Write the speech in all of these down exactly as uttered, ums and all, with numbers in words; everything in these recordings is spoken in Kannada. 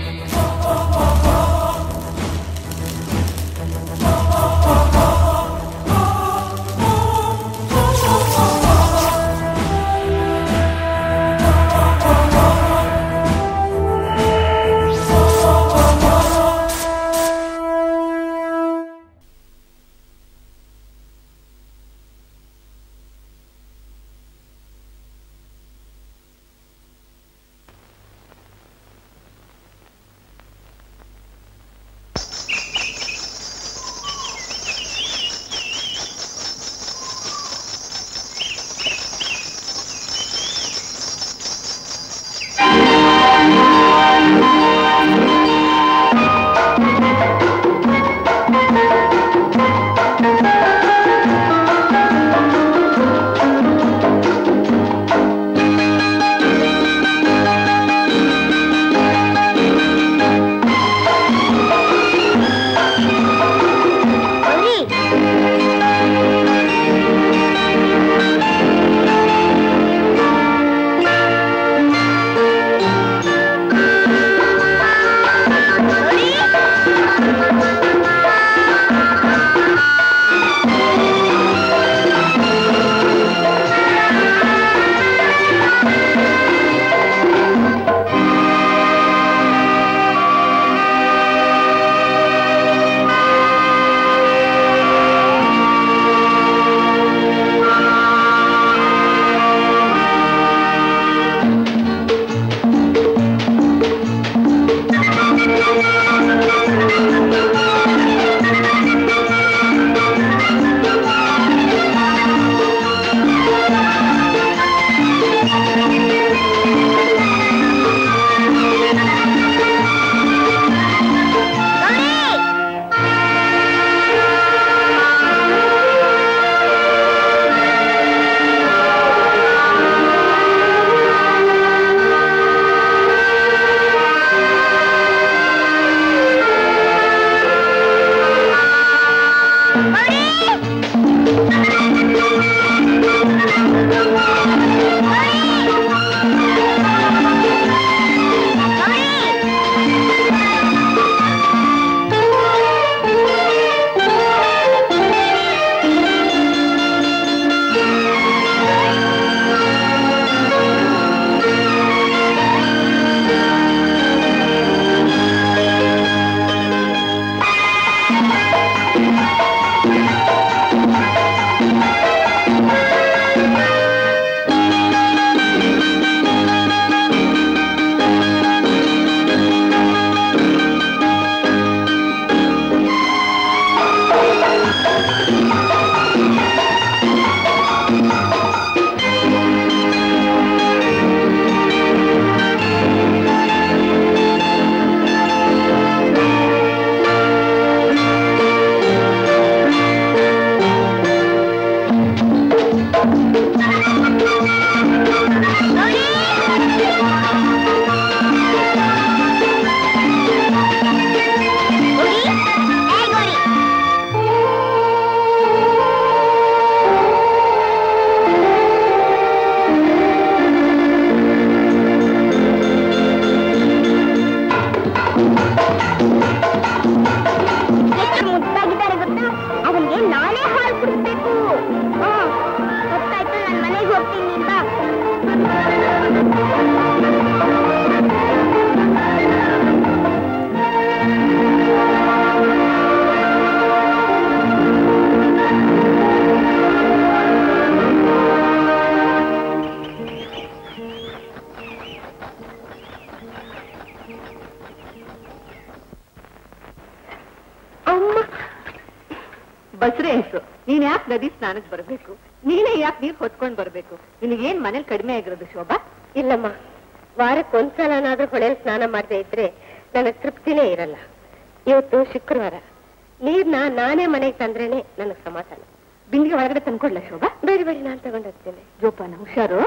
ಬಸ್ರೆ ಹೆಸರು ನೀನ್ ಯಾಕೆ ನದಿ ಸ್ನಾನಕ್ಕೆ ಬರ್ಬೇಕು? ನೀನೇ ಯಾಕೆ ನೀರ್ ಹೊತ್ಕೊಂಡ್ ಬರ್ಬೇಕು? ನಿನಗೇನ್ ಮನೇಲಿ ಕಡಿಮೆ ಆಗಿರೋದು ಶೋಭಾ? ಇಲ್ಲಮ್ಮ, ವಾರಕ್ಕೆ ಒಂದ್ಸಲನಾದ್ರೂ ಹೊಳೆಯಲ್ಲಿ ಸ್ನಾನ ಮಾಡದೆ ಇದ್ರೆ ನನಗೆ ತೃಪ್ತಿನೇ ಇರಲ್ಲ. ಇವತ್ತು ಶುಕ್ರವಾರ, ನೀರ್ನ ನಾನೇ ಮನೆಗೆ ತಂದ್ರೇನೆ ನನಗ್ ಸಮಾಧಾನ. ಬಿಂದಿಗೆ ಒಳಗಡೆ ತಂದ್ಕೊಡ್ಲ ಶೋಭಾ? ಬೇರೆ ಬೇರೆ ನಾನ್ ತಗೊಂಡೋಗ್ತೇನೆ. ಜೋಪಾನ, ಹುಷಾರು.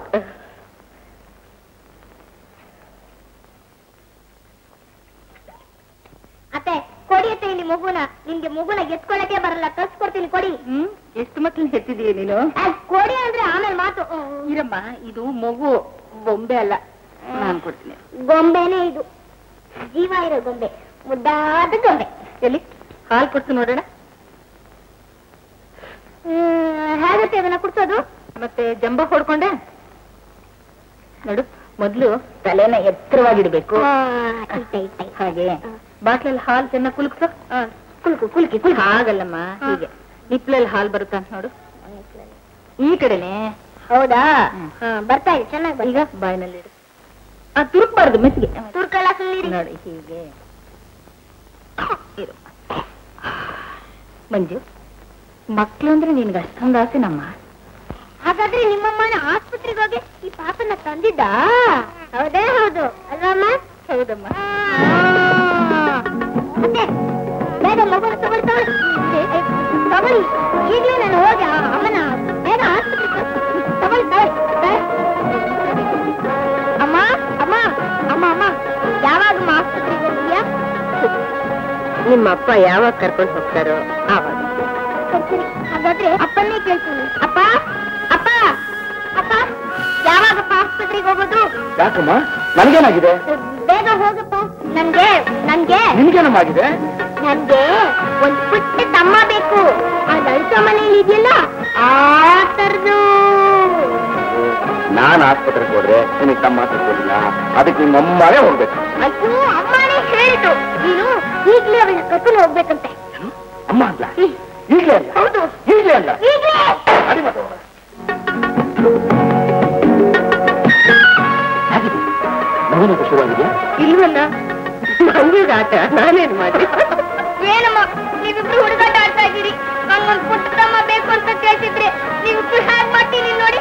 ಅತ್ತೆ ಕೊಡಿ ಅತ್ತೆ, ಇಲ್ಲಿ ಮಗುನ. ನಿಮ್ಗೆ ಮಗುನ ಎತ್ಕೊಳ್ಳಕ್ಕೆ ಬರಲ್ಲ, ಕಳ್ಸ್ಕೊಡ್ತೀನಿ, ಕೊಡಿ. ಹ್ಮ್ ಎಷ್ಟು ಮಕ್ಳನ್ನ ಹೆತ್ತಿದೀಯ ನೀನು? ಕೊಡಿ ಅಂದ್ರೆ ಆಮೇಲೆ ಮಾತು. ಇರಮ್ಮ, ಇದು ಮಗು, ಬೊಂಬೆ ಅಲ್ಲ. ನಾನ್ ಕೊಡ್ತೀನಿ. ಗೊಂಬೆನೆ ಇದು. ಜೀವ ಇರೋ ಗೊಂಬೆ, ಮುದ್ದಾದ ಗೊಂಬೆ. ಎಲ್ಲಿ ಹಾಲು ಕೊಡ್ತು ನೋಡೋಣ. ಹೇಗತ್ತೆ ಅದನ್ನ ಕುಡ್ಸೋದು? ಮತ್ತೆ ಜಂಬ ಹೊಡ್ಕೊಂಡೆ ನೋಡು. ಮೊದ್ಲು ತಲೆನ ಎತ್ತರವಾಗಿಡ್ಬೇಕು. ಹಾಗೆ ಬಾಟ್ಲಲ್ಲಿ ಹಾಲು ಚೆನ್ನಾಗಿ ಕುಲ್ಕ್ಸು. ಕುಲ್ಕು ಕುಲ್ಕಿ ಕುಲ್ ಹಾಗಲ್ಲಮ್ಮ, ಹೀಗೆ ನಿಪ್ಲಲ್ಲಿ ಹಾಲು ಬರುತ್ತ ಅಂತ ನೋಡು. ಈ ಕಡೆನೆ. ಹೌದಾ? ಬರ್ತಾ ಇದೆ, ಚೆನ್ನಾಗಿ. ಈಗ ಬಾಯಿನಲ್ಲಿ ಇಡು. ಆ ತುರುಕ್ಬಾರ್ದು, ಮೆತ್ತಿಗೆ ತುರ್ಕಲ್ಲ ಸುಮ್ಮನೆ ನೋಡಿ. ಹೀಗೆ ಇರು. ಮಂಜು, ಮಕ್ಳು ಅಂದ್ರೆ ನಿನ್ಗೆ ಅಷ್ಟೊಂದು ಆಸೆನಮ್ಮ. ಹಾಗಾದ್ರೆ ನಿಮ್ಮಮ್ಮನ ಆಸ್ಪತ್ರೆಗೆ ಹೋಗಿ ಈ ಪಾಪನ ತಂದಿದ್ದ? ಹೌದೇ ಹೌದು ಅಲ್ವಮ್ಮ? ಹೌದಮ್ಮ. ಬೇಗ ಮಗುನ ತಗೊಳ್ಳಿ ತಗೊಳ್ಳಿ ತಗೊಳ್ಳಿ. ಈಗಲೇ ನಾನು ಹೋಗಿ ಅಮ್ಮನ ಬೇಗ ಆಸ್ಪತ್ರೆಗೆ ತಗೊಳ್ಳಿ ತಗೊಳ್ಳಿ. ಅಮ್ಮ ಅಮ್ಮ ಅಮ್ಮ ಅಮ್ಮ ಯಾವಾಗ ಆಸ್ಪತ್ರೆಗೆ ಹೋಗ್ತೀಯಾ? ನಿಮ್ಮ ಅಪ್ಪ ಯಾವಾಗ ಕರ್ಕೊಂಡು ಹೋಗ್ತಾರೋ ಆವಾಗ. ಹಾಗಾದ್ರೆ ಅಪ್ಪನ್ನೇ ಕೇಳ್ತೀನಿ. ಅಪ್ಪ ಅಪ್ಪ ಅಪ್ಪ ಯಾವಾಗಪ್ಪ ಆಸ್ಪತ್ರೆಗೆ ಹೋಗೋದು? ಯಾಕಮ್ಮ, ನನಗೇನಾಗಿದೆ? ಬೇಗ ಹೋಗಪ್ಪ. ನನ್ಗೆ ನನ್ಗೆ ನಿನ್ಗೇನಮ್ಮಾಗಿದೆ? ನನ್ಗೆ ಒಂದ್ ಪುಟ್ಟ ತಮ್ಮ ಬೇಕು. ಅದು ಅಳ್ಸೋ ಮನೇಲಿ ಇದೆಯಲ್ಲ ಆ ತರದು. ನಾನ್ ಆಸ್ಪತ್ರೆಗೆ ಹೋದ್ರೆ ನಿನಗೆ ತಮ್ಮ ಸಿಗೋದಿಲ್ಲ, ಅದಕ್ಕೆ ನಿಮ್ಮ ಅಮ್ಮನೇ ಹೋಗ್ಬೇಕು. ಅಯ್ಯೋ, ಅಮ್ಮನೇ ಹೇಳಿದ್ರು ನೀನು ಈಗ್ಲೇ ಅವಳನ್ನ ಕರ್ಕೊಂಡು ಹೋಗ್ಬೇಕಂತೆ. ಅಮ್ಮ ಅಲ್ಲ, ಈಗಲೇ ಅಲ್ಲ. ಹೌದು, ಈಗಲೇ ಅಲ್ಲ. ಈಗ್ಲೇ. ಅಡಿ ಮತ್ತೆ ಹಾಗಿದೆ ಮಗನಿಗೆ ಶುರುವಾಗಿದೆಯಾ? ಇಲ್ವಲ್ಲ, ಮಂಜುಗ ಆಟ ನಾನೇನ್ ಮಾಡಿ. ಏನಮ್ಮ ನೀವಿಬ್ರು ಹುಡುಗಾಟ ಆಡ್ತಾ ಇದ್ದೀರಿ? ನಂಗೊಂದು ಪುಟ್ಟ ತಮ್ಮ ಬೇಕು ಅಂತ ಕೇಳ್ತಿದ್ರೆ ನೀವಿಬ್ರು ಹ್ಯಾಗ್ ಮಾಡ್ತೀನಿ ನೋಡಿ.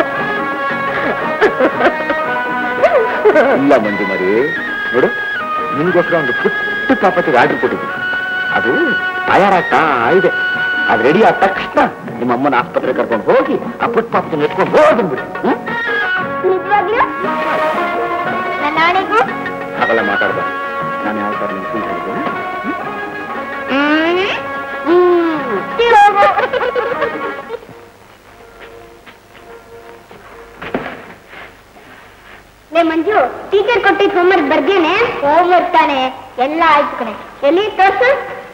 ಇಲ್ಲ ಮಂಜು ಮರಿ, ನೋಡು, ನಿನ್ಗೋಸ್ಕರ ಒಂದು ಪುಟ್ಟ ಪಾಪತಿಗೆ ಆರ್ಡರ್ ಕೊಟ್ಟಿದ್ದೀನಿ. ಅದು ತಯಾರಾಗ್ತಾ ಇದೆ. ಅದು ರೆಡಿ ಆದ ತಕ್ಷಣ ನಿಮ್ಮ ಅಮ್ಮನ ಆಸ್ಪತ್ರೆಗೆ ಕರ್ಕೊಂಡು ಹೋಗಿ ಆ ಪುಟ್ಟ ಪಾಪತಿನ ಎತ್ಕೊಂಡು ಹೋಗ್ಬಿಡಿ. ನಿಜವಾಗ್ಲೂ? ನನ್ನ ಆಣೆಗೂ? ಹಾಗೆಲ್ಲ ಮಾತಾಡ್ಬಾರ್ದು. ನಾನು ಯಾವ ತರ ನಿಮ್ಗೆ ಸುಳ್ಳು ಹೇಳಿದ್ದೇನೆ? ಲೇ ಮಂಜು, ಟೀಚರ್ ಕೊಟ್ಟಿದ್ ಹೋಮ್ವರ್ಕ್ ಬರ್ದೇನೆ? ಹೋಮ್ವರ್ಕ್ ತಾನೆ, ಎಲ್ಲ ಆಯ್ತು ಕಣೆ. ಎಲ್ಲಿ ತೋರ್ಸು.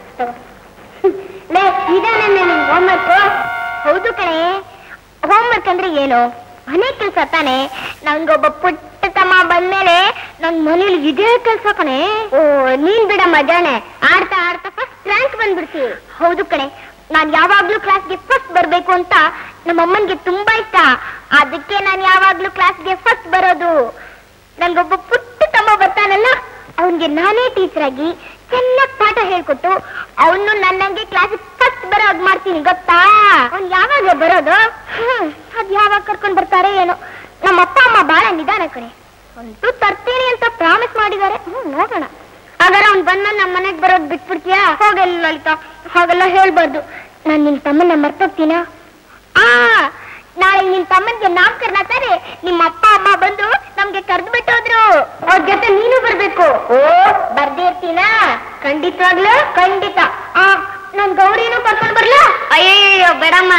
ಲೇ, ಇದಾನೆ ನಿನ್ ಹೋಮ್ವರ್ಕ್? ಹೌದು ಕಣೆ. ಹೋಮ್ವರ್ಕ್ ಅಂದ್ರೆ ಏನು? ಮನೆ ಕೆಲ್ಸ ತಾನೆ. ನನ್ಗೊಬ್ಬ ಪುಟ್ಟ ತಮ್ಮ ಬಂದ್ಮೇಲೆ ನನ್ ಮನೇಲಿ ಇದೇ ಕೆಲ್ಸ ಕಣೆ. ಓ, ನೀನ್ ಬಿಡಮ್ಮ ಜಾಣೆ. ಆಡ್ತಾ ಆಡ್ತಾ ಫಸ್ಟ್ ರ್ಯಾಂಕ್ ಬಂದ್ಬಿಡ್ತಿ. ಹೌದು ಕಣೆ, ನಾನ್ ಯಾವಾಗ್ಲೂ ಕ್ಲಾಸ್ಗೆ ಫಸ್ಟ್ ಬರ್ಬೇಕು ಅಂತ ನಮ್ಮಮ್ಮನ್ಗೆ ತುಂಬಾ ಇಷ್ಟ. ಅದಕ್ಕೆ ನಾನ್ ಯಾವಾಗ್ಲೂ ಕ್ಲಾಸ್ಗೆ ಫಸ್ಟ್ ಬರೋದು. ನನ್ಗೊಬ್ಬ ಪುಟ್ಟ ತಮ್ಮ ಬರ್ತಾನಲ್ಲ, ಅವನ್ಗೆ ನಾನೇ ಟೀಚರ್ ಆಗಿ ಚೆನ್ನಾಗ್ ಪಾಠ ಹೇಳ್ಕೊಟ್ಟು ಅವನು ನನ್ನಂಗೆ ಕ್ಲಾಸ್ ಫಸ್ಟ್ ಬರೋಗ್ ಮಾಡ್ತೀನಿ, ಗೊತ್ತಾ? ಅವ್ನ್ ಯಾವಾಗ ಬರೋದು? ಹ್ಮ್ ಅದ್ ಯಾವಾಗ ಕರ್ಕೊಂಡ್ ಬರ್ತಾರೆ ಏನೋ. ನಮ್ಮ ಅಪ್ಪ ಅಮ್ಮ ಬಾಳ ನಿಧಾನ ಕಣೆ. ಅಂತೂ ತರ್ತೀನಿ ಅಂತ ಪ್ರಾಮಿಸ್ ಮಾಡಿದ್ದಾರೆ. ಹ್ಮ್ ನೋಡೋಣ. ಹಾಗಾದ್ರೆ ಅವ್ನ್ ಬಂದ್ಮೇಲೆ ನಮ್ಮ ಮನೆಗ್ ಬರೋದ್ ಬಿಟ್ಬಿಡ್ತೀಯಾ? ಹೋಗಲ್ಲ ಲಲಿತಾ, ಹಾಗೆಲ್ಲ ಹೇಳ್ಬಾರ್ದು. ನಾನ್ ನಿನ್ ತಮ್ಮನ್ನ ಮರ್ತೋಗ್ತೀನ? ಆ ನಾಳೆ ನಿನ್ ತಮ್ಮನ್ಗೆ ನಾಮಕರಣ ತಾನೆ. ನಿಮ್ಮ ಅಪ್ಪ ಅಮ್ಮ ಬಂದು ನಮ್ಗೆ ಕರ್ದು ಬಿಟ್ಟೋದ್ರು. ಅವ್ರ ಜೊತೆ ನೀನು ಬರ್ಬೇಕು. ಓ, ಬರ್ದೇ ಇರ್ತೀನ? ಖಂಡಿತವಾಗ್ಲು ಖಂಡಿತ. ಆ ನನ್ ಗೌರಿನೂ ಕರ್ಕೊಂಡ್ ಬರ್ಲಾ? ಅಯ್ಯಯ್ಯೋ ಬೇಡಮ್ಮ.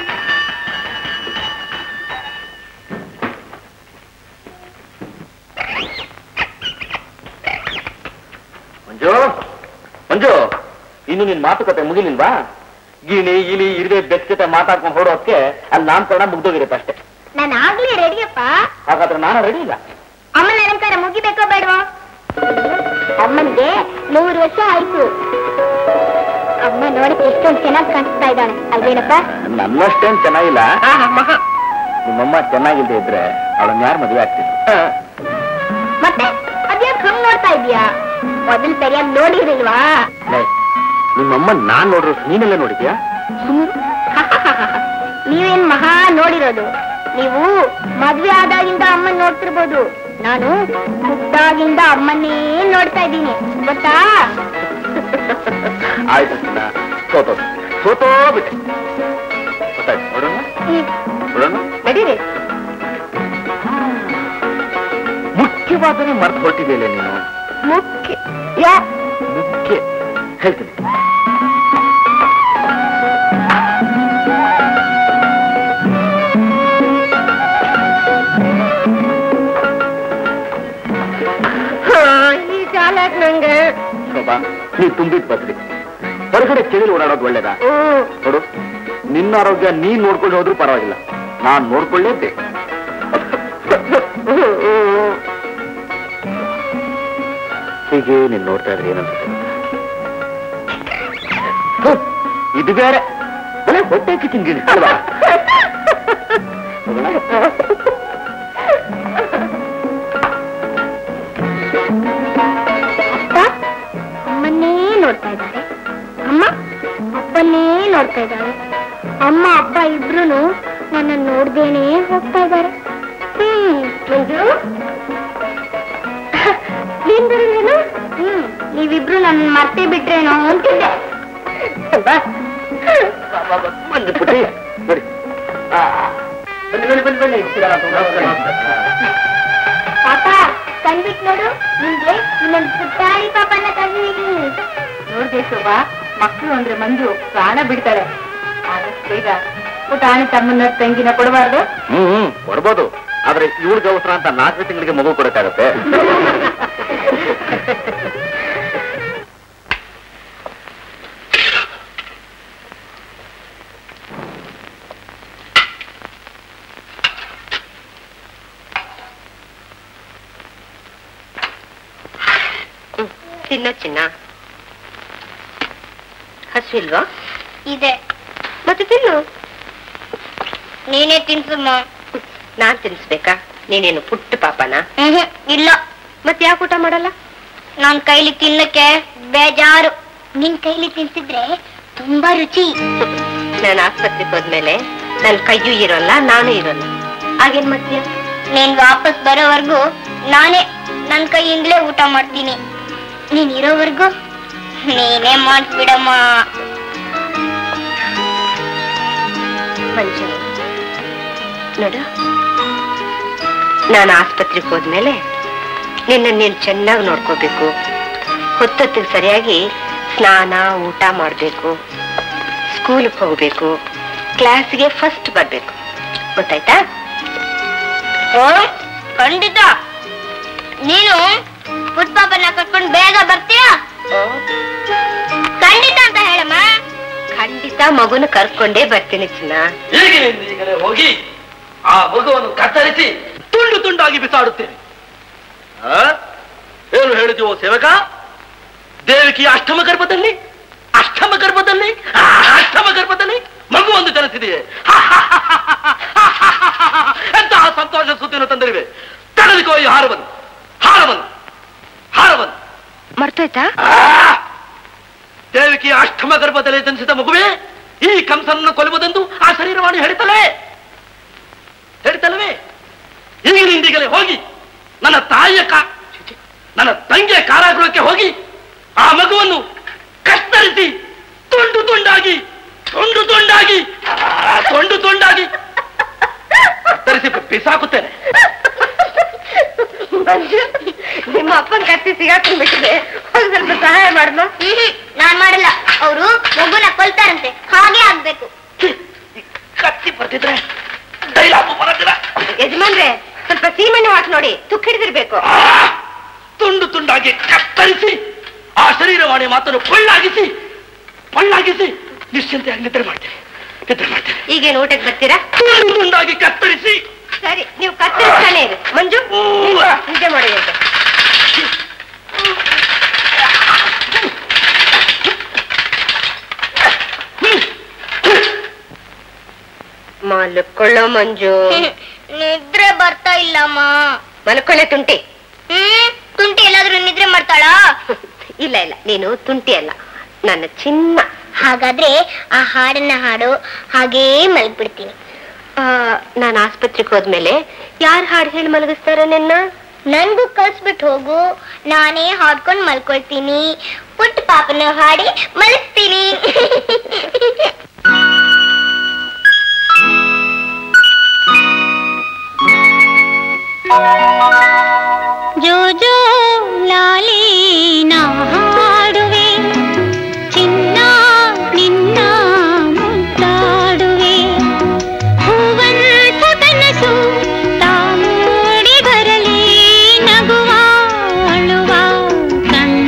ಮಂಜು, ಮಂಜು, ಇನ್ನು ನಿನ್ ಮಾತುಕತೆ ಮುಗಿಲಿಲ್ವಾ? ಗಿಣಿ ಇಲಿ ಇರದೆ ಬೆಚ್ಚತೆ ಮಾತಾಡ್ಕೊಂಡು ಹೊಡೋದಕ್ಕೆ ಅಲ್ಲಿ ನಾಮಕರಣ ಮುಗ್ದೋಗಿರುತ್ತೆ ಅಷ್ಟೇ. ನಾನು ಆಗ್ಲೇ ರೆಡಿಯಪ್ಪ. ಹಾಗಾದ್ರೆ ನಾನು ರೆಡಿ ಇಲ್ಲ. ಅಮ್ಮನ ಅಲಂಕಾರ ಮುಗಿಬೇಕೋ ಬೇಡವಾ? ಅಮ್ಮನ್ಗೆ ನೂರು ವರ್ಷ ಆಯ್ತು. ಅಮ್ಮ ನೋಡಕ್ಕೆ ಎಷ್ಟೊಂದು ಚೆನ್ನಾಗಿ ಕಾಣಿಸ್ತಾ ಇದ್ದಾಳೆ ಅಲ್ವೇನಪ್ಪ? ನನ್ನಷ್ಟೇನ್ ಚೆನ್ನಾಗಿಲ್ಲ. ನಿಮ್ಮಮ್ಮ ಚೆನ್ನಾಗಿಲ್ದೇ ಇದ್ರೆ ಅವಳನ್ನ ಯಾರು ಮದುವೆ ಆಗ್ತಿದ್ರು? ಮತ್ತೆ ಅದ್ಯಾಕೆ ಹಂಗ್ ನೋಡ್ತಾ ಇದೀಯಾ? ಮೊದಲು ಸರಿಯಾಗಿ ನೋಡಿರ್ಲಿಲ್ವಾ? ನಿಮ್ಮಮ್ಮ ನಾನ್ ನೋಡ್ರು ನೀನೆಲ್ಲ ನೋಡಿದ್ಯಾ? ನೀವೇನ್ ಮಹಾ ನೋಡಿರೋದು. ನೀವು ಮದ್ವೆ ಆದಾಗಿಂದ ಅಮ್ಮನ್ ನೋಡ್ತಿರ್ಬೋದು. ನಾನು ಹುಟ್ಟಾಗಿಂದ ಅಮ್ಮನ್ನೇ ನೋಡ್ತಾ ಇದ್ದೀನಿ, ಗೊತ್ತಾ? ಆಯ್ತು, ಸೋತೋ ಸೋತೋ ಬಿಟ್ಟೆ. ಗೊತ್ತಾಯ್ತು, ನೋಡೋಣ ನೋಡೋಣ ನಡೀರಿ. ಮುಖ್ಯವಾದನೆ ಮರ್ತು ಹೊರಟಿದೆಯಲ್ಲ ನೀನು. ಮುಖ್ಯ ಯಾ ಮುಖ್ಯ ಹೇಳ್ತೀನಿ. ಈ ಜಾಲ ಯಾಕೆ ನಂಗೆ ಶೋಭಾ ನೀ ತುಂಬಿದ್ ಬದ್ರಿ ಹೊರಗಡೆ ಚಳಿಲಿ ಓಡಾಡೋದು ಒಳ್ಳೇದಾ? ನೋಡು, ನಿನ್ನ ಆರೋಗ್ಯ ನೀನ್ ನೋಡ್ಕೊಂಡು ಹೋದ್ರೂ ಪರವಾಗಿಲ್ಲ, ನಾನ್ ನೋಡ್ಕೊಳ್ಳೇಬೇಕು. ಹೀಗೆ ನೀನ್ ನೋಡ್ತಾ ಇದ್ರೆ ಏನನ್ಸುತ್ತೆ? ಇದು ಬೇರೆ ಬಲೆ ಹೊಟ್ಟೆ ಕಿಚ್ಚಿನ ಗಿಡ ಅಲ್ವಾ? ಅಮ್ಮನ್ನೇ ನೋಡ್ತಾ ಇದ್ದಾರೆ, ಅಮ್ಮ ಅಪ್ಪನ್ನೇ ನೋಡ್ತಾ ಇದ್ದಾರೆ. ಅಮ್ಮ ಅಪ್ಪ ಇಬ್ರು ನನ್ನ ನೋಡ್ದೇನೆ ಹೋಗ್ತಾ ಇದ್ದಾರೆ. ಹ್ಮ್ ಮಂಜು, ನೀನ್ ಬರಲ್ವೇನು? ಹ್ಮ್ ನೀವಿಬ್ರು ನನ್ನ ಮರ್ತೇ ಬಿಟ್ರೇನೋ ಅಂತಿದ್ದೆ. ಬಂದು ಪುಟ್ಟಿ ನೋಡಿ, ಬನ್ನಿ ಬನ್ನಿ ಬನ್ನಿ ಬನ್ನಿ. ಪಾಪ ಕಂಡಿಟ್ ನೋಡು, ನಿಮ್ಗೆ ಇನ್ನೊಂದು ಪುಟ್ಟಾಣಿ ಪಾಪನ ತಂದಿದ್ದೀನಿ. ನೋಡ್ದೆ ಶೋಭಾ, ಮಕ್ಕಳು ಅಂದ್ರೆ ಮಂಜು ಪ್ರಾಣ ಬಿಡ್ತಾರೆ. ಆದಷ್ಟು ಬೇಗ ಪುಟಾಣಿ ತಮ್ಮನ್ನ ತಂಗಿನ ಕೊಡಬಾರ್ದು. ಹ್ಮ್ ಹ್ಮ್ ಕೊಡ್ಬೋದು, ಆದ್ರೆ ಇವ್ಳಿಗೆ ಅವಸರ ಅಂತ ನಾಲ್ಕು ತಿಂಗಳಿಗೆ ಮಗು ಕೊಡಕ್ಕಾಗತ್ತೆ? ತಿನ್ನೋ ಚಿನ್ನ, ಹಸಿಲ್ವಾ? ಇದೆ, ಮತ್ತೆ ತಿನ್ನು. ನೀನೇ ತಿನ್ಸಮ್ಮ. ನಾನ್ ತಿನ್ಸ್ಬೇಕಾ? ನೀನೇನು ಪುಟ್ಟ ಪಾಪನ? ಇಲ್ಲ. ಮತ್ತೆ ಯಾಕೆ ಊಟ ಮಾಡಲ್ಲ? ನಾನ್ ಕೈಲಿ ತಿನ್ನಕ್ಕೆ ಬೇಜಾರು. ನಿನ್ ಕೈಲಿ ತಿನ್ಸಿದ್ರೆ ತುಂಬಾ ರುಚಿ. ನಾನು ಆಸ್ಪತ್ರೆಗೆ ಹೋದ್ಮೇಲೆ ನನ್ ಕೈಯೂ ಇರೋಲ್ಲ, ನಾನು ಇರೋಲ್ಲ. ಆಗೇನ್ ಮಾಡ್ತೀಯ? ನೀನ್ ವಾಪಸ್ ಬರೋವರೆಗೂ ನಾನೇ ನನ್ ಕೈಯಿಂದಲೇ ಊಟ ಮಾಡ್ತೀನಿ. ನೀನ್ ಇರೋವರೆಗೂ ನೀನೇ ಮಾಡ್ಬಿಡಮ್ಮ. ಮಂಜು ನೋಡು, ನಾನು ಆಸ್ಪತ್ರೆಗೆ ಹೋದ್ಮೇಲೆ ನಿನ್ನ ನೀನು ಚೆನ್ನಾಗಿ ನೋಡ್ಕೋಬೇಕು. ಹೊತ್ತೊತ್ತಿಗೆ ಸರಿಯಾಗಿ ಸ್ನಾನ ಊಟ ಮಾಡಬೇಕು, ಸ್ಕೂಲ್ಗೆ ಹೋಗ್ಬೇಕು, ಕ್ಲಾಸ್ಗೆ ಫಸ್ಟ್ ಬರ್ಬೇಕು. ಗೊತ್ತಾಯ್ತಾ? ಓ ಖಂಡಿತ. ನೀನು ಪುಟ್ಪಾಪನ್ನ ಕಟ್ಕೊಂಡು ಬೇಗ ಬರ್ತೀಯಾ? ಖಂಡಿತ ಅಂತ ಹೇಳಮ್ಮ. ಖಂಡಿತ ಮಗುನ ಕರ್ಕೊಂಡೇ ಬರ್ತೀನಿ ಚಿನ್ನ. ಈಗಲೇ ಹೋಗಿ ಆ ಮಗುವನ್ನು ಕತ್ತರಿಸಿ ತುಂಡು ತುಂಡಾಗಿ ಬಿಸಾಡುತ್ತೇನೆ. ಏನು ಹೇಳಿದೆಯೋ ಸೇವಕ? ದೇವಿಕಿ ಅಷ್ಟಮ ಗರ್ಭದಲ್ಲಿ ಅಷ್ಟಮ ಗರ್ಭದಲ್ಲಿ ಅಷ್ಟಮ ಗರ್ಭದಲ್ಲಿ ಮಗುವೊಂದು ಜನಿಸಿದೆಯೇ? ಎಂತಹ ಸಂತೋಷ ಸುದ್ದಿಯನ್ನು ತಂದಿರುವೆ. ತೆಗೆದುಕೋ ಈ ಹಾರವನ್ನು, ಹಾರವನ್ನು, ಹಾರವನ್ನು. ಮರ್ತೋಯ್ತಾ? ದೇವಿಕಿ ಅಷ್ಟಮ ಗರ್ಭದಲ್ಲಿ ಜನಿಸಿದ ಮಗುವೆ ಈ ಕಂಸನನ್ನು ಕೊಲ್ಲುವುದೆಂದು ಆ ಶರೀರವಾಣಿ ಹೇಳಿತಲೇ ಹೇಳಿತಲ್ಲವೇ? ಈಗಿನಿಂದೀಗಲೇ ಹೋಗಿ ನನ್ನ ತಾಯಿಯ ಕಾ ನನ್ನ ತಂಗಿಯ ಕಾರಾಗೃಹಕ್ಕೆ ಹೋಗಿ ಆ ಮಗುವನ್ನು ಕತ್ತರಿಸಿ ತುಂಡು ತುಂಡಾಗಿ ತುಂಡು ತುಂಡಾಗಿ ತುಂಡು ತುಂಡಾಗಿ ಕತ್ತರಿಸಿ ಬಿಸಾಕುತ್ತೇನೆ. ನಿಮ್ಮ ಅಪ್ಪನ ಕತ್ತಿ ಸಿಗಾಕೊಂಡ್ಬಿಟ್ಟಿದೆ, ಒಂದು ಸ್ವಲ್ಪ ಸಹಾಯ ಮಾಡಲು. ನಾನ್ ಮಾಡಲ್ಲ, ಅವರು ಮಗುನ ಕೊಲ್ತಾರಂತೆ, ಹಾಗೆ ಆಗ್ಬೇಕು. ಕತ್ತಿ ಬರ್ತಿದ್ರೆ ಡೈಲಾಗು ಬರೋದಿಲ್ಲ. ಯಜಮಾನ್ರೆ, ಸ್ವಲ್ಪ ಸೀಮೆಣ್ಣೆ ಹಾಕಿ ನೋಡಿ, ತುಕ್ಕ ಹಿಡಿದಿರ್ಬೇಕು. ತುಂಡು ತುಂಡಾಗಿ ಕತ್ತರಿಸಿ ಆ ಶರೀರವಾಣಿ ಮಾತನ್ನು ಪಳ್ಳಾಗಿಸಿ ಪಳ್ಳಾಗಿಸಿ ನಿಶ್ಚಿಂತೆಯಾಗಿ ನಿದ್ರೆ ಮಾಡ್ತೇನೆ ನಿದ್ರೆ ಮಾಡ್ತೇನೆ. ಈಗೇನು ಊಟಕ್ಕೆ ಬರ್ತೀರಾ? ತುಂಡು ತುಂಡಾಗಿ ಕತ್ತರಿಸಿ. ಸರಿ, ನೀವು ಕತ್ತರಿಸ್ತಾನೆ ಇರಿ. ಮಂಜು ನಿಜೆ ಮಾಡಿದಂತೆ. ಮಲ್ಕೊಳ್ಳೋ ಮಂಜು. ನಿದ್ರೆ ಬರ್ತಾ ಇಲ್ಲಮ್ಮ. ಮಲ್ಕೊಳ್ಳೆ ತುಂಟಿ. ಹ್ಮ್ ತುಂಟಿ ಎಲ್ಲಾದ್ರೂ ನಿದ್ರೆ ಮಾಡ್ತಾಳಾ? ಇಲ್ಲ ಇಲ್ಲ, ನೀನು ತುಂಟಿ ಅಲ್ಲ, ನನ್ನ ಚಿನ್ನ. ಹಾಗಾದ್ರೆ ಆ ಹಾಡನ್ನ ಹಾಡು, ಹಾಗೇ ಮಲ್ಗ್ಬಿಡ್ತೀನಿ. ನಾನು ಆಸ್ಪತ್ರೆಗೆ ಹೋದ್ಮೇಲೆ ಯಾರು ಹಾಡು ಹೇಳಿ ಮಲಗಿಸ್ತಾರ ನಿನ್ನ? ನನ್ಗೂ ಕಳ್ಸ್ಬಿಟ್ಟು ಹೋಗು, ನಾನೇ ಹಾಡ್ಕೊಂಡ್ ಮಲ್ಕೊಳ್ತೀನಿ. ಪುಟ್ಟ ಪಾಪನ ಹಾಡಿ ಮಲಗಿಸ್ತೀನಿ. ಜೋ ಜೋ ಲಾಲಿ ನಾ ಹಾಡುವೆ, ಚಿನ್ನ ನಿನ್ನ ಮುದ್ದಾಡುವೆ. ಹೂವಂತ ಕನಸು ತಾ ಮೂಡಿ ಬರಲಿ, ನಗುವ ಅಳುವ ಕಣ್ಣ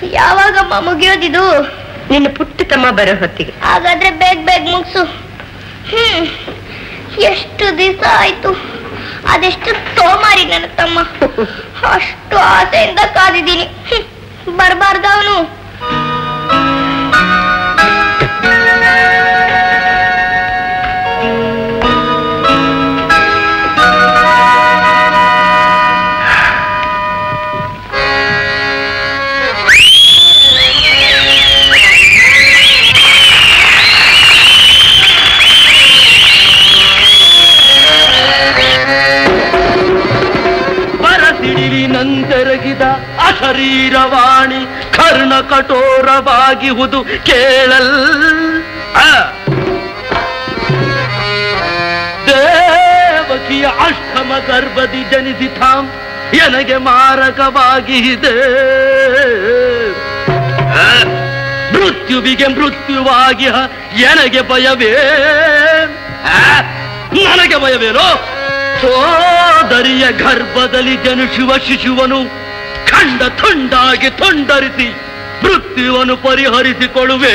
ಯಾವಾಗಮ್ಮ ಮುಗಿಯೋದಿದು? ನಿನ್ನ ಪುಟ್ಟ ತಮ್ಮ ಬರೋ ಹೊತ್ತಿಗೆ. ಹಾಗಾದ್ರೆ ಬೇಗ ಬೇಗ ಮುಗಿಸು. ಹ್ಮ್ ಎಷ್ಟು ದಿವಸ ಆಯ್ತು, ಅದೆಷ್ಟು ತೋಮಾರಿ ನನ್ನ ತಮ್ಮ. ಅಷ್ಟು ಆಸೆಯಿಂದ ಕಾದಿದ್ದೀನಿ. ಬರ್ಬಾರ್ದ ಅವನು. ನಂದೆರಗಿದ ಅಶರೀರವಾಣಿ ಕರ್ಣ ಕಠೋರವಾಗಿಹುದು ಕೇಳಲ್. ದೇವಕಿಯ ಅಷ್ಟಮ ಗರ್ಭದಿ ಜನಿಸಿತಾಂ ಎನಗೆ ಮಾರಕವಾಗಿದೆ. ಮೃತ್ಯುವಿಗೆ ಮೃತ್ಯುವಾಗಿ ಎನಗೆ ಭಯವೇ, ನನಗೆ ಭಯವೇನೋ? ಸೋದರಿಯ ಗರ್ಭದಲ್ಲಿ ಜನಿಸುವ ಶಿಶುವನು ಖಂಡ ತುಂಡಾಗಿ ತುಂಡರಿಸಿ ಮೃತ್ಯುವನ್ನು ಪರಿಹರಿಸಿಕೊಳ್ಳುವೆ.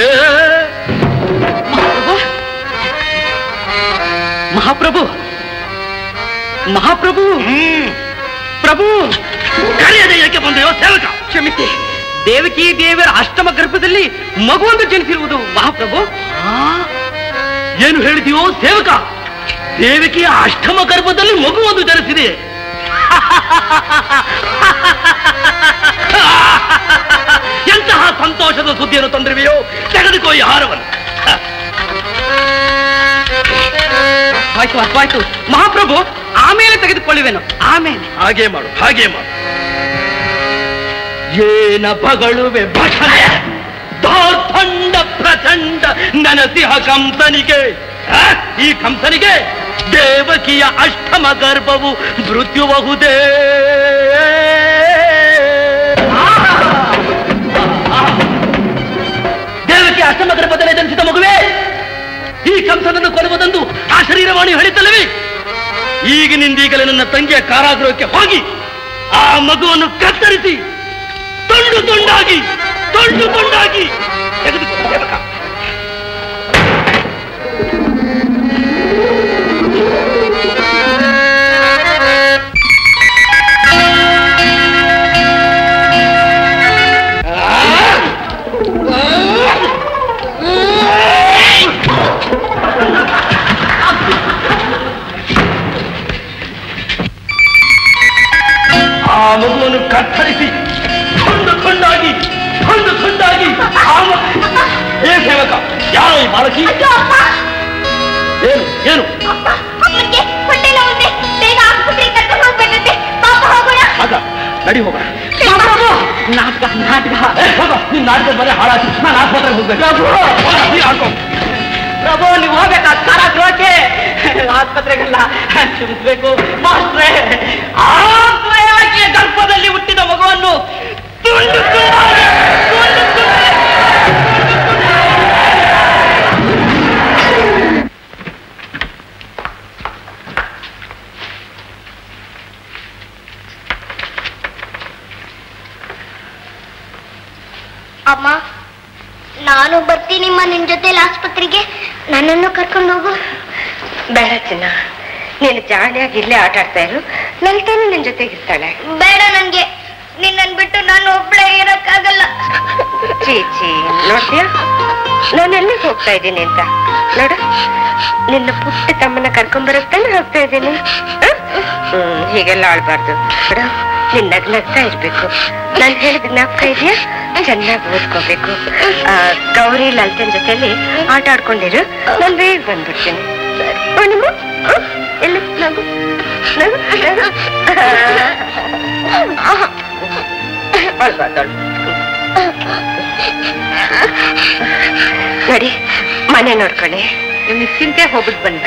ಮಹಾಪ್ರಭು, ಮಹಾಪ್ರಭು, ಪ್ರಭು, ಕರೆಯದೆ ಏಕೆ ಬಂದೆಯೋ ಸೇವಕ? ಕ್ಷಮಿಸಿ, ದೇವಕಿ ದೇವರ ಅಷ್ಟಮ ಗರ್ಭದಲ್ಲಿ ಮಗುವೊಂದು ಜನಿಸಿರುವುದು ಮಹಾಪ್ರಭು. ಏನು ಹೇಳಿದೆಯೋ ಸೇವಕ? ದೇವಕಿಯ ಅಷ್ಟಮ ಗರ್ಭದಲ್ಲಿ ಮಗುವೊಂದು ಜನಿಸಿದೆ. ಎಂತಹ ಸಂತೋಷದ ಸುದ್ದಿಯನ್ನು ತಂದಿರುವೆಯೋ? ತೆಗೆದುಕೋ ಈ ಹಾರವನ್ನು. ಆಯ್ತು ಆಯ್ತು ಮಹಾಪ್ರಭು, ಆಮೇಲೆ ತೆಗೆದುಕೊಳ್ಳುವೆನು. ಆಮೇಲೆ ಹಾಗೆ ಮಾಡು, ಹಾಗೆ ಮಾಡು. ಏನ ಬಗಳುವೆ ಭಟನೆ ದೌರ್ದಂಡ ಪ್ರಚಂಡ ನನಸಿಹ ಕಂಸನಿಗೆ. ಈ ಕಂಸನಿಗೆ ದೇವಕಿಯ ಅಷ್ಟಮ ಗರ್ಭವು ಮೃತ್ಯುಬಹುದೇ. ದೇವಕಿಯ ಅಷ್ಟಮ ಗರ್ಭದಲ್ಲಿ ಜನಿಸಿದ ಮಗುವೆ, ಈ ಕಂಸನನ್ನು ಕೊಲ್ಲುವುದೆಂದು ಆ ಶರೀರವಾಣಿ ಹೇಳಿದ್ದಲ್ಲವೇ? ಈಗಿನಿಂದೀಗಲೇ ನನ್ನ ತಂಗಿಯ ಕಾರಾಗೃಹಕ್ಕೆ ಹೋಗಿ ಆ ಮಗುವನ್ನು ಕತ್ತರಿಸಿ ತುಂಡು ತುಂಡಾಗಿ ತುಂಡು ತುಂಡಾಗಿ ತೆಗೆದುಕೊಂಡು ಸೇವಕ. ಆ ಮಗುವನ್ನು ಕತ್ತರಿಸಿ ತುಂಡು ತುಂಡಾಗಿ ತುಂಡು ತುಂಡಾಗಿ. ಏ ಸೇವಕ, ಯಾರೋ ಈ ಬಾಲಕಿ? ಏನು ಏನು ನಡಿ ಹೋಗೋಣ. ನಾಟಕ ನಾಟಕ ನೀನ್ ನಾಟಕ ಬರೀ ಹಾಳಾಗಿ ನಾನು ಆಸ್ಪತ್ರೆಗೆ ಹೋಗ್ಬೇಕು. ಪ್ರಭು, ನೀವು ಹೋಗ್ಬೇಕಾ ಕಾರಾಗೃಹಕ್ಕೆ? ಆಸ್ಪತ್ರೆಗೆಲ್ಲ ಕ್ಷಮಿಸ್ಬೇಕು ಮಾಸ್ಟ್ರೇ. ಆಕೆಯ ಗರ್ಭದಲ್ಲಿ ಹುಟ್ಟಿದ ಮಗುವನ್ನು ತುಂಡು ತುಂಡಾಗಿ ತುಂಡು ತುಂಡಾಗಿ. ಅಮ್ಮ, ನಾನು ಬರ್ತೀನಿಮ್ಮ ನಿನ್ ಜೊತೆಲಿ ಆಸ್ಪತ್ರೆಗೆ. ನನ್ನನ್ನು ಕರ್ಕೊಂಡು ಹೋಗು. ಬೇಡ ಚಿನ್ನ, ನೀನು ಜಾಲಿಯಾಗಿ ಇಲ್ಲೇ ಆಟ ಆಡ್ತಾ ಇರು. ಲಲಿತಾನು ನಿನ್ ಜೊತೆಗಿರ್ತಾಳೆ. ಬೇಡ, ನನ್ಗೆ ನಿನ್ನನ್ ಬಿಟ್ಟು ನಾನು ಒಬ್ಳೆ ಇರಕ್ಕಾಗಲ್ಲ. ಚೀಚಿ, ನೋಡ್ತೀಯಾ ನಾನು ಎಲ್ಲಿಗೆ ಹೋಗ್ತಾ ಇದ್ದೀನಿ ಅಂತ? ನೋಡು, ನಿನ್ನ ಪುಟ್ಟ ತಮ್ಮನ ಕರ್ಕೊಂಡ್ಬರಕ್ತಾನೆ ಹೋಗ್ತಾ ಇದ್ದೀನಿ. ಹ್ಮ್ ಹೀಗೆಲ್ಲ ಆಳ್ಬಾರ್ದು. ನೋಡು, ನಿನ್ ನಗ್ ನಗ್ತಾ ಇರ್ಬೇಕು. ನಾನು ಹೇಳಿದ ಜ್ಞಾಪಕ ಇದೆಯಾ? ಚೆನ್ನಾಗಿ ಓದ್ಕೋಬೇಕು. ಗೌರಿ ಲಲಿತನ್ ಜೊತೆಲಿ ಆಟ ಆಡ್ಕೊಂಡಿರು. ನಾನು ಬೇಗ ಬಂದ್ಬಿಡ್ತೀನಿ. ನಿಮ್ಮ ಎಲ್ಲಿ ನಗು ನಗು ನಗು. ನೋಡಿ, ಮನೆ ನೋಡ್ಕೊಳ್ಳಿ. ನಿಮ್ಗೆ ಚಿಂತೆ ಹೋಗ್ಬಿಟ್ಟು ಬನ್ನಿ.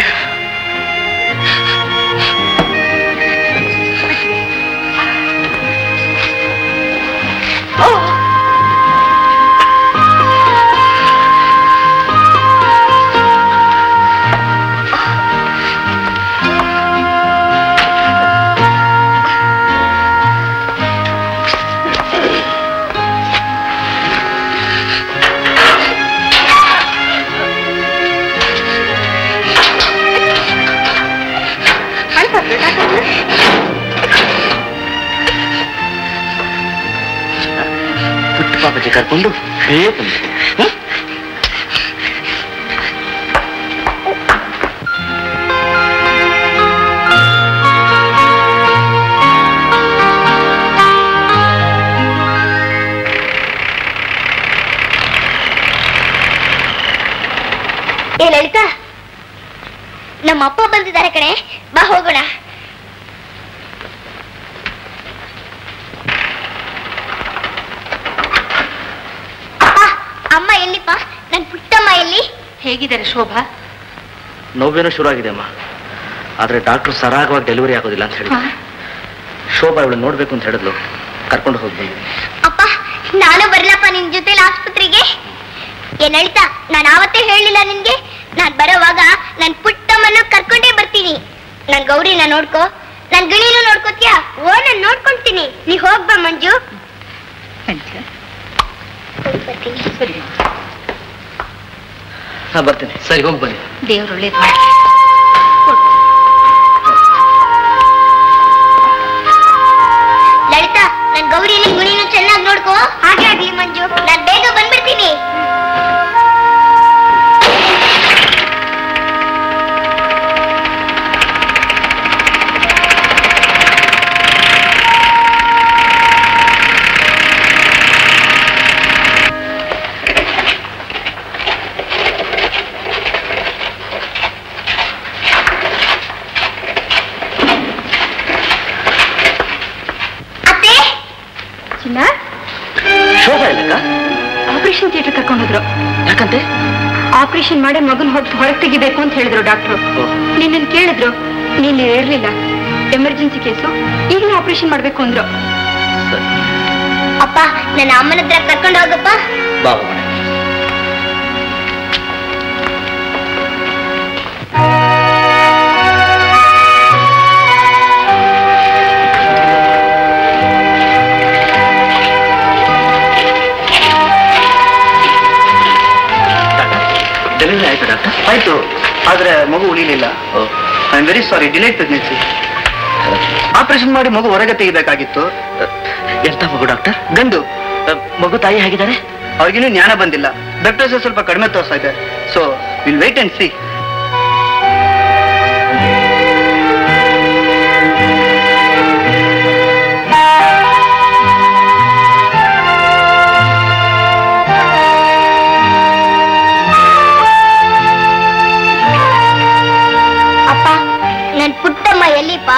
ಕರ್ಕೊಂಡು ಬೇಗ ಏ ಲಲಿತಾ, ನಮ್ಮ ಅಪ್ಪ ಬಂದಿದ್ದಾರೆ ಕಣೆ, ಬಾ ಹೋಗೋಣ. ಅಪ್ಪ, ಅಮ್ಮ ಎಲ್ಲಿಪ್ಪ? ನನ್ ಪುಟ್ಟಮ್ಮ ಎಲ್ಲಿ? ಹೇಗಿದ್ದಾರೆ ಶೋಭಾ? ನೋವೇನೋ ಶುರು ಆಗಿದೆ ಅಮ್ಮ, ಆದ್ರೆ ಡಾಕ್ಟರ್ ಸರಾಗವಾಗಿ ಡೆಲಿವರಿ ಆಗೋದಿಲ್ಲ ಅಂತ ಹೇಳಿ ಶೋಭಾ ಇವಳು ನೋಡ್ಬೇಕು ಅಂತ ಹೇಳಿದ್ಲು, ಕರ್ಕೊಂಡು ಹೋಗ್ಬೋದು. ಅಪ್ಪ, ನಾನು ಬರ್ಲಪ್ಪ ನಿನ್ ಜೊತೆಲಿ ಆಸ್ಪತ್ರೆಗೆ. ಏನ್ ಹೇಳ್ತಾ, ನಾನು ಆವತ್ತೇ ಹೇಳಿಲ್ಲ ನಿನ್ಗೆ, ನಾನ್ ಬರೋವಾಗ ನನ್ ಪುಟ್ಟಮ್ಮನ್ನು ಕರ್ಕೊಂಡೇ ಬರ್ತೀನಿ. ನನ್ ಗೌರಿನ ನೋಡ್ಕೋ, ನನ್ ಗಿಣಿನೂ ನೋಡ್ಕೋತೀಯಾ? ಓ, ನಾನ್ ನೋಡ್ಕೊಂತೀನಿ. ನೀ ಹೋಗ್ಬಾ ಮಂಜು. ಬರ್ತೀನಿ. ಸರಿ, ಹಾ ಬರ್ತೀನಿ. ಸರಿ, ಹೋಗಿ ಬನ್ನಿ. ದೇವ್ರು ಒಳ್ಳೇದು ಮಾಡ್ಲಿ. ಲಲಿತಾ, ನನ್ ಗೌರಿನ ಗುಣಿನೂ ಚೆನ್ನಾಗಿ ನೋಡ್ಕೋ. ಹಾಗೆ ಆಗ್ಲಿ ಮಂಜು, ನಾನ್ ಬೇಗ ಬಂದ್ಬಿಡ್ತೀನಿ. ಆಪರೇಷನ್ ಥಿಯೇಟರ್ ಕರ್ಕೊಂಡು ಹೋದ್ರು. ಯಾಕಂತೆ? ಆಪರೇಷನ್ ಮಾಡಿ ಮಗನ್ ಹೊತ್ತು ಹೊರಗೆ ತೆಗಿಬೇಕು ಅಂತ ಹೇಳಿದ್ರು ಡಾಕ್ಟ್ರು. ನಿನ್ನ ಕೇಳಿದ್ರು, ನೀನ್ ಇರ್ಲಿಲ್ಲ. ಎಮರ್ಜೆನ್ಸಿ ಕೇಸು, ಈಗಲೇ ಆಪರೇಷನ್ ಮಾಡ್ಬೇಕು ಅಂದ್ರು. ಅಪ್ಪ, ನನ್ನ ಅಮ್ಮನ ಹತ್ರ ಕರ್ಕೊಂಡು ಹೋಗಪ್ಪ. ಬಾಬಾ ಡೆಲಿವರಿ ಆಯ್ತು ಡಾಕ್ಟರ್? ಆಯ್ತು, ಆದ್ರೆ ಮಗು ಉಳಿಲಿಲ್ಲ. I am very sorry, delayed pregnancy. Operation ಮಾಡಿ ಮಗು ಹೊರಗೆ ತೆಗಿಬೇಕಾಗಿತ್ತು. ಎಂತ ಮಗು ಡಾಕ್ಟರ್? ಗಂಡು. ಮಗು ತಾಯಿ ಹೇಗಿದ್ದಾರೆ? ಅವ್ರಿಗಿನ್ನೂ ಜ್ಞಾನ ಬಂದಿಲ್ಲ. ಬ್ಲಡ್ ಪ್ರೆಷರ್ ಸ್ವಲ್ಪ ಕಡಿಮೆ ತೋರಿಸ್ತಾ ಇದೆ. So will wait and see. Puttamma ಎಲ್ಲಿಪ್ಪ?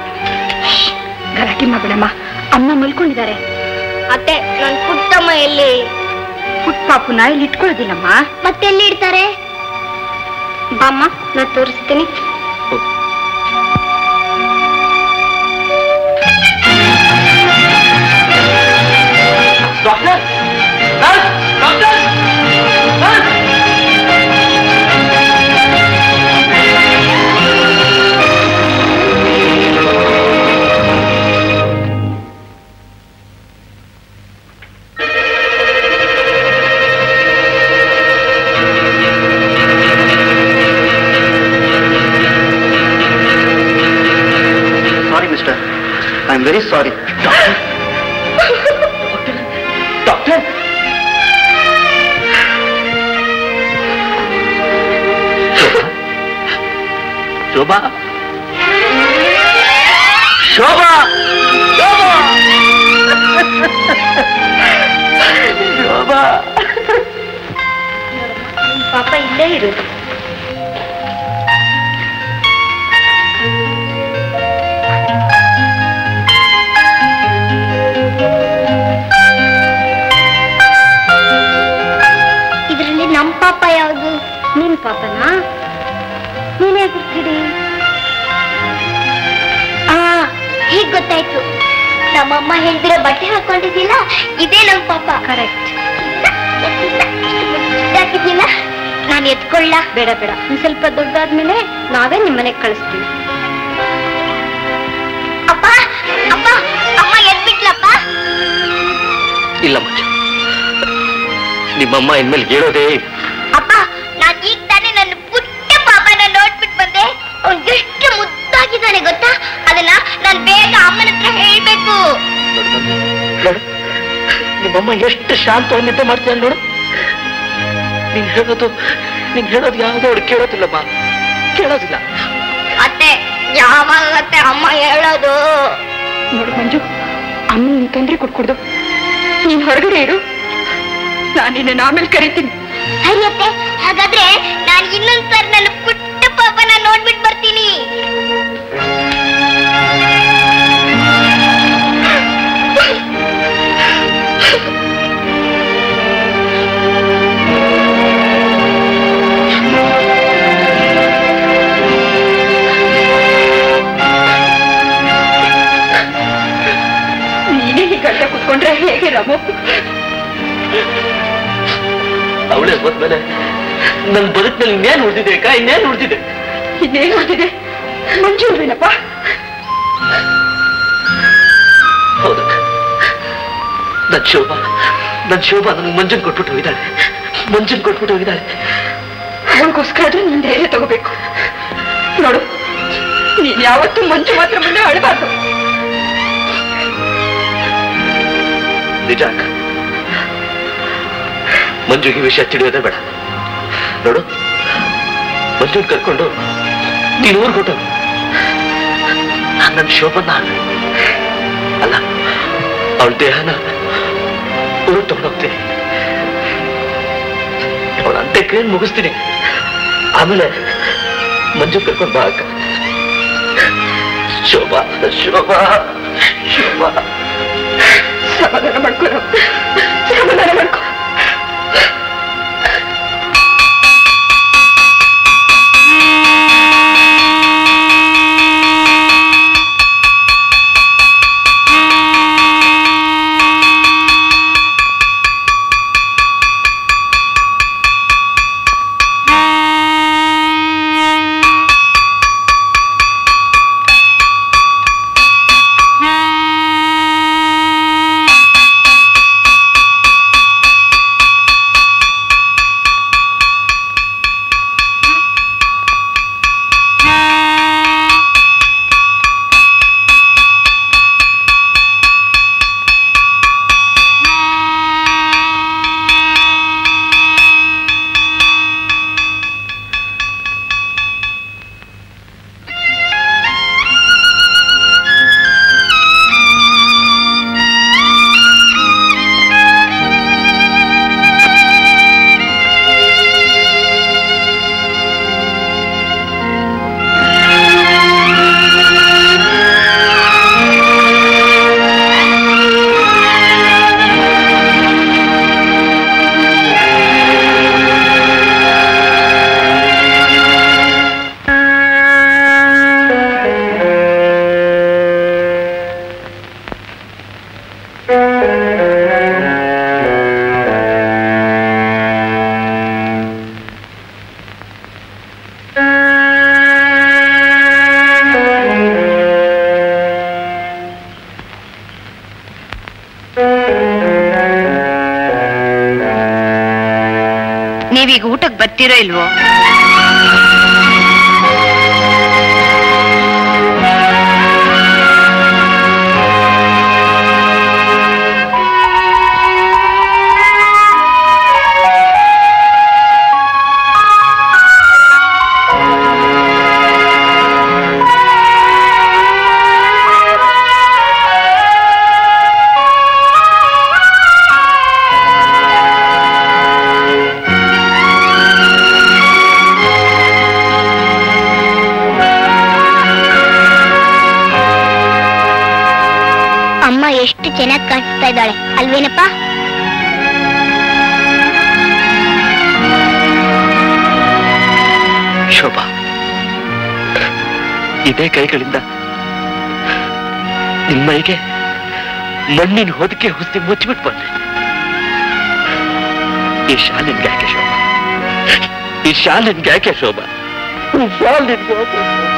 ಗಲಾಟೆ ಮಾಡ್ಬೇಡಮ್ಮ, ಅಮ್ಮ ಮಲ್ಕೊಂಡಿದ್ದಾರೆ. ಅತ್ತೆ, ನನ್ ಪುಟ್ಟಮ್ಮ ಎಲ್ಲಿ? ಪುಟ್ಟ ಪಾಪುನ ಇಲ್ಲಿ ಇಟ್ಕೊಳ್ಳೋದಿಲ್ಲಮ್ಮ. ಮತ್ತೆ ಎಲ್ಲಿ ಇಡ್ತಾರೆ? ಬಾಮ್ಮ, ನಾನು ತೋರಿಸ್ತೀನಿ. Doctor, doctor, I am very sorry. Doctor, Shobha, Shobha, Shobha, Shobha, ಪಾಪ ಇಲ್ಲೇ ಇರೋದು. ಇದರಲ್ಲಿ ನಮ್ ಪಾಪ ಯಾವುದು? ನಿನ್ ಪಾಪನಾ? ನೀನೇ ಗುರ್ತಿಡಿ. ಆ ಹೀಗ್ ಗೊತ್ತಾಯ್ತು. ನಮ್ಮಮ್ಮ ಹೇಳ್ದಿರೋ ಬಟ್ಟೆ ಹಾಕೊಂಡಿದ್ದಿಲ್ಲ, ಇದೇ ನಮ್ ಪಾಪ. ಕರೆಕ್ಟ್. ಹಾಕಿದ್ದಿಲ್ಲ, ನಾನು ಎತ್ಕೊಳ್ಳ? ಬೇಡ ಬೇಡ, ಒಂದ್ ಸ್ವಲ್ಪ ದೊಡ್ಡದಾದ್ಮೇಲೆ ನಾವೇ ನಿಮ್ಮನೆಗೆ ಕಳಿಸ್ತೀವಿ. ಅಪ್ಪ, ಅಪ್ಪ, ಅಮ್ಮ ಎದ್ಬಿಟ್ಲಪ್ಪ? ಇಲ್ಲ ಮಚ್ಚ, ನಿಮ್ಮಮ್ಮ ಇನ್ಮೇಲೆ ಹೇಳೋದೇ. ಅಪ್ಪ, ನಾನ್ ಈಗ ತಾನೇ ನನ್ನ ಪುಟ್ಟ ಪಾಪನ ನೋಡ್ಬಿಟ್ಟು ಬಂದೆ. ಅವ್ನ್ ಎಷ್ಟು ಮುದ್ದಾಗಿದ್ದಾನೆ ಗೊತ್ತಾ? ಅದನ್ನ ನಾನ್ ಬೇಗ ಅಮ್ಮನ ಹತ್ರ ಹೇಳ್ಬೇಕು. ನೋಡು, ನಿಮ್ಮ ನಿಮ್ಮಮ್ಮ ಎಷ್ಟು ಶಾಂತವಾಗಿ ನಿದ್ದೆ ಮಾಡ್ತೀಯ ನೋಡು. ನೀನ್ ಹೇಳೋದು ನೀನ್ ಹೇಳೋದು ಯಾವುದೋ ಅವಳು ಕೇಳೋದಿಲ್ಲಮ್ಮ, ಕೇಳೋದಿಲ್ಲ. ಅತ್ತೆ ಯಾವಾಗತ್ತೆ ಅಮ್ಮ ಹೇಳೋದು? ನೋಡು ಮಂಜು, ಅಮ್ಮ ನೀನ್ ತೊಂದ್ರೆ ಕೊಟ್ಕೊಡ್ದು, ನೀನ್ ಹೊರಗಡೆ ಇರು, ನಾನು ನಿನ್ನ ಆಮೇಲೆ ಕರಿತೀನಿ. ಸರಿ ಅತ್ತೆ, ಹಾಗಾದ್ರೆ ನಾನು ಇನ್ನೊಂದ್ಸರಿ ನನ್ನ ಪುಟ್ಟ ಪಾಪನ ನೋಡ್ಬಿಟ್ಟು ಬರ್ತೀನಿ. ನೀನೇ ಈ ಗಂಟೆ ಕುತ್ಕೊಂಡ್ರೆ ಹೇಗೆ ರಾಮು? ಅವಳೇ ಹೋದ್ಮೇಲೆ ನನ್ ಬದುಕಿನಲ್ಲಿ ಇನ್ನೇನು ಉಳಿದಿದೆ ಅಕ್ಕ, ಇನ್ನೇನು ಉಳಿದಿದೆ? ಇನ್ನೇನು ಉಳಿದಿದೆ? ಮಂಜು ಅಲ್ವೇನಪ್ಪ? ಹೌದಕ್ಕ, ನನ್ ಶೋಭಾ ನನ್ ಶೋಭಾ ನನಗೆ ಮಂಜನ್ ಕೊಟ್ಬಿಟ್ಟು ಹೋಗಿದ್ದಾಳೆ, ಮಂಜನ್ ಕೊಟ್ಬಿಟ್ಟು ಹೋಗಿದ್ದಾಳೆ. ಅವಳಿಗೋಸ್ಕರ ಆದ್ರೂ ನೀನ್ ಧೈರ್ಯ ತಗೋಬೇಕು. ನೋಡು, ನೀನ್ ಯಾವತ್ತೂ ಮಂಜು ಮಾತ್ರ ಮುಂದೆ ಅಳಬಾರ್ದು. ನಿಜ ಅಕ್ಕ, ಮಂಜುಗೆ ವಿಷಯ ತಿಳಿಯೋದೇ ಬೇಡ. ನೋಡು, ಮಂಜುನ್ ಕರ್ಕೊಂಡು ನೀನು ಊರ್ ಕೊಟ್ಟು ನನ್ನ ಶೋಭನ್ನ ಅಲ್ಲ ಅವಳ ದೇಹನ ಊರು ತಗೊಂಡೋಗ್ತೀನಿ. ಅವಳ ಅಂತ್ಯಕ್ರಿಯೆ ಮುಗಿಸ್ತೀನಿ, ಆಮೇಲೆ ಮಂಜು ಕರ್ಕೊಂಡು ಬಾ ಅಕ್ಕ. ಶೋಭಾ ಶೋಭಾ ಶೋಭಾ ಸಮಾಧಾನ ಮಾಡ್ಕೊ, ಸಮಾಧಾನ ಮಾಡ್ಕೊ. ನೀವೀಗ ಊಟಕ್ಕೆ ಬರ್ತೀರೋ ಇಲ್ವೋ? ಎಷ್ಟು ಚೆನ್ನಾಗಿ ಕಾಣಿಸ್ತಾ ಇದ್ದಾಳೆ ಅಲ್ವೇನಪ್ಪ? ಶೋಭಾ, ಇದೇ ಕೈಗಳಿಂದ ನಿಮ್ಮೈಗೆ ಮಣ್ಣಿನ ಹೊದಿಕೆ ಹುಸಿ ಮುಚ್ಚಿಬಿಟ್ಟು ಬಂದೆ. ಈ ಶಾಲ್ ನಿನ್ಗೆ ಯಾಕೆ ಶೋಭಾ? ಈ ಶಾಲ್ ನಿನ್ಗೆ ಯಾಕೆ ಶೋಭಾ? ಈ ಶಾಲ್ ನಿನ್ಗೆ ಯಾಕೆ?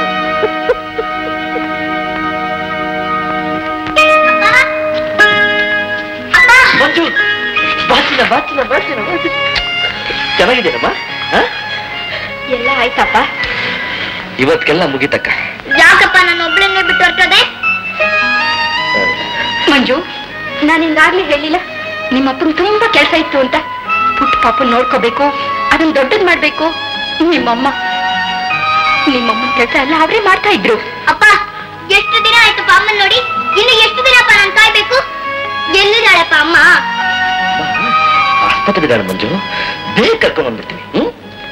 ಮಂಜು, ಬಾಚಿನ ಬಾಚಿನ ಬಾಚಿನ ಚೆನ್ನಾಗಿದ್ದೀನಮ್ಮ? ಎಲ್ಲ ಆಯ್ತಪ್ಪ. ಇವತ್ತೆಲ್ಲ ಮುಗಿತಕ್ಕ. ಯಾಕಪ್ಪ ನಾನು ಒಬ್ಳನ್ನೇ ಬಿಟ್ಟು ಹೊರಟೋದೆ? ಮಂಜು, ನಾನು ಹಿಂಗಾಗ್ಲೇ ಹೇಳಿಲ್ಲ ನಿಮ್ಮಪ್ಪನ ತುಂಬಾ ಕೆಲಸ ಇತ್ತು ಅಂತ ಪುಟ್ಟ ಪಾಪ ನೋಡ್ಕೋಬೇಕು, ಅದನ್ನ ದೊಡ್ಡದ್ ಮಾಡ್ಬೇಕು. ನಿಮ್ಮಮ್ಮ ನಿಮ್ಮಮ್ಮನ ಕೆಲಸ ಎಲ್ಲ ಅವರೇ ಮಾಡ್ತಾ ಇದ್ರು. ಅಪ್ಪ ಎಷ್ಟು ದಿನ ಆಯ್ತಪ್ಪ ಅಮ್ಮನ್ ನೋಡಿ, ಇನ್ನು ಎಷ್ಟು ದಿನಪ್ಪ ನಾನು ಕಾಯ್ಬೇಕು? ಎಲ್ಲಿದ್ದಾಳಪ್ಪ ಅಮ್ಮ? ಆಸ್ಪತ್ರೆಗಿದ್ದಾಳೆ ಮಂಜು, ಬೇಗ ಕರ್ಕೊಂಡು ಬಂದ್ಬಿಡ್ತೀನಿ. ಹ್ಮ್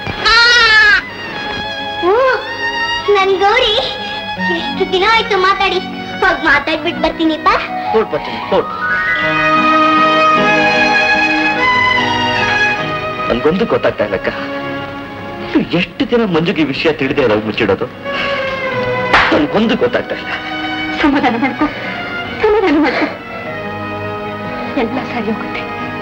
ನನ್ ಗೌರಿ ಎಷ್ಟು ದಿನ ಆಯ್ತು ಮಾತಾಡಿ, ಹೋಗ್ ಮಾತಾಡ್ಬಿಟ್ಟು ಬರ್ತೀನಿಪ್ಪ. ಹೊರಟ್ ಬರ್ತೀನಿ, ಹೊರಟ್. ನನ್ಗೊಂದು ಗೊತ್ತಾಗ್ತಾ ಇಲ್ಲಕ್ಕ, ಎಷ್ಟು ದಿನ ಮಂಜುಗೆ ವಿಷಯ ತಿಳಿದೇ ಇರೋ ಮುಚ್ಚಿಡೋದು ನನ್ಗೊಂದು ಗೊತ್ತಾಗ್ತಾ ಇಲ್ಲ. ಸಮಾಧಾನ ಮಾಡ್ಕೊ, ಸಮಾಧಾನ ಮಾಡ್ಕೊ, ಎಲ್ಲ ಸರಿ ಹೋಗುತ್ತೆ.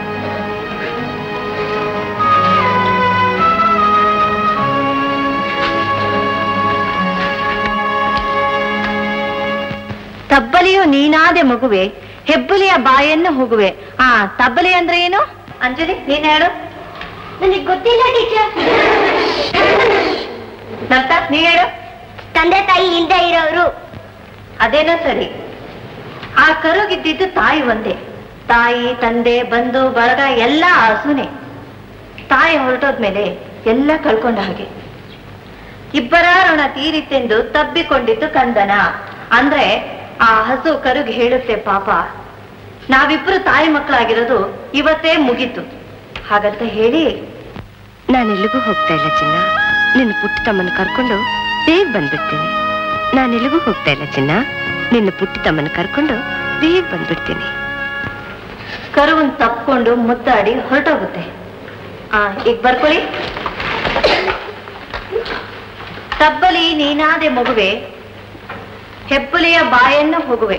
ತಬ್ಬಲಿಯು ನೀನಾದೆ ಮಗುವೆ, ಹೆಬ್ಬುಲಿಯ ಬಾಯನ್ನು ಹೋಗುವೆ. ಆ ತಬ್ಬಲಿ ಅಂದ್ರೆ ಏನು ಅಂಜಲಿ, ನೀನ್ ಹೇಳು. ನನಗೆ ಗೊತ್ತಿಲ್ಲ ಟೀಚರ್. ನರ್ತ, ನೀ ಹೇಳು. ತಂದೆ ತಾಯಿ ಇಲ್ದೇ ಇರೋರು. ಅದೇನೋ ಸರಿ, ಆ ಕರುಗಿದ್ದಿದ್ದು ತಾಯಿ ಒಂದೇ. ತಾಯಿ ತಂದೆ ಬಂಧು ಬಳಗ ಎಲ್ಲ ಹಸುನೆ. ತಾಯಿ ಹೊರಟೋದ್ಮೇಲೆ ಎಲ್ಲ ಕಳ್ಕೊಂಡ ಹಾಗೆ. ಇಬ್ಬರ ಋಣ ತೀರಿತೆಂದು ತಬ್ಬಿಕೊಂಡಿದ್ದು ಕಂದನ ಅಂದ್ರೆ ಆ ಹಸು ಕರುಗೆ ಹೇಳುತ್ತೆ, ಪಾಪ ನಾವಿಬ್ರು ತಾಯಿ ಮಕ್ಕಳಾಗಿರೋದು ಇವತ್ತೇ ಮುಗೀತು ಹಾಗಂತ ಹೇಳಿ. ನಾನೆಲ್ಲಿಗೂ ಹೋಗ್ತಾ ಇಲ್ಲ ಚಿನ್ನ, ನಿನ್ನ ಪುಟ್ಟ ತಮ್ಮನ ಕರ್ಕೊಂಡು ಬೇಗ ಬಂದ್ಬಿಡ್ತೀನಿ. ನಾನೆಲ್ಲಿಗೂ ಹೋಗ್ತಾ ಇಲ್ಲ ಚಿನ್ನ, ನಿನ್ನ ಪುಟ್ಟ ತಮ್ಮನ ಕರ್ಕೊಂಡು ಬೇಗ ಬಂದ್ಬಿಡ್ತೀನಿ. ಕರುವನ್ ತಪ್ಕೊಂಡು ಮುದ್ದಾಡಿ ಹೊರಟೋಗುತ್ತೆ. ಆ ಈಗ ಬರ್ಕೊಳ್ಳಿ. ತಬ್ಬಲಿ ನೀನಾದೆ ಮಗುವೆ, ಹೆಬ್ಬುಲಿಯ ಬಾಯನ್ನು ಹೋಗುವೆ.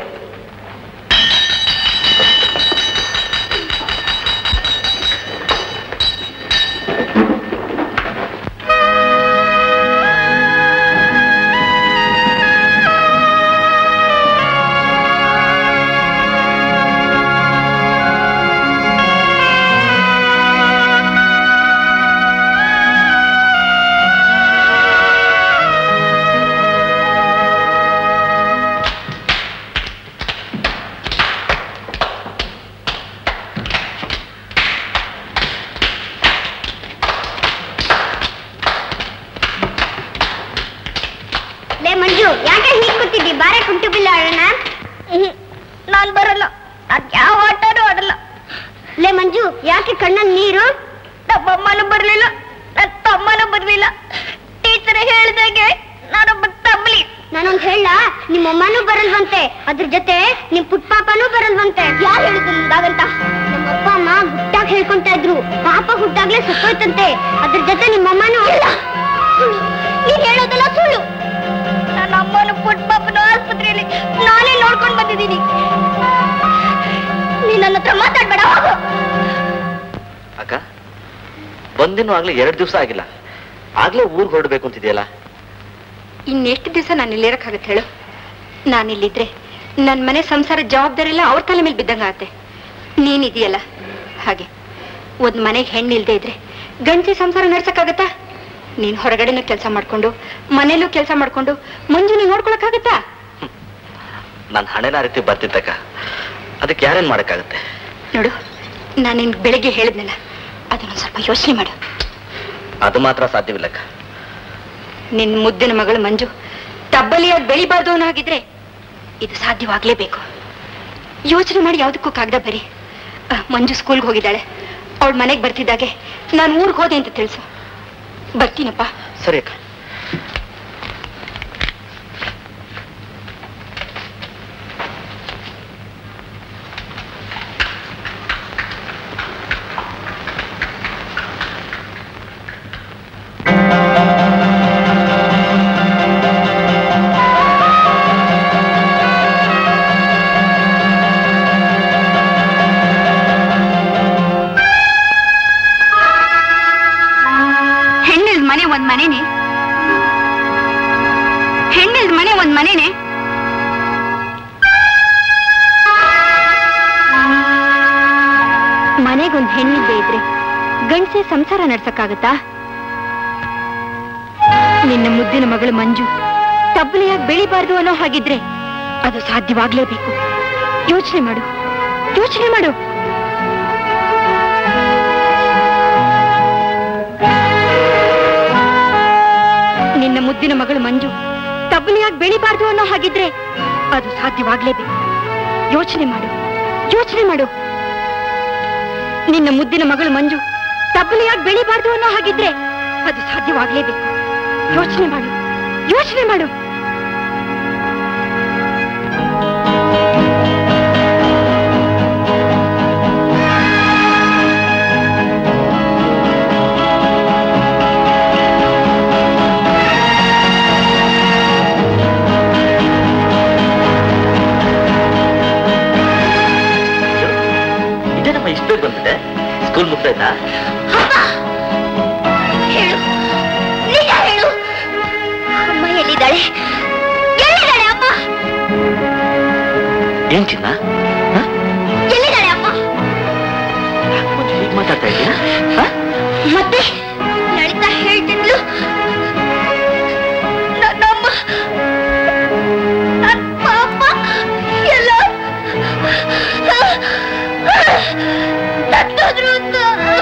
ಮಂಜು, ಯಾಕೆ ಹೀಗೆ ಕೂತಿದ್ದಿ? ಬಾರೆ ಕುಂಟು ಬಿಲ್ಲ ಆಡೋಣ. ನಾನ್ ಬರಲ್ಲ, ನಾನ್ ಯಾವ ಆಟನೂ ಆಡಲ್ಲ. ಲೇ ಮಂಜು, ಯಾಕೆ ಕಣ್ಣಲ್ಲಿ ನೀರು? ನಮ್ಮಮ್ಮನೂ ಬರ್ಲಿಲ್ಲ, ನನ್ನ ತಮ್ಮನೂ ಬರ್ಲಿಲ್ಲ. ಟೀಚರ್ ಹೇಳ್ದಾಗೆ ನಾನೊಬ್ಬ ತಮ್ಮಲಿ. ನಾನೊಂದು ಹೇಳ, ನಿಮ್ಮಮ್ಮನೂ ಬರಲ್ವಂತೆ, ಅದ್ರ ಜೊತೆ ನಿಮ್ ಪುಟ್ಟ ಪಾಪನೂ ಬರಲ್ವಂತೆ. ಯಾರು ಹೇಳಿದ್ರು ಮುಂದಾಗಂತ? ನಮ್ಮ ಅಪ್ಪ ಅಮ್ಮ ಗುಟ್ಟಾಗಿ ಹೇಳ್ಕೊಂತ ಇದ್ರು. ಪಾಪ ಹುಟ್ಟಾಗ್ಲೇ ಸತ್ತೋಯ್ತಂತೆ, ಅದ್ರ ಜೊತೆ ನಿಮ್ಮಮ್ಮನೂ. ನೀನ್ ಹೇಳೋದಲ್ಲ ಸುಳ್ಳು. ನನ್ನ ಅಮ್ಮನ ಪುಟ್ಟ ಪಾಪನ ಆಸ್ಪತ್ರೆಯಲ್ಲಿ ನಾನೇ ನೋಡ್ಕೊಂಡು ಬಂದಿದ್ದೀನಿ. ನೀನ್ ನನ್ನ ಹತ್ರ ಮಾತಾಡ್ಬೇಡ, ಹೋಗು. ಅಕ್ಕ, ಒಂದಿನ ಆಗ್ಲೇ ಎರಡು ದಿವಸ ಆಗಿಲ್ಲ, ಆಗ್ಲೇ ಊರ್ಗ್ ಹೊರಡ್ಬೇಕು ಅಂತಿದೆಯಲ್ಲ. ಇನ್ನೆಷ್ಟು ದಿವಸ ನಾನು ಇಲ್ಲಿರಕ್ಕಾಗತ್ತೆ ಹೇಳು? ನಾನಿಲ್ಲಿದ್ರೆ ನನ್ನ ಮನೆ ಸಂಸಾರ ಜವಾಬ್ದಾರಿ ಎಲ್ಲ ಅವ್ರ ತಲೆ ಮೇಲೆ ಬಿದ್ದಂಗಾಗತ್ತೆ. ನೀನಿದೆಯಲ್ಲ ಹಾಗೆ. ಒಂದ್ ಮನೆಗೆ ಹೆಣ್ಣಿಲ್ದೇ ಇದ್ರೆ ಗಂಡಸಿ ಸಂಸಾರ ನಡ್ಸಕ್ಕಾಗತ್ತಾ? ನೀನ್ ಹೊರಗಡೆನೂ ಕೆಲಸ ಮಾಡ್ಕೊಂಡು ಮನೇಲೂ ಕೆಲಸ ಮಾಡ್ಕೊಂಡು ಮಂಜುನ ನೋಡ್ಕೊಳಕ್ಕಾಗತ್ತಾ? ನನ್ನ ಹಣೆನ ರೀತಿ ಬರ್ತಿದ್ದಕ್ಕ, ಅದಕ್ಕೆ ಯಾರೇನ್ ಮಾಡಕ್ಕಾಗತ್ತೆ? ನೋಡು, ನಾನು ನಿನ್ ಬೆಳಿಗ್ಗೆ ಹೇಳಿದ್ನಲ್ಲ, ಅದನ್ನ ಸ್ವಲ್ಪ ಯೋಚನೆ ಮಾಡು. ಅದು ಮಾತ್ರ ಸಾಧ್ಯವಿಲ್ಲಕ್ಕ. ನಿನ್ ಮುದ್ದಿನ ಮಗಳು ಮಂಜು ತಬ್ಬಲಿಯಾಗಿ ಬೆಳಿಬಾರ್ದು ಅನ್ನೋಗಿದ್ರೆ ಇದು ಸಾಧ್ಯವಾಗ್ಲೇಬೇಕು. ಯೋಚನೆ ಮಾಡಿ ಯಾವ್ದಕ್ಕೂ ಕಾಗದ ಬರಿ. ಮಂಜು ಸ್ಕೂಲ್ಗೆ ಹೋಗಿದ್ದಾಳೆ, ಅವಳ ಮನೆಗೆ ಬರ್ತಿದ್ದಾಗೆ ನಾನು ಊರಿಗೆ ಹೋದೆ ಅಂತ ತಿಳಿಸು. ಬರ್ತೀನಪ್ಪ. ಸರಿ ಅಕ್ಕ. ಒಂದ್ ಮನೆನೆ ಹೆಣ್ಣಿಲ್ದ ಮನೆ ಒಂದ್ ಮನೆನೆ. ಮನೆಗೊಂದ್ ಹೆಣ್ಣಿದ್ದೇ ಇದ್ರೆ ಗಂಡಸೆ ಸಂಸಾರ ನಡ್ಸಕ್ಕಾಗತ್ತಾ? ನಿನ್ನ ಮುದ್ದಿನ ಮಗಳು ಮಂಜು ತಬ್ಬಲಿಯಾಗಿ ಬೆಳಿಬಾರ್ದು ಅನ್ನೋ ಹಾಗಿದ್ರೆ ಅದು ಸಾಧ್ಯವಾಗ್ಲೇಬೇಕು. ಯೋಚನೆ ಮಾಡು, ಯೋಚನೆ ಮಾಡು. ಮುದ್ದಿನ ಮಗಳು ಮಂಜು ತಬ್ಬಲಿಯಾಗಿ ಬೆಳಿಬಾರ್ದು ಅನ್ನೋ ಹಾಗಿದ್ರೆ ಅದು ಸಾಧ್ಯವಾಗ್ಲೇಬೇಕು. ಯೋಚನೆ ಮಾಡು, ಯೋಚನೆ ಮಾಡು. ನಿನ್ನ ಮುದ್ದಿನ ಮಗಳು ಮಂಜು ತಬ್ಬಲಿಯಾಗಿ ಬೆಳಿಬಾರ್ದು ಅನ್ನೋ ಹಾಗಿದ್ರೆ ಅದು ಸಾಧ್ಯವಾಗ್ಲೇಬೇಕು. ಯೋಚನೆ ಮಾಡು, ಯೋಚನೆ ಮಾಡು. ಇಷ್ಟೇ ಬಂದಿದೆ. ಸ್ಕೂಲ್ ಮುಗ್ದಾಯ್ತಾ? ಹೇಳು, ನಿಜ ಹೇಳು. ಅಮ್ಮ ಎಲ್ಲಿದ್ದಾಳೆ? ಎಲ್ಲಿದ್ದಾಳೆ ಅಮ್ಮ? ಏನ್ ಚಿನ್ನ? ಎಲ್ಲಿದ್ದಾಳೆ ಅಮ್ಮ? ಹೀಗೆ ಮಾತಾಡ್ತಾ ಇದೀಯಾ? ಮತ್ತೆ ನಳಿತಾ ಹೇಳ್ತಿದ್ಲು ನನ್ನಮ್ಮ ನನ್ನ ಅಮ್ಮ ಎಲ್ಲ ಸತ್ತೋದ್ರು ಅಂತ.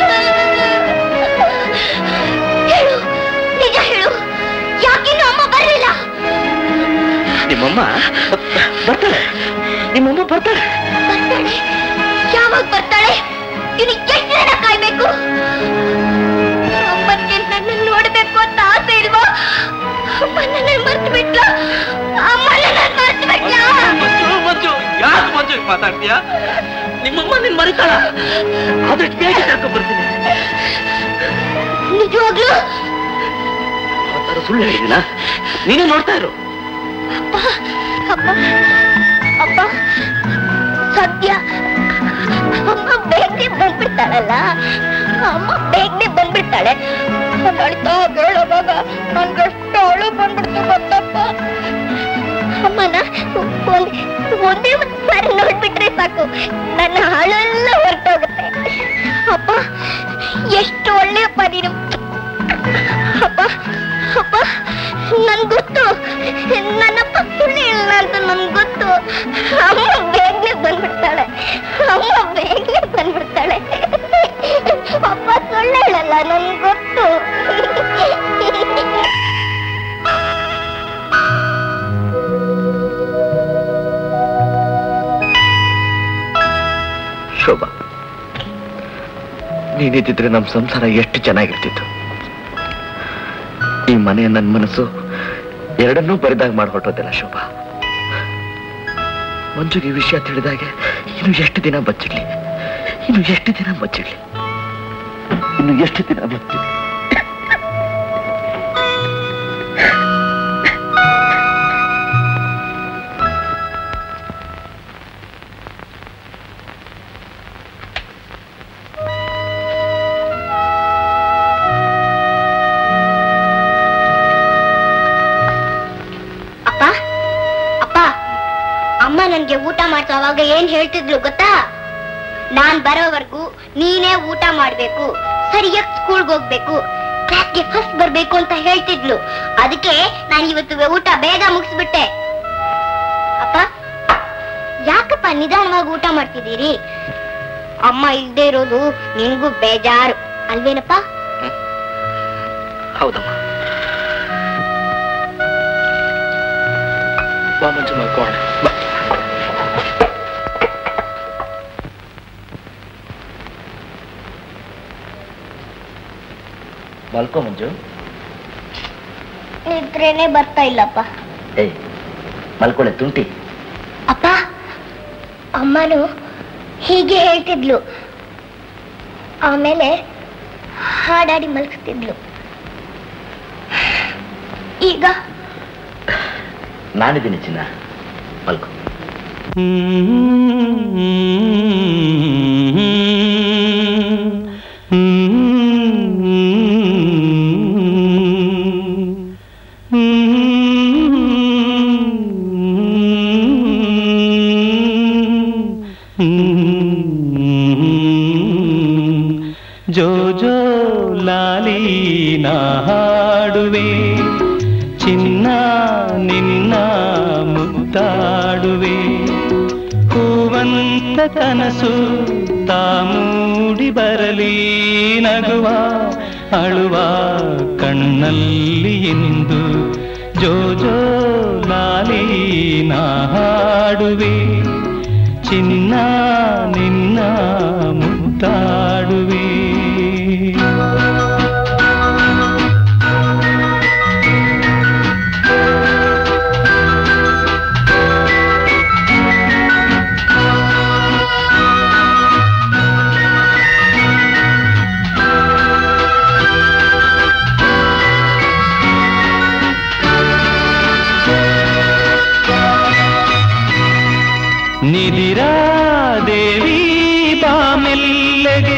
ಹೇಳು, ನಿಜ ಹೇಳು. ಯಾಕಿನ್ನು ಅಮ್ಮ ಬರಲಿಲ್ಲ? ನಿಮ್ಮಮ್ಮ ಬರ್ತಾಳೆ, ನಿಮ್ಮಮ್ಮ ಬರ್ತಾಳೆ. ಬರ್ತಾಳೆ? ಯಾವಾಗ ಬರ್ತಾಳೆ? ಇನ್ನು ಎಷ್ಟು ದಿನ ಕಾಯ್ಬೇಕು? ಅಮ್ಮನಿಗೆ ನನ್ನ ನೋಡ್ಬೇಕು ಅಂತ ಆಸೆ ಇಲ್ವಾ? ಅಮ್ಮ ನನ್ನ ಮರ್ತು ಬಿಟ್ಲ? ಅಮ್ಮ ನನ್ನ ಮರ್ತು ಬಿಟ್ಲ? ಮಂಜು, ಯಾಕೆ ಮಂಜು ಮಾತಾಡ್ತೀಯಾ? ನಿಮ್ಮಮ್ಮ ನಿನ್ ಮರಿತಾಳ? ಆದಷ್ಟು ಬೇಗ ಕರ್ಕೊಂಡ್ ಬರ್ತೀನಿ. ನಿಜವಾಗ್ಲೂ? ಸುಳ್ಳು ಹೇಳಿದಿನ? ನೀನೇ ನೋಡ್ತಾ ಇರು. ಅಪ್ಪ ಅಪ್ಪ ಅಪ್ಪ ಸದ್ಯ ಅಮ್ಮ ಬೇಗನೆ ಬಂದ್ಬಿಡ್ತಾಳಲ್ಲ. ಅಮ್ಮ ಬೇಗನೆ ಬಂದ್ಬಿಡ್ತಾಳೆ. ನಳಿತಾ ಹೇಳುವಾಗ ನನ್ಗೆಷ್ಟು ಅಳು ಬಂದ್ಬಿಡ್ತು ಗೊತ್ತಪ್ಪ. ಅಮ್ಮನ ಒಂದ್ ಒಂದೇ ಒಂದು ಸಾರಿ ನೋಡ್ಬಿಟ್ರೆ ಸಾಕು, ನನ್ನ ಹಾಳೆಲ್ಲ ಹೊರಟೋಗುತ್ತೆ. ಅಪ್ಪ ಎಷ್ಟು ಒಳ್ಳೆಯಪ್ಪ ನೀನು. ಅಪ್ಪ ಅಪ್ಪ ನನ್ ಗೊತ್ತು, ನನ್ನಪ್ಪ ಸುಳ್ಳು ಇಲ್ಲ ಅಂತ ನನ್ ಗೊತ್ತು. ಅಮ್ಮ ಬೇಗನೆ ಬಂದ್ಬಿಡ್ತಾಳೆ, ಅಮ್ಮ ಬೇಗನೆ ಬಂದ್ಬಿಡ್ತಾಳೆ. ಅಪ್ಪ ಸುಳ್ಳು ಹೇಳಲ್ಲ, ನನ್ ಗೊತ್ತು. ಶೋಭಾ, ನೀನಿದ್ದಿದ್ರೆ ನಮ್ಮ ಸಂಸಾರ ಎಷ್ಟು ಚೆನ್ನಾಗಿರ್ತಿತ್ತು. ಈ ಮನೆ ನನ್ನ ಮನಸ್ಸು ಎರಡನ್ನೂ ಬರಿದಾಗ ಮಾಡ್ಕೊಟ್ಟೋದಿಲ್ಲ ಶೋಭಾ. ಮಂಜುಗೆ ಈ ವಿಷಯ ತಿಳಿದಾಗೆ ಇನ್ನು ಎಷ್ಟು ದಿನ ಬಚ್ಚಿಡ್ಲಿ, ಇನ್ನು ಎಷ್ಟು ದಿನ ಬಚ್ಚಿಡ್ಲಿ, ಇನ್ನು ಎಷ್ಟು ದಿನ ಬಚ್ಚಿಡ್ಲಿ. ನನ್ಗೆ ಊಟ ಮಾಡ್ತಾ ಅವಾಗ ಏನ್ ಹೇಳ್ತಿದ್ಲು ಗೊತ್ತಾ? ನಾನ್ ಬರೋವರೆಗೂ ನೀನೇ ಊಟ ಮಾಡ್ಬೇಕು, ಸರಿಯಾಗಿ ಸ್ಕೂಲ್ಗೆ ಹೋಗ್ಬೇಕು, ಕ್ಲಾಸ್ಗೆ ಫಸ್ಟ್ ಬರ್ಬೇಕು ಅಂತ ಹೇಳ್ತಿದ್ಲು. ಅದಕ್ಕೆ ನಾನು ಇವತ್ತು ಊಟ ಬೇಗ ಮುಗಿಸ್ಬಿಟ್ಟೆ. ಅಪ್ಪ ಯಾಕಪ್ಪ ನಿಧಾನವಾಗಿ ಊಟ ಮಾಡ್ತಿದ್ದೀರಿ? ಅಮ್ಮ ಇಲ್ದೇ ಇರೋದು ನಿನ್ಗೂ ಬೇಜಾರು ಅಲ್ವೇನಪ್ಪ? ಹೌದಮ್ಮ. ಬಾ ಮಂಜು, ಮಲ್ಕೋಣ. ಮಲ್ಕೋ ಮಂಜು. ನಿದ್ರೇನೆ ಬರ್ತಾ ಇಲ್ಲಪ್ಪ. ಏಯ್ ಮಲ್ಕೊಳ್ಳೆ ತುಂಟಿ. ಅಪ್ಪ ಅಮ್ಮನು ಹೀಗೆ ಹೇಳ್ತಿದ್ಲು, ಆಮೇಲೆ ಹಾಡಾಡಿ ಮಲ್ಕಿಸ್ತಿದ್ಲು. ಈಗ ನಾನಿದ್ದೀನಿ ಚಿನ್ನ, ಮಲ್ಕೋ. ಜೋ ಜೋ ಲಾಲಿ ನಾ ಹಾಡುವೆ, ಚಿನ್ನ ನಿನ್ನ ಮುತ್ತಾಡುವೆ, ಹೂವಂತ ಕನಸು ತಾ ಮೂಡಿ ಬರಲಿ, ನಗುವ ಅಳುವ ಕಣ್ಣಲ್ಲಿ ಎಂದು ಜೋ ಜೋ ಲಾಲಿ ನಾ ಹಾಡುವೆ ಚಿನ್ನ ನಿನ್ನ ಮುದ್ದಾಡುವೆ. ನಿದಿರಾ ದೇವಿ ಬಾಮೆಲ್ಲಗೆ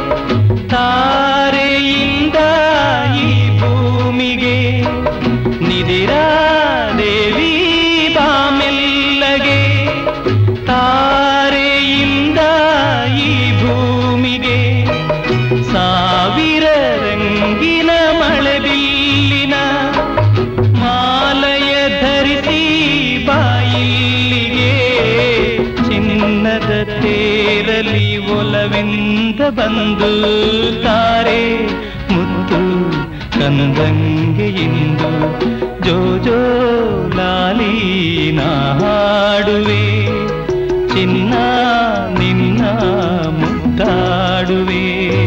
ತಾರೆಯಿಂದ ಈ ಭೂಮಿಗೆ. ನಿದಿರಾ ದೇವಿ ಬಾಮೆಲ್ಲಗೆ ತಾರೆಯಿಂದ ಈ ಭೂಮಿಗೆ. ಸಾವಿರ ರಂಗಿನ ಮಳೆ ಬಿಲ್ಲಿನ ಮಾಲಯ ಧರಿಸಿ ಬಾಯಿಲ್ಲಿಗೆ. ಚಿನ್ನದ ತೇರಲಿ ಒಲವೆಂದ ಬಂದು ತಾರೆ ಮುತ್ತು ಕಂದಂಗೆ ಇಂದು. ಜೋ ಜೋ ಲಾಲಿ ನಾ ಹಾಡುವೆ ಚಿನ್ನ ನಿನ್ನ ಮುದ್ದಾಡುವೆ.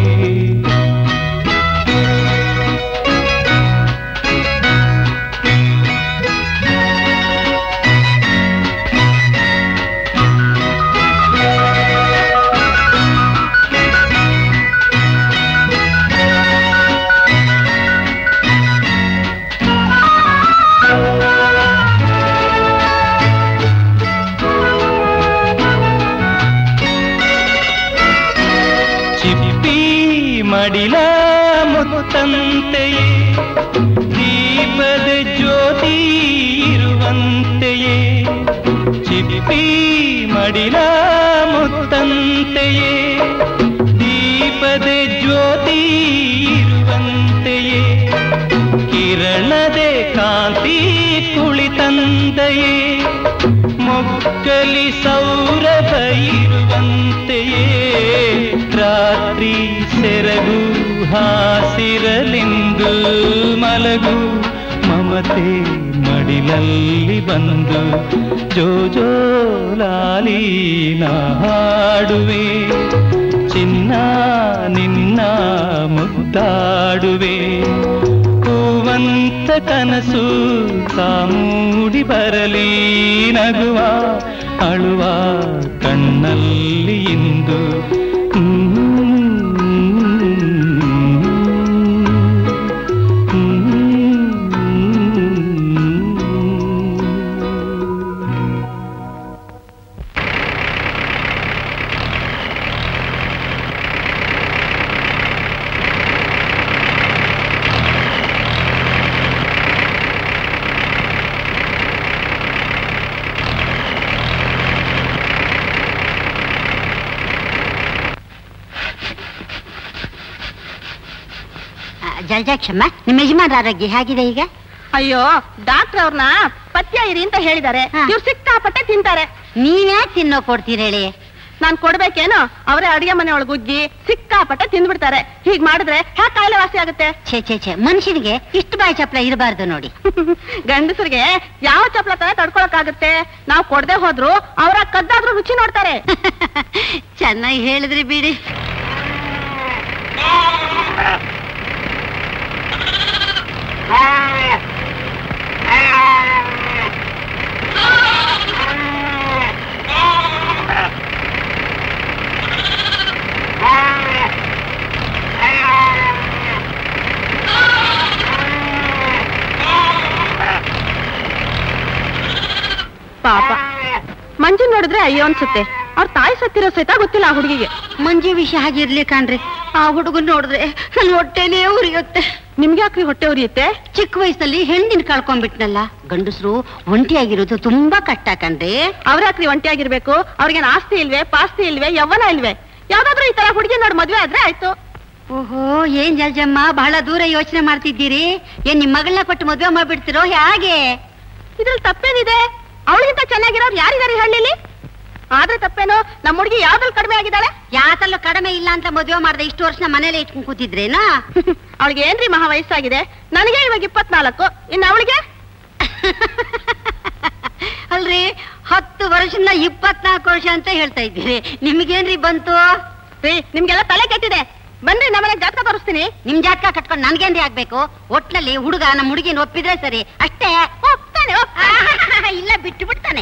ಮಡಿಲ ಮುತ್ತಂತೆಯೇ ದೀಪದ ಜ್ಯೋತಿ ಇರುವಂತೆಯೇ. ಚಿಪ್ಪಿ ಮಡಿಲ ಮುತ್ತಂತೆಯೇ ದೀಪದ ಜ್ಯೋತಿ ಇರುವಂತೆಯೇ. ಕಿರಣದೆ ಕಾಂತಿ ಕುಳಿತಂತೆಯೇ ಮೊಗ್ಗಲಿ ಸೌರಭ ಇರುವಂತೆಯೇ. ರಾತ್ರಿ ಸೆರಗು ಹಾಸಿರಲೆಂದು ಮಲಗು ಮಮತೆ ಮಡಿಲಲ್ಲಿ ಬಂದು. ಜೋ ಜೋ ಲಾಲಿ ನಾ ಹಾಡುವೆ ಚಿನ್ನ ನಿನ್ನ ಮುದ್ದಾಡುವೆ. ಕೂವಂತ ಕನಸು ಕಾಮೂಡಿ ಬರಲಿ ನಗುವ ಅಳುವ ಕಣ್ಣಲ್ಲಿ ಇಂದು. ಜಲಜಾಕ್ಷಮ್ಮ, ನಿಮ್ಮ ಯಜಮಾನ್ರ ಆರೋಗ್ಯ ಹೇಗಿದೆ ಈಗ? ಅಯ್ಯೋ, ಡಾಕ್ಟರ್ ಅವ್ರನ್ನ ಪಥ್ಯ ಇರಿ ಅಂತ ಹೇಳಿದ್ದಾರೆ. ಇವ್ರು ಸಿಕ್ಕಾಪಟ್ಟೆ ತಿಂತಾರೆ. ನೀವ್ಯಾಕೆ ತಿನ್ನೋ ಕೊಡ್ತೀರ ಹೇಳಿ? ನಾನ್ ಕೊಡ್ಬೇಕೇನೋ? ಅವರೇ ಅಡಿಗೆ ಮನೆ ಒಳಗೆ ಉಜ್ಜಿ ಸಿಕ್ಕಾಪಟ್ಟೆ ತಿಂದ್ಬಿಡ್ತಾರೆ. ಹೀಗ್ ಮಾಡಿದ್ರೆ ಹ್ಯಾ ಕಾಯಿಲೆ ವಾಸಿ ಆಗುತ್ತೆ? ಛೇ ಛೇ ಛೇ, ಮನುಷ್ಯನಿಗೆ ಇಷ್ಟು ಬಾಯಿ ಚಪ್ಲ ಇರಬಾರ್ದು ನೋಡಿ. ಗಂಡಸರಿಗೆ ಯಾವ ಚಪ್ಲ ತರ ತಡ್ಕೊಳಕ್ಕಾಗುತ್ತೆ? ನಾವು ಕೊಡದೆ ಹೋದ್ರು ಅವರ ಕದ್ದಾದ್ರೂ ರುಚಿ ನೋಡ್ತಾರೆ. ಚೆನ್ನಾಗಿ ಹೇಳಿದ್ರಿ ಬಿಡಿ. ಪಾಪ ಮಂಜು ನೋಡಿದ್ರೆ ಅಯ್ಯೋ ಅನ್ಸುತ್ತೆ. ಅವ್ರ ತಾಯಿ ಸತ್ತಿರೋ ಸಹಿತ ಗೊತ್ತಿಲ್ಲ ಆ ಹುಡುಗಿಗೆ. ಮಂಜು ವಿಷಯ ಹಾಗಿರ್ಲಿ ಕಾಣ್ರಿ, ಆ ಹುಡುಗನ್ ನೋಡಿದ್ರೆ ನನ್ ಹೊಟ್ಟೆನೇ ಉರಿಯುತ್ತೆ. ನಿಮ್ಗೆ ಯಾಕ್ರಿ ಹೊಟ್ಟೆ ಉರಿಯುತ್ತೆ? ಚಿಕ್ಕ ವಯಸ್ಸಲ್ಲಿ ಹೆಣ್ಣಿನ ಕಳ್ಕೊಂಡ್ಬಿಟ್ನಲ್ಲ. ಗಂಡಸರು ಒಂಟಿಯಾಗಿರೋದು ತುಂಬಾ ಕಷ್ಟ ಕಣ್ರಿ. ಅವ್ರ್ಯಾಕ್ರಿ ಒಂಟಿಯಾಗಿರ್ಬೇಕು? ಅವ್ರಿಗೇನ್ ಆಸ್ತಿ ಇಲ್ವೇ, ಪಾಸ್ತಿ ಇಲ್ವೇ, ಯವ್ವನ ಇಲ್ವೇ? ಯಾವ್ದಾದ್ರು ಈ ತರ ಹುಡುಗಿ ನೋಡಿ ಮದ್ವೆ ಆದ್ರೆ ಆಯ್ತು. ಓಹೋ, ಏನ್ ಜಲ್ಜಮ್ಮ ಬಹಳ ದೂರ ಯೋಚನೆ ಮಾಡ್ತಿದ್ದೀರಿ. ಏನ್ ನಿಮ್ ಮಗಳನ್ನ ಕೊಟ್ಟು ಮದ್ವೆ ಮಾಡ್ಬಿಡ್ತಿರೋ ಹೇಗೆ? ಇದ್ರಲ್ಲಿ ತಪ್ಪೇನಿದೆ? ಅವಳಿಗಿಂತ ಚೆನ್ನಾಗಿರೋರು ಯಾರಿದಾರೆ ಹಳ್ಳಿಲಿ? ಆದ್ರೆ ತಪ್ಪೇನೋ? ನಮ್ಮ ಹುಡುಗಿ ಯಾವ್ದ್ರಲ್ಲಿ ಕಡಿಮೆ ಆಗಿದ್ದಾಳೆ? ಯಾತಲ್ಲೂ ಕಡಿಮೆ ಇಲ್ಲ ಅಂತ ಮದುವೆ ಮಾಡ್ದೆ ಇಷ್ಟು ವರ್ಷ ಮನೇಲೆ ಇಟ್ಕೊಂಡ್ ಕೂತಿದ್ರೇನಾ? ಅವಳಿಗೆ ಏನ್ರಿ ಮಹಾ ವಯಸ್ಸಾಗಿದೆ? ನನಗೆ ಇವಾಗ ಇಪ್ಪತ್ನಾಲ್ಕು, ಇನ್ನು ಅವಳಿಗೆ ಅಲ್ರಿ ಹತ್ತು ವರ್ಷದಿಂದ ಇಪ್ಪತ್ನಾಲ್ಕು ವರ್ಷ ಅಂತ ಹೇಳ್ತಾ ಇದ್ದೀರಿ, ನಿಮ್ಗೇನ್ರಿ ಬಂತು? ನಿಮ್ಗೆಲ್ಲ ತಲೆ ಕೆಟ್ಟಿದೆ. ಬನ್ರಿ ನಮ್ಮನೆ ಜಾತಕ ತೋರಿಸ್ತೀನಿ. ನಿಮ್ ಜಾತಕ ಕಟ್ಕೊಂಡು ನನ್ಗೇನ್ರಿ ಆಗ್ಬೇಕು? ಒಟ್ನಲ್ಲಿ ಹುಡುಗ ನಮ್ಮ ಹುಡುಗಿನ ಒಪ್ಪಿದ್ರೆ ಸರಿ ಅಷ್ಟೇ. ಒಪ್ತಾನೆ ಇಲ್ಲ ಬಿಟ್ಟು ಬಿಡ್ತಾನೆ.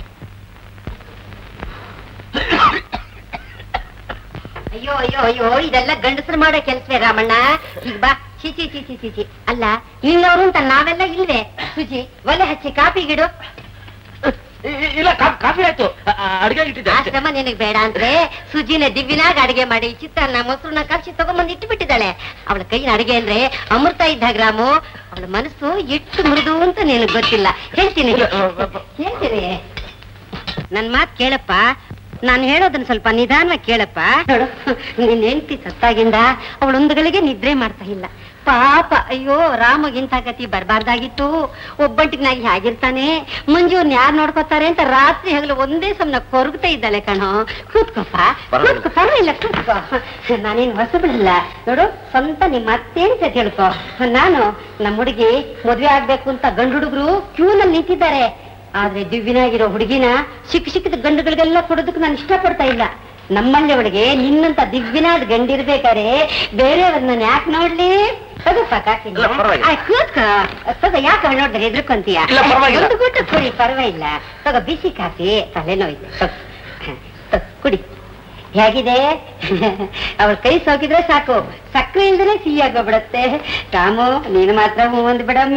ಅಯ್ಯೋ ಅಯ್ಯೋ ಅಯ್ಯೋ ಇದೆಲ್ಲ ಗಂಡಸರು ಮಾಡೋ ಕೆಲ್ಸವೇ ರಾಮಣ್ಣ. ಈಗ ಬಾ. ಚಿಚಿ ಚಿಚಿ ಚಿಚಿ ಅಲ್ಲ ನಿನ್ನವರು ಅಂತ ನಾವೆಲ್ಲ ಇಲ್ವೇ? ಸುಜಿ ಒಲೆ ಹಚ್ಚಿ ಕಾಫಿ ಗಿಡು. ಇಲ್ಲ ಕಾಫಿ ಆಯ್ತು, ಅಡಿಗೆ ಇಟ್ಟಿದ್ದೆ. ಆಶ್ರಮ ನಿನಗ್ ಬೇಡ ಅಂದ್ರೆ ಸುಜಿನ ದಿವ್ಯನಾಗ ಅಡಿಗೆ ಮಾಡಿ ಚಿತ್ರಾನ್ನ ಮೊಸರನ್ನ ಕಲ್ಸಿ ತಗೊಂಬಂದು ಇಟ್ಟು ಬಿಟ್ಟಿದ್ದಾಳೆ. ಅವಳ ಕೈನ ಅಡಿಗೆ ಅಂದ್ರೆ ಅಮೃತ ಇದ್ದಾಗ ರಾಮು. ಅವಳ ಮನಸ್ಸು ಎಷ್ಟು ಮೃದು ಅಂತ ನಿನಗ್ ಗೊತ್ತಿಲ್ಲ. ಹೇಳ್ತೀನಿ ಹೇಳ್ತೀನಿ ನನ್ ಮಾತ್ ಕೇಳಪ್ಪ. ನಾನು ಹೇಳೋದನ್ನ ಸ್ವಲ್ಪ ನಿಧಾನವಾಗಿ ಕೇಳಪ್ಪ. ನೋಡು, ನಿನ್ ಹೆಂಡತಿ ಸತ್ತಾಗಿಂದ ಅವಳೊಂದುಗಳಿಗೆ ನಿದ್ರೆ ಮಾಡ್ತಾ ಇಲ್ಲ ಪಾಪ. ಅಯ್ಯೋ ರಾಮಗಿಂತ ಗತಿ ಬರ್ಬಾರ್ದಾಗಿತ್ತು. ಒಬ್ಬಂಟಿಗ್ನಾಗಿ ಹೇಗಿರ್ತಾನೆ, ಮಂಜೂರ್ನ ಯಾರು ನೋಡ್ಕೋತಾರೆ ಅಂತ ರಾತ್ರಿ ಹಗಲು ಒಂದೇ ಸಮನ ಕೊರಗ್ತಾ ಇದ್ದಾಳೆ ಕಣೋ. ಕೂತ್ಕೋಪ್ಪ, ಕೂತ್ಕೋ, ಪರವಾಗಿಲ್ಲ ಕೂತ್ಕೋ. ನಾನೇನು ಹೊಸಬಿಡಲ್ಲ ನೋಡು, ಸ್ವಂತ ನಿಮ್ಮ ಅತ್ತೆ ಅಂತ ತಿಳ್ಕೊ. ನಾನು ನಮ್ಮ ಹುಡುಗಿ ಮದ್ವೆ ಆಗ್ಬೇಕು ಅಂತ ಗಂಡು ಹುಡುಗರು ಕ್ಯೂನಲ್ಲಿ ನಿಂತಿದ್ದಾರೆ. ಆದ್ರೆ ದಿವ್ಯನಾಗಿರೋ ಹುಡುಗಿನ ಸಿಕ್ಕ ಸಿಕ್ಕದ ಗಂಡುಗಳಿಗೆಲ್ಲ ಕೊಡೋದಕ್ಕೆ ನಾನು ಇಷ್ಟಪಡ್ತಾ ಇಲ್ಲ. ನಮ್ಮಲ್ಲಿ ಒಳಗೆ ನಿನ್ನಂತ ದಿವ್ಯನಾದ ಗಂಡಿರ್ಬೇಕಾರೆ ಬೇರೆಯವ್ರನ್ನ ನಾನು ಯಾಕೆ ನೋಡ್ಲಿ? ತಗೋಪ್ಪ ಕಾಫಿ. ಕೂತ್ಕೋ, ತಗೋ. ಯಾಕೆ ನೋಡಿದ್ರೆ ಹೆದರ್ಕೊಂತೀಯ? ಒಂದು ಗುಟ್ಟು ಕುಡಿ, ಪರವಾಗಿಲ್ಲ. ತಗೋ ಬಿಸಿ ಕಾಫಿ, ತಲೆನೋಯ್ತು. ಕುಡಿ. ಹೇಗಿದೆ? ಅವ್ರ ಕೈ ಸೋಕಿದ್ರೆ ಸಾಕು, ಸಕ್ಕರೆ ಇಲ್ದೇ ಸಿಹಿಯಾಗೋಗ್ಬಿಡತ್ತೆ. ರಾಮು ನೀನು ಮಾತ್ರ ಹೂ ಒಂದು ಬಿಡಮ್ಮ.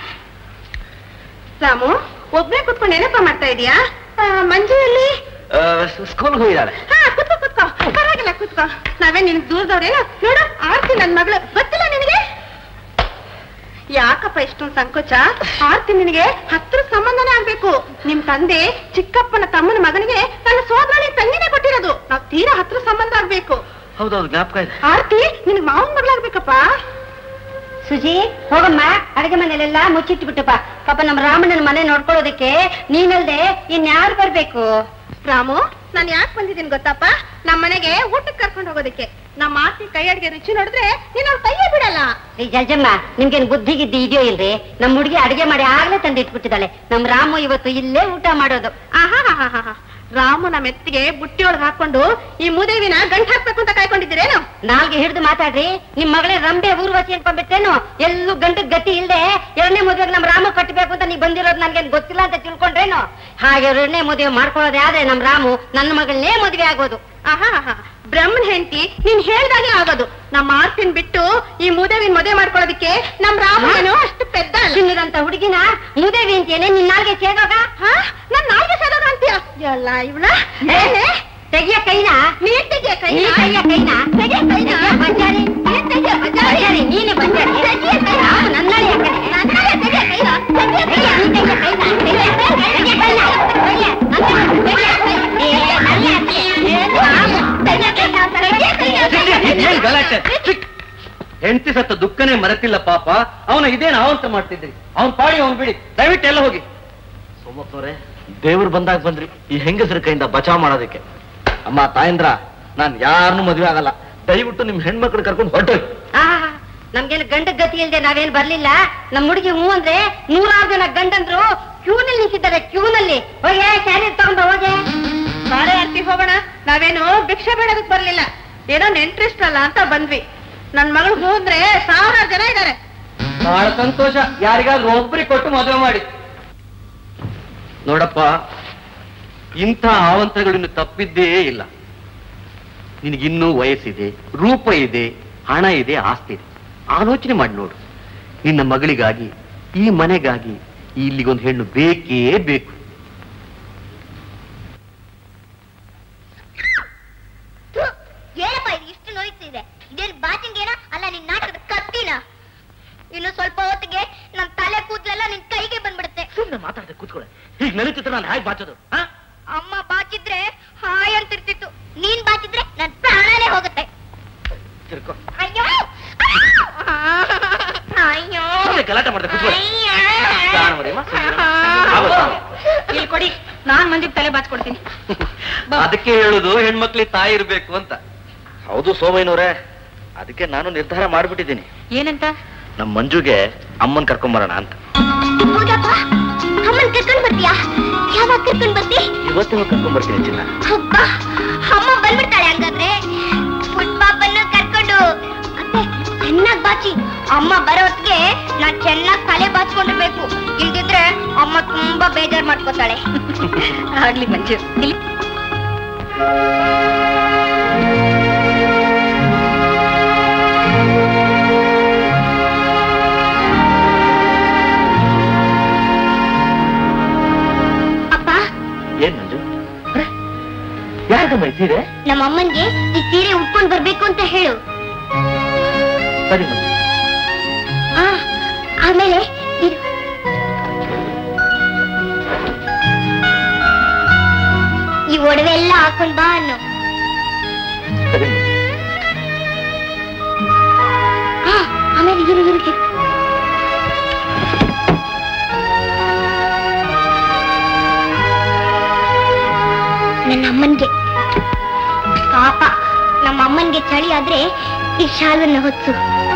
ರಾಮು ಒಬ್ನೇ ಕುತ್ಕೊಂಡು ಏನಪ್ಪ ಮಾಡ್ತಾ ಇದೀಯಾ? ಮಂಜುಯಲ್ಲಿ ಸ್ಕೂಲ್ ಹೋಗಿದ್ದಾಳೆ. ಹಾ ಕುತ್ಕೋ ಕುತ್ಕೋ, ಪರವಾಗಿಲ್ಲ ಕುತ್ಕೋ. ನಾವೇ ನಿನಗ್ ದೂರದವ್ರೇನೋ. ನೋಡು ಆರ್ತಿ ನನ್ ಮಗಳು, ಗೊತ್ತಿಲ್ಲ ನಿನಗೆ? ಯಾಕಪ್ಪ ಇಷ್ಟೊಂದು ಸಂಕೋಚ? ಆರ್ತಿ ನಿನಗೆ ಹತ್ರ ಸಂಬಂಧನೇ ಆಗ್ಬೇಕು. ನಿಮ್ ತಂದೆ ಚಿಕ್ಕಪ್ಪನ ತಮ್ಮನ ಮಗನಿಗೆ ನನ್ನ ಸೋದರಳಿ ತಂಗಿನೇ ಕೊಟ್ಟಿರೋದು. ನಾವ್ ತೀರಾ ಹತ್ರ ಸಂಬಂಧ ಆಗ್ಬೇಕು. ಹೌದೌದು, ಜ್ಞಾಪಕ ಇದೆ. ಆರ್ತಿ ನಿನಗ್ ಮಾವನ್ ಮಗಳಾಗ್ಬೇಕಪ್ಪ. ಸುಜಿ ಹೋಗಮ್ಮ, ಅಡಿಗೆ ಮನೇಲೆಲ್ಲ ಮುಚ್ಚಿಟ್ಟು ಬಿಟ್ಟಪ್ಪ. ಪಾಪ ನಮ್ಮ ರಾಮಣ್ಣನ ಮನೆ ನೋಡ್ಕೊಳ್ಳೋದಕ್ಕೆ ನೀನಲ್ದೆ ಇನ್ಯಾರು ಬರ್ಬೇಕು? ರಾಮು, ನಾನ್ ಯಾಕೆ ಬಂದಿದ್ದೀನಿ ಗೊತ್ತಪ್ಪ? ನಮ್ಮ ಮನೆಗೆ ಊಟಕ್ಕೆ ಕರ್ಕೊಂಡು ಹೋಗೋದಕ್ಕೆ. ನಮ್ಮ ಆರ್ತಿ ಕೈ ಅಡಿಗೆ ರುಚಿ ನೋಡಿದ್ರೆ ನೀನ್ ಅವ್ರ ಕೈಯೇ ಬಿಡಲ್ಲ. ಈ ಜಲ್ಜಮ್ಮ, ನಿಮ್ಗೇನ್ ಬುದ್ಧಿ ಗಿದ್ದಿ ಇದೆಯೋ ಇಲ್ರಿ? ನಮ್ ಹುಡುಗಿ ಅಡಿಗೆ ಮಾಡಿ ಆಗ್ಲೇ ತಂದಿಟ್ಬಿಟ್ಟಿದ್ದಾಳೆ. ನಮ್ ರಾಮು ಇವತ್ತು ಇಲ್ಲೇ ಊಟ ಮಾಡೋದು. ಆಹಾ ಹಾ ಹಾ ಹಾ ರಾಮು ನಮ್ಮ ಎತ್ತಿಗೆ ಬುಟ್ಟಿ ಒಳಗೆ ಹಾಕೊಂಡು ಈ ಮೂದೇವಿನ ಗಂಟ್ ಹಾಕ್ಬೇಕು ಅಂತ ಕಾಯ್ಕೊಂಡಿದ್ದೀರೇನು? ನಾಲ್ಗೆ ಹಿಡಿದು ಮಾತಾಡ್ರಿ. ನಿಮ್ ಮಗಳೇ ರಂಬೆ ಊರ್ವಶಿ ಅನ್ಕೊಂಡ್ಬಿಟ್ಟೇನು? ಎಲ್ಲೂ ಗಂಟಕ್ ಗತಿ ಇಲ್ದೆ ಎರಡನೇ ಮದುವೆಗೆ ನಮ್ ರಾಮು ಕಟ್ಟಬೇಕು ಅಂತ ನೀವ್ ಬಂದಿರೋದು ನನ್ಗೇನ್ ಗೊತ್ತಿಲ್ಲ ಅಂತ ತಿಳ್ಕೊಂಡ್ರೇನು? ಹಾಗೆ ಎರಡನೇ ಮದುವೆ ಮಾಡ್ಕೊಳ್ಳೋದೇ ಆದ್ರೆ ನಮ್ ರಾಮು ನನ್ನ ಮಗಳನ್ನೇ ಮದುವೆ ಆಗೋದು. ಆಹಾ ಹಾ ಬ್ರಹ್ಮನ್ ಹೆಂಡತಿ ನೀನ್ ಹೇಳ್ದಾಗೆ ಆಗೋದು. ನಮ್ಮ ಆರ್ತಿನ್ ಬಿಟ್ಟು ಈ ಮೂದೇವಿನ ಮದುವೆ ಮಾಡ್ಕೊಳ್ಳೋದಕ್ಕೆ ನಮ್ ರಾಮನು ಅಷ್ಟು ಪೆದ್ದ ಚಿನ್ನದಂತ ಹುಡುಗಿನ ಮೂದೇವಿ ಅಂತೇನೆ ನಿನ್ ನಾಲ್ಗೆ ಸೇದೋಗ? ಹಾ ನಾನ್ ನಾಲ್ಗೆ ಸೇದೋಗ ಅಂತೀಯ? ಎಲ್ಲ ಇವಳ ತೆಗಿಯ ಕೈನ, ನೀನ್ ತೆಗಿಯ ಕೈ, ಕೈಯ ಕೈನ, ತೆಗಿಯ ಕೈನ, ಬಜಾರಿ ನೀನ್ ತೆಗಿಯ ಬಜಾರಿ, ನೀನೆ ಬಜಾರಿ, ತೆಗಿಯ ಕೈ, ನನ್ನಳೆ ನನ್ನಳೆ ತೆಗಿಯ ಕೈನ, ತೆಗಿಯ ಕೈ, ನೀನ್ ತೆಗಿಯ ಕೈನ, ತೆಗಿಯ ಕೈನ, ತೆಗಿಯ ಗಲಾಟೆ. ಹೆಂಡತಿ ಸತ್ತ ದುಃಖನೇ ಮರೆತಿಲ್ಲ ಪಾಪ. ಅವನ ಇದೇನು ಅವಂತ ಮಾಡ್ತಿದ್ರಿ? ಅವನ್ ಪಾಡಿ ಅವನ್ ಬಿಡಿ, ದಯವಿಟ್ಟು ಎಲ್ಲ ಹೋಗಿ. ಸೋಮಪ್ಪನವ್ರೆ, ದೇವ್ರು ಬಂದಾಗ ಬಂದ್ರಿ ಈ ಹೆಂಗಸರ ಕೈಯಿಂದ ಬಚಾವ್ ಮಾಡೋದಕ್ಕೆ. ಅಮ್ಮ ತಾಯಂದ್ರ, ನಾನ್ ಯಾರನ್ನೂ ಮದುವೆ ಆಗಲ್ಲ. ದಯವಿಟ್ಟು ನಿಮ್ ಹೆಣ್ಮಕ್ಳು ಕರ್ಕೊಂಡು ಹೊರಟೋಗಿ. ಆ ನಮ್ಗೇನು ಗಂಡ ಗತಿ ಇಲ್ದೆ ನಾವೇನ್ ಬರ್ಲಿಲ್ಲ. ನಮ್ ಹುಡುಗಿ ಹೂ ಅಂದ್ರೆ ನೂರಾರು ಜನ ಗಂಡಂದ್ರು ಕ್ಯೂನಲ್ಲಿ ನಿಂತಿದ್ದಾರೆ. ಕ್ಯೂನಲ್ಲಿ ಹೋಗಿ ಕ್ಯಾರಿಯರ್ ತಗೊಂಡು ಹೋಗಿ. ಬಾಳೆ ಆರ್ತಿ ಹೋಗೋಣ. ನಾವೇನು ಭಿಕ್ಷೆ ಬೇಡೋದಕ್ ಬರ್ಲಿಲ್ಲ, ಏನೋ ಇಂಟ್ರೆಸ್ಟ್ ಅಲ್ಲ ಅಂತ ಬಂದ್ವಿ. ನನ್ ಮಗಳು ಹೂ ಅಂದ್ರೆ ಸಾವಿರಾರು ಜನ ಇದ್ದಾರೆ. ಬಹಳ ಸಂತೋಷ. ಯಾರಿಗಾದ್ರೂ ಒಬ್ಬರಿಗೆ ಕೊಟ್ಟು ಮದುವೆ ಮಾಡಿ. ನೋಡಪ್ಪ, ಇಂಥ ಆವಂತರಗಳಿನ್ನು ತಪ್ಪಿದ್ದೇ ಇಲ್ಲ. ನಿನಗಿನ್ನೂ ವಯಸ್ಸಿದೆ, ರೂಪ ಇದೆ, ಹಣ ಇದೆ, ಆಸ್ತಿ ಇದೆ. ಆಲೋಚನೆ ಮಾಡಿ ನೋಡು. ನಿನ್ನ ಮಗಳಿಗಾಗಿ, ಈ ಮನೆಗಾಗಿ ಇಲ್ಲಿಗೊಂದು ಹೆಣ್ಣು ಬೇಕೇ ಬೇಕು. ಏನಪ್ಪ ಇದು ಇಷ್ಟು ನೋಯ್ತಿದೆ? ಇದೇನು ಬಾಚಿಂಗೇನ ಅಲ್ಲ ನಿನ್ ನಾಟಕದ ಕತ್ತಿನ? ಇನ್ನು ಸ್ವಲ್ಪ ಹೊತ್ತಿಗೆ ನಮ್ ತಲೆ ಕೂದಲೆಲ್ಲ ನಿನ್ ಕೈಗೆ ಬಂದ್ಬಿಡುತ್ತೆ. ಸುಮ್ಮನೆ ಮಾತಾಡದೆ ಕೂತ್ಕೊಳ್ಳೆ. ಈಗ ನಡೀತಿದ್ರೆ ನಾನು ಹೇಗೆ ಬಾಚೋದು? ಅಮ್ಮ ಬಾಚಿದ್ರೆ ಹಾಯ್ ಅಂತಿರ್ತಿತ್ತು, ನೀನ್ ಬಾಚಿದ್ರೆ ನನ್ ಪ್ರಾಣನೇ ಹೋಗುತ್ತೆ. ತಿರ್ಕೋ. ಅಯ್ಯೋ ಅಯ್ಯೋ ಗಲಾಟೆ ಮಾಡ್ದೆ ಕೂತ್ಕೊಳ್ಳೆ. ಇಲ್ಲಿ ಕೊಡಿ, ನಾನ್ ಮಂದಿಗೆ ತಲೆ ಬಾಚ್ಕೊಡ್ತೀನಿ. ಅದಕ್ಕೆ ಹೇಳುದು ಹೆಣ್ಮಕ್ಳಿಗೆ ತಾಯಿ ಇರ್ಬೇಕು ಅಂತ. ಹೌದು ಸೋಮಯ್ಯನವ್ರೆ, ಅದಕ್ಕೆ ನಾನು ನಿರ್ಧಾರ ಮಾಡ್ಬಿಟ್ಟಿದ್ದೀನಿ. ಏನಂತ? ನಮ್ಮ ಮಂಜುಗೆ ಅಮ್ಮನ್ ಕರ್ಕೊಂಬರೋಣ ಅಂತ. ಹೌದಪ್ಪ? ಅಮ್ಮನ್ ಕರ್ಕೊಂಡ್ ಬರ್ತೀಯಾ? ಯಾವಾಗ ಕರ್ಕೊಂಡ್ ಬರ್ತಿ? ಇವತ್ತು ಹೋಗಿ ಕರ್ಕೊಂಡ್ ಬರ್ತೀನಿ ಚಿನ್ನ. ಅಬ್ಬ, ಅಮ್ಮ ಬಂದ್ಬಿಡ್ತಾಳೆ ಹಂಗಾದ್ರೆ. ಪುಟ್ ಪಾಪನ್ನ ಕರ್ಕೊಂಡು ಅತ್ತೆ ಚೆನ್ನಾಗ್ ಬಾಚಿ. ಅಮ್ಮ ಬರೋ ಹೊತ್ತಿಗೆ ನಾನ್ ಚೆನ್ನಾಗ್ ತಲೆ ಬಾಚ್ಕೊಂಡಿರ್ಬೇಕು. ಇಲ್ದಿದ್ರೆ ಅಮ್ಮ ತುಂಬಾ ಬೇಜಾರ್ ಮಾಡ್ಕೋತಾಳೆ. ಆಗ್ಲಿ ಮಂಜು. ಇಲ್ಲಿ ಏನ್ ಮಂಜು? ಯಾಕಮ್ಮ ಸೀರೆ? ನಮ್ಮ ಅಮ್ಮನ್ಗೆ ಈ ಸೀರೆ ಉಟ್ಕೊಂಡ್ ಬರ್ಬೇಕು ಅಂತ ಹೇಳು. ಸರಿ ಮಂಜು. ಆ, ಆಮೇಲೆ ಇರು. ಈ ಒಡವೆ ಎಲ್ಲ ಹಾಕೊಂಡ್ ಬಾ ಅನ್ನು. ಸರಿ. ಆ, ಆಮೇಲೆ ಇರು ಇರು ಇರು. ನನ್ನ ಅಮ್ಮನ್ಗೆ ಪಾಪ, ನಮ್ಮ ಅಮ್ಮನ್ಗೆ ಚಳಿ ಆದ್ರೆ ಈ ಶಾಲನ್ನು ಹೊತ್ತು.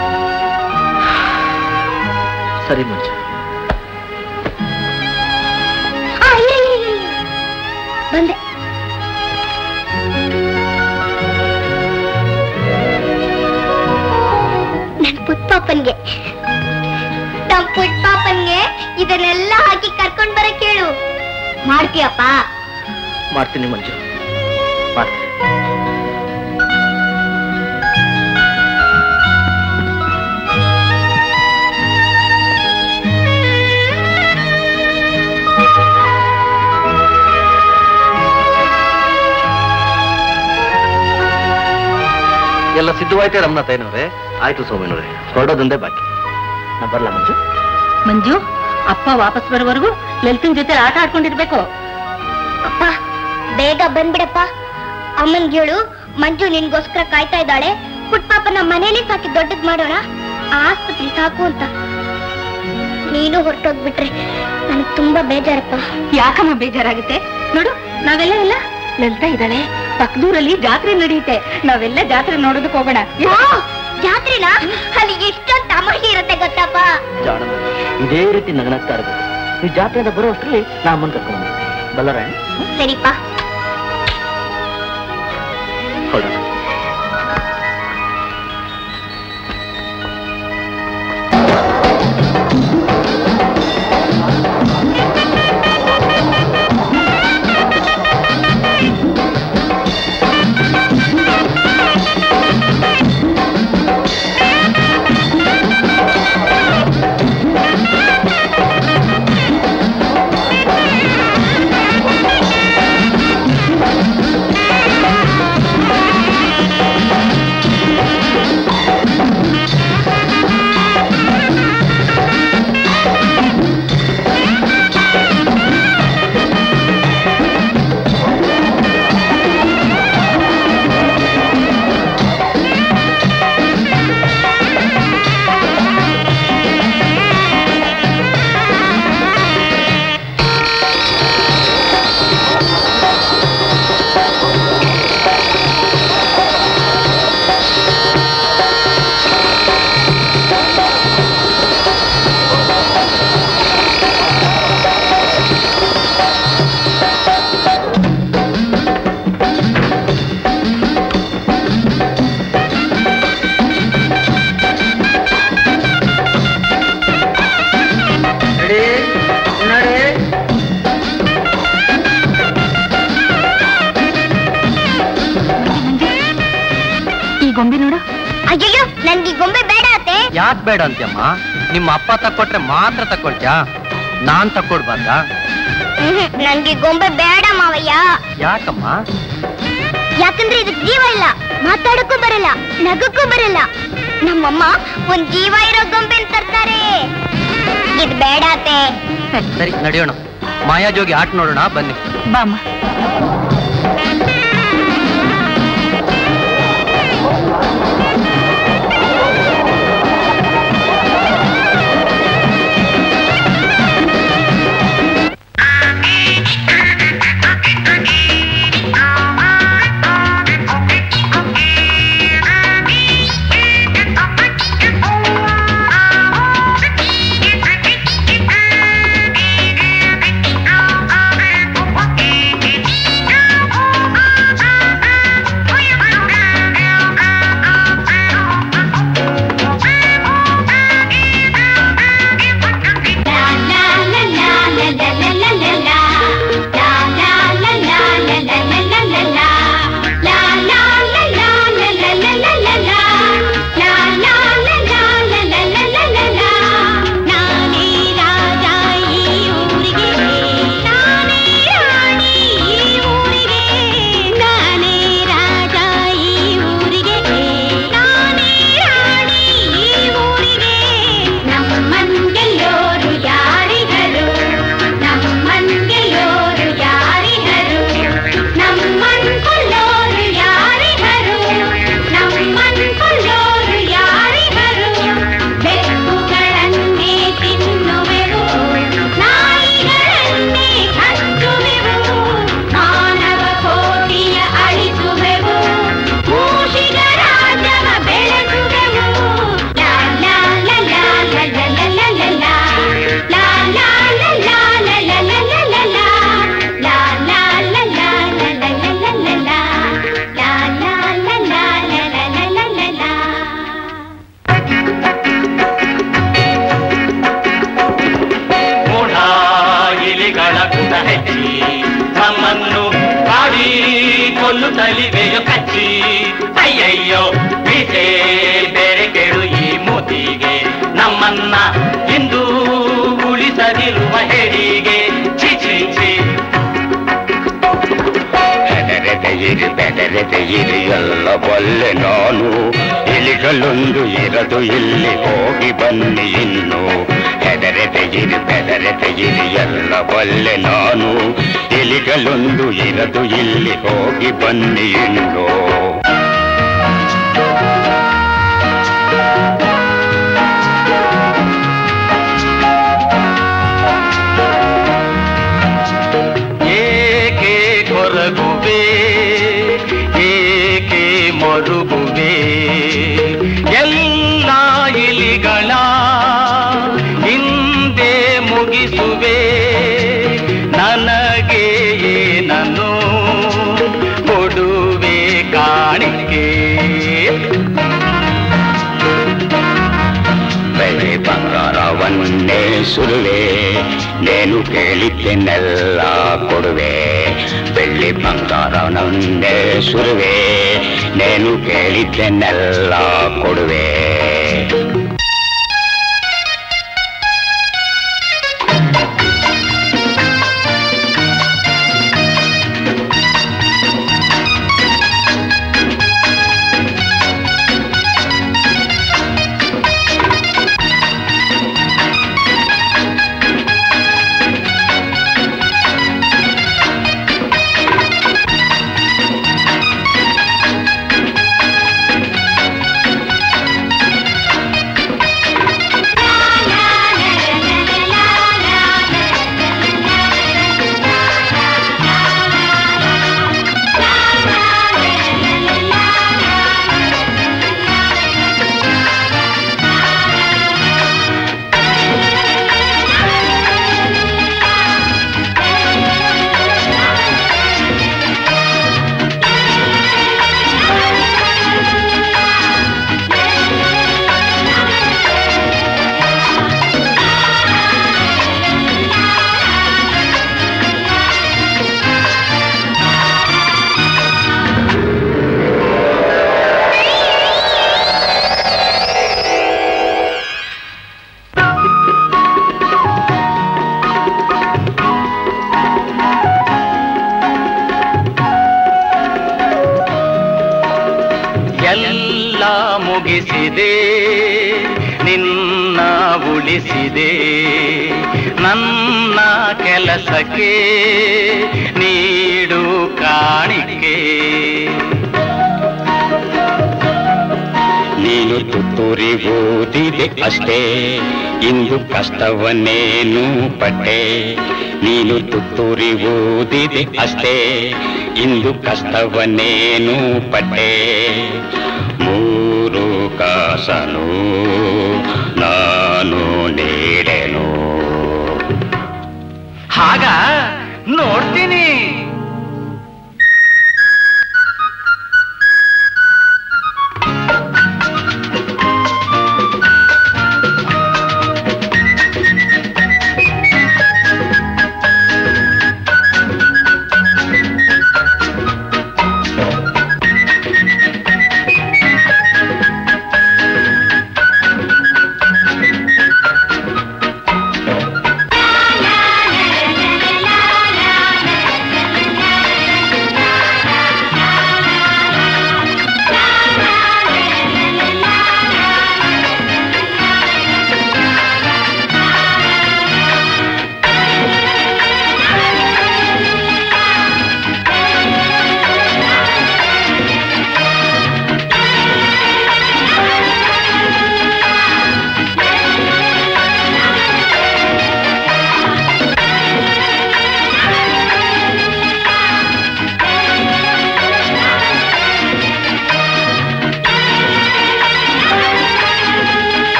ಸರಿ ಮಂಜು. ಬಂದೆ. ನನ್ ಪುಟ್ಪಾಪನ್ಗೆ ನಮ್ ಪುಟ್ಪಾಪನ್ಗೆ ಇದನ್ನೆಲ್ಲ ಹಾಕಿ ಕರ್ಕೊಂಡ್ ಬರಕ್ ಹೇಳು. ಮಾಡ್ತೀಯಪ್ಪ? ಮಾಡ್ತೀನಿ ಮಂಜು, ಮಾಡ್ತೀನಿ. ಎಲ್ಲ ಸಿದ್ಧವಾಯ್ತೆ ರಮಣ ತಾಯಿನವ್ರೆ? ಆಯ್ತು ಸೋಮೇನವ್ರೆ, ಹೊರಡೋದೊಂದೇ ಬಾಕಿ. ನಾ ಬರ್ಲಾ ಮಂಜು? ಮಂಜು, ಅಪ್ಪ ವಾಪಸ್ ಬರೋವರೆಗೂ ಲಲಿತನ್ ಜೊತೆ ಆಟ ಆಡ್ಕೊಂಡಿರ್ಬೇಕು. ಅಪ್ಪ ಬೇಗ ಬಂದ್ಬಿಡಪ್ಪ. ಅಮ್ಮನ್ ಹೇಳು ಮಂಜು ನಿನ್ಗೋಸ್ಕರ ಕಾಯ್ತಾ ಇದ್ದಾಳೆ. ಪುಟ್ಪಾಪನ ಮನೇಲಿ ಸಾಕಿ ದೊಡ್ಡದ್ ಮಾಡೋಣ, ಆಸ್ಪತ್ರೆ ಸಾಕು ಅಂತ. ನೀನು ಹೊರಟೋಗ್ಬಿಟ್ರೆ ನನಗ್ ತುಂಬಾ ಬೇಜಾರಪ್ಪ. ಯಾಕಮ್ಮ ಬೇಜಾರಾಗುತ್ತೆ? ನೋಡು, ನಾವೆಲ್ಲ ಇಲ್ಲ ಲಲಿತಾ ಇದ್ದಾಳೆ. ಪಕ್ಕದೂರಲ್ಲಿ ಜಾತ್ರೆ ನಡೆಯುತ್ತೆ, ನಾವೆಲ್ಲ ಜಾತ್ರೆ ನೋಡೋದಕ್ಕೆ ಹೋಗೋಣ. ಜಾತ್ರೆನಾ? ಅಲ್ಲಿ ಎಷ್ಟೊಂದು ತಮಾಷೆ ಇರುತ್ತೆ ಗೊತ್ತಪ್ಪ. ಇದೇ ರೀತಿ ನಗನಾಗ್ತಾ ಇರ್ಬೇಕು. ಈ ಜಾತ್ರೆಯಿಂದ ಬರೋ ಅಷ್ಟರಲ್ಲಿ ನಾ ಅಮ್ಮನ್ ಕರ್ಕೊಂಡು ಬಲ್ಲರಾಯಣ. ಸರಿಪ್ಪ. ಹೊರಡೋಣ. ಗೊಂಬೆ ನೋಡು. ಅಯ್ಯೋ, ನನ್ಗೆ ಗೊಂಬೆ ಬೇಡ ಅತ್ತೆ. ಯಾಕೆ ಬೇಡ ಅಂತ್ಯಮ್ಮ? ನಿಮ್ಮ ಅಪ್ಪ ತಕ್ಕೊಟ್ರೆ ಮಾತ್ರ ತಕ್ಕೊಳ್ತ್ಯಾ? ನಾನ್ ತಕ್ಕೊಡ್ಬಾರ್ದ? ನನ್ಗೆ ಗೊಂಬೆ ಬೇಡ ಮಾವಯ್ಯ. ಯಾಕಮ್ಮ? ಯಾಕಂದ್ರೆ ಇದಕ್ ಜೀವ ಇಲ್ಲ, ಮಾತಾಡಕ್ಕೂ ಬರಲ್ಲ, ನಗಕ್ಕೂ ಬರಲ್ಲ. ನಮ್ಮಮ್ಮ ಒಂದ್ ಜೀವ ಇರೋ ಗೊಂಬೆ ತರ್ತಾರೆ. ಇದ್ ಬೇಡ ಅತ್ತೆ. ಸರಿ ನಡೆಯೋಣ, ಮಾಯಾಜೋಗಿ ಆಟ ನೋಡೋಣ ಬನ್ನಿ. ಬಾಮ್ಮ. ನೀನು ತಲಿವೆಯೋ ಕಚ್ಚಿ ಅಯ್ಯಯ್ಯೋ ಮೀಸೆ ಬೇರೆ ಕೇಳು ಈ ಮೂತಿಗೆ ನಮ್ಮನ್ನ ಇಂದು ಉಳಿಸದಿರುವ ಹೆಡಿಗೆ ಛಿ ಛಿ ಛಿ ಬೆದರೆದೆ ಇರಿ ಬೆದರೆದೆ ಇರಿ ಎಲ್ಲ ಬಲ್ಲೆ ನಾನು ಇಲಿಗಳೊಂದು ಇರದು ಇಲ್ಲಿ ಹೋಗಿ ಬನ್ನಿ ಇನ್ನು ಹೆದರೆದೆ ಇರಿ ಬೆದರೆದೆ ಇರಿ ಎಲ್ಲ ಬಲ್ಲೆ ನಾನು ಇಲಿಗಳೊಂದು ಇರದು ಇಲ್ಲಿ ಹೋಗಿ ಬನ್ನಿ ಇನ್ನು ಕೊರಗುವೆ ಏಕೆ ಮರುಗುವೆ ಎಲ್ಲ ಇಲಿಗಳ ಹಿಂದೆ ಮುಗಿಸುವೆ ನನಗೆ ಏನನ್ನು ಕೊಡುವೆ ಕಾಣಿಕೆ ಬೆಳೆ ಬಂಗಾರವನ್ನೇ ಸುರುವೆ ನೇನು ಕೇಳಿದ್ದೆನ್ನೆಲ್ಲ ಕೊಡುವೆ ಬೆಳ್ಳಿ ಬಂಗಾರವನ್ನೇ ಸುರುವೆ ನೇನು ಕೇಳಿದ್ದೆನ್ನೆಲ್ಲ ಕೊಡುವೆ ಎಲ್ಲ ಮುಗಿಸಿದೆ ನಿನ್ನ ಉಳಿಸಿದೆ ನನ್ನ ಕೆಲಸಕ್ಕೆ ನೀಡು ಕಾಣಿಕೆ ನೀನು ತುತ್ತೂರಿ ಓದಿದೆ ಅಷ್ಟೇ ಇಂದು ಕಷ್ಟವನ್ನೇನು ಪಟ್ಟೆ ನೀನು ತುತ್ತೂರಿ ಓದಿದೆ ಅಷ್ಟೇ ಇಂದು ಕಷ್ಟವನ್ನೇನು ಪಟ್ಟೆ ಮೂರು ಕಾಸನು ನಾನು ನೀಡೆನು ಹಾಗ ನೋಡ್ತೀನಿ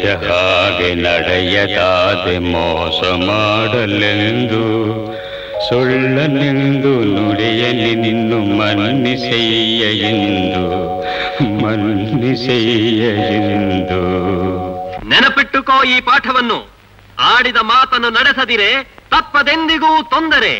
ನಡೆದಿದ್ದ ಹಾಗೆ ನಡೆಯದಾದೆ ಮೋಸ ಮಾಡಲೆಂದು ಸುಳ್ಳನೆಂದು ನುಡಿಯಲಿ ನಿನ್ನು ಮನ್ನಿಸೆಯ್ಯ ಎಂದು ಮನ್ನಿಸೆಯ್ಯ ಎಂದು. ನೆನಪಿಟ್ಟುಕೋ ಈ ಪಾಠವನ್ನು. ಆಡಿದ ಮಾತನ್ನು ನಡೆಸದಿರೆ ತಪ್ಪದೆಂದಿಗೂ ತೊಂದರೆ.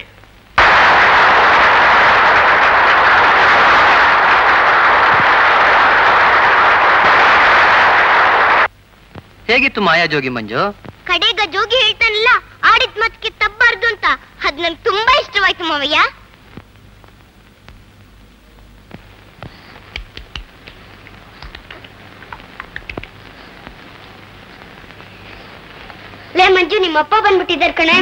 ಹೇಗಿತ್ತು ಮಾಯಾಜೋಗಿ ಮಂಜು? ಕಡೆಗ ಜೋಗಿ ಹೇಳ್ತಾನಲ್ಲ, ಆಡಿದ ಮಾತಿಗೆ ತಪ್ಪಬಾರ್ದು ಅಂತ. ಅದ್ ನಂಗೆ ತುಂಬಾ ಇಷ್ಟವಾಯ್ತು ಮಾವಯ್ಯ. ಲೇ ಮಂಜು, ನಿಮ್ಮಪ್ಪ ಬಂದ್ಬಿಟ್ಟಿದ್ದಾರೆ ಕಣೆ.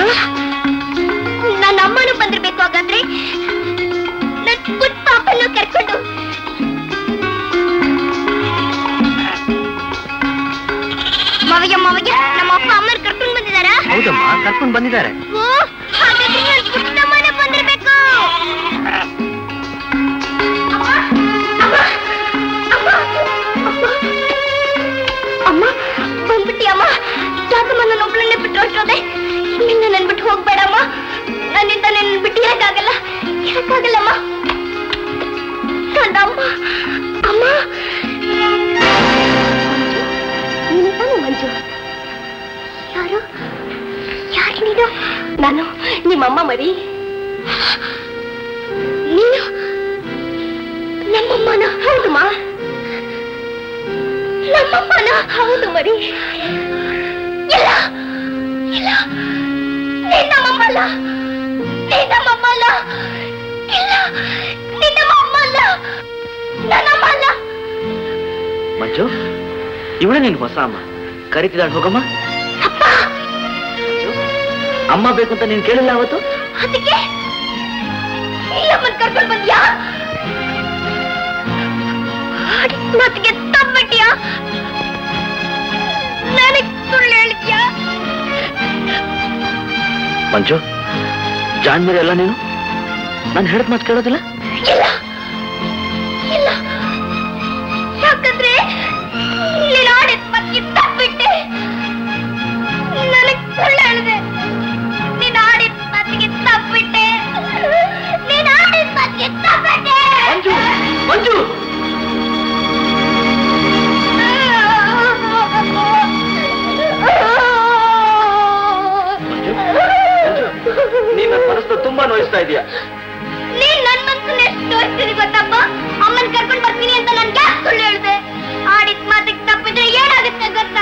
ನನ್ನ ಅಮ್ಮನೂ ಬಂದಿರ್ಬೇಕು. ಹಾಗಾದ್ರೆ ನನ್ ಪುಟ್ಟ ಪಾಪನ್ನು ಕರ್ಕೊಂಡು. ಮಾವಯ್ಯ ಮಾವಯ್ಯ, ನಮ್ಮ ಅಪ್ಪ ಅಮ್ಮನ ಕರ್ಕೊಂಡು ಬಂದಿದ್ದಾರಾ? ಹೌದಮ್ಮ, ಕರ್ಕೊಂಡು ಬಂದಿದ್ದಾರೆ. ಓ, ಹಾಗಾದ್ರೆ ನನ್ ಪುಟ್ಟಮ್ಮನೇ ಬಂದಿರ್ಬೇಕು. ಅಮ್ಮ ಬಂದ್ಬಿಟ್ಟಿ ಅಮ್ಮ. ಯಾಕಮ್ಮ ನನ್ನ ಒಬ್ಬಳನ್ನೇ ಬಿಟ್ಟು ಹೊರಟೋದೆ? ನಿನ್ನ ನನ್ ಬಿಟ್ಟು ಹೋಗ್ಬೇಡಮ್ಮ. ನನ್ನಿಂದ ನನ್ನ ಬಿಟ್ಟು ಇರಕ್ಕಾಗಲ್ಲ, ಇರಕ್ಕಾಗಲ್ಲಮ್ಮ. ಅಮ್ಮ ಅಮ್ಮ, ನೀನು ತಾನೇ ಮಂಜು? ಯಾರು ಯಾರು ನೀನು? ನಾನು ನಿಮ್ಮಮ್ಮ ಮರಿ. ನೀನು ನಮ್ಮಮ್ಮನ? ಹೌದಮ್ಮ, ನಮ್ಮಮ್ಮನ. ಹೌದು ಮರಿ. ಇಲ್ಲ ಇಲ್ಲ, ನಿನ್ನ ಮಮ್ಮಲ್ಲ, ನಿನ್ನ ಮಮ್ಮಲ್ಲ. ಇಲ್ಲ, ನಿನ್ನ ಮಮ್ಮಲ್ಲ, ನನ್ನಮ್ಮಲ್ಲ. ಮಂಜು, ಇವಳೇ ನಿನ್ ಹೊಸ ಅಮ್ಮ. ಕರಿತಿದ್ದಾಳೆ, ಹೋಗಮ್ಮ. ಅಮ್ಮ ಬೇಕು ಅಂತ ನೀನ್ ಕೇಳಿಲ್ಲ ಅವತ್ತು? ಅದಕ್ಕೆ ನಮ್ಮನ್ ಕರ್ಕೊಂಡು ಬಂದ್ಯಾ? ಮಾತಿಗೆ ತಪ್ಪಿಟ್ಯಾ? ನನಗ್ ಸುಳ್ಳು ಹೇಳ್ತೀಯಾ? ಮಂಜು, ಜಾಣ್ಮೇಲೆ ಅಲ್ಲ ನೀನು? ನಾನು ಹೇಳಿದ ಮಾತು ಕೇಳೋದಿಲ್ಲ? ಇಲ್ಲ ಇಲ್ಲ, ಯಾಕಂದ್ರೆ ನೀನು ಆಡಿದ ಮಾತಿಗೆ ತಪ್ಪಿಟ್ಟೆ. ನನಗ್ ಸುಳ್ಳು ಹೇಳಿದೆ. ನೀನು ಆಡಿದ ಮಾತಿಗೆ ತಪ್ಪಿಟ್ಟೆ. ನೀನು ಆಡಿದ ಮಾತಿಗೆ ತಪ್ಪಿಟ್ಟೆ. ಮಂಜು ಮಂಜು, ನೀನ್ ನನ್ನ ಮನಸ್ಸು ತುಂಬಾ ನೋಯಿಸ್ತಾ ಇದೀಯ. ನೀನ್ ನನ್ ಮನಸ್ಸನ್ನ ಎಷ್ಟು ನೋಯಿಸ್ತೀನಿ ಗೊತ್ತಪ್ಪ? ಅಮ್ಮನ್ ಕರ್ಕೊಂಡು ಬರ್ತೀನಿ ಅಂತ ನನ್ ಯಾಕೆ ಸುಳ್ಳು ಹೇಳಿದೆ? ಆಡಿದ ಮಾತಿಗೆ ತಪ್ಪಿದ್ರೆ ಏನಾಗುತ್ತೆ ಗೊತ್ತಾ?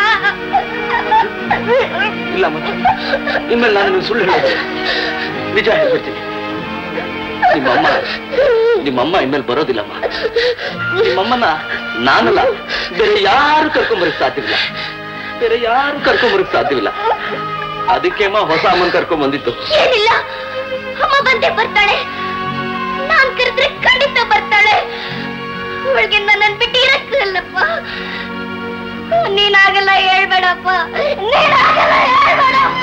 ಇಲ್ಲ ಮಂಜು, ಇನ್ಮೇಲೆ ನಾನು ನೀವು ಸುಳ್ಳು ಹೇಳಿದೆ ನಿಜ ಹೇಳ್ಬಿಡ್ತೀನಿ. ನಿಮ್ಮಮ್ಮ ನಿಮ್ಮಮ್ಮ ಇನ್ಮೇಲೆ ಬರೋದಿಲ್ಲಮ್ಮ. ನಿಮ್ಮಮ್ಮನ ನಾನಲ್ಲ, ಬೇರೆ ಯಾರು ಕರ್ಕೊಂಬರಕ್ ಸಾಧ್ಯವಿಲ್ಲ. ಬೇರೆ ಯಾರು ಕರ್ಕೊಂಬರಕ್ ಸಾಧ್ಯವಿಲ್ಲ. ಅದಕ್ಕೆ ಅಮ್ಮ ಹೊಸ ಅಮ್ಮನ್ ಕರ್ಕೊಂಡ್ ಬಂದಿತ್ತು. ಏನಿಲ್ಲ, ಅಮ್ಮ ಬಂದೇ ಬರ್ತಾಳೆ. ನಾನ್ ಕರೆದ್ರೆ ಖಂಡಿತ ಬರ್ತಾಳೆ. ಅವಳಿಗೆ ನನ್ನನ್ ಬಿಟ್ಟು ಇರಕ್ಕಲ್ಲಪ್ಪ. ನೀನಾಗಲ್ಲ ಹೇಳ್ಬೇಡಪ್ಪ, ನೀನಾಗಲ್ಲ ಹೇಳ್ಬೇಡಪ್ಪ.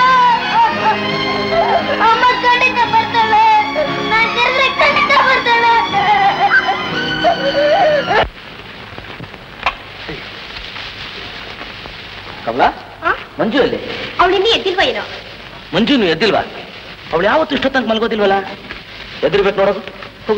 ಅಮ್ಮ ಖಂಡಿತ ಬರ್ತಾಳೆ. ನಾನ್ ಕರೆದ್ರೆ ಖಂಡಿತ ಬರ್ತಾಳೆ. ಕಮಲಾ, ಮಂಜು ಅಲ್ಲಿ? ಅವಳಿನ್ನೂ ಎದ್ದಿಲ್ವಾ ಏನೋ? ಮಂಜುನು ಎದ್ದಿಲ್ವಾ? ಅವಳು ಯಾವತ್ತು ಇಷ್ಟೊತ್ತಂಗೆ ಮಲ್ಗೋದಿಲ್ವಲ್ಲ? ಎದ್ದಿರ್ಬೇಕು ನೋಡೋದು. ಹೋಗು.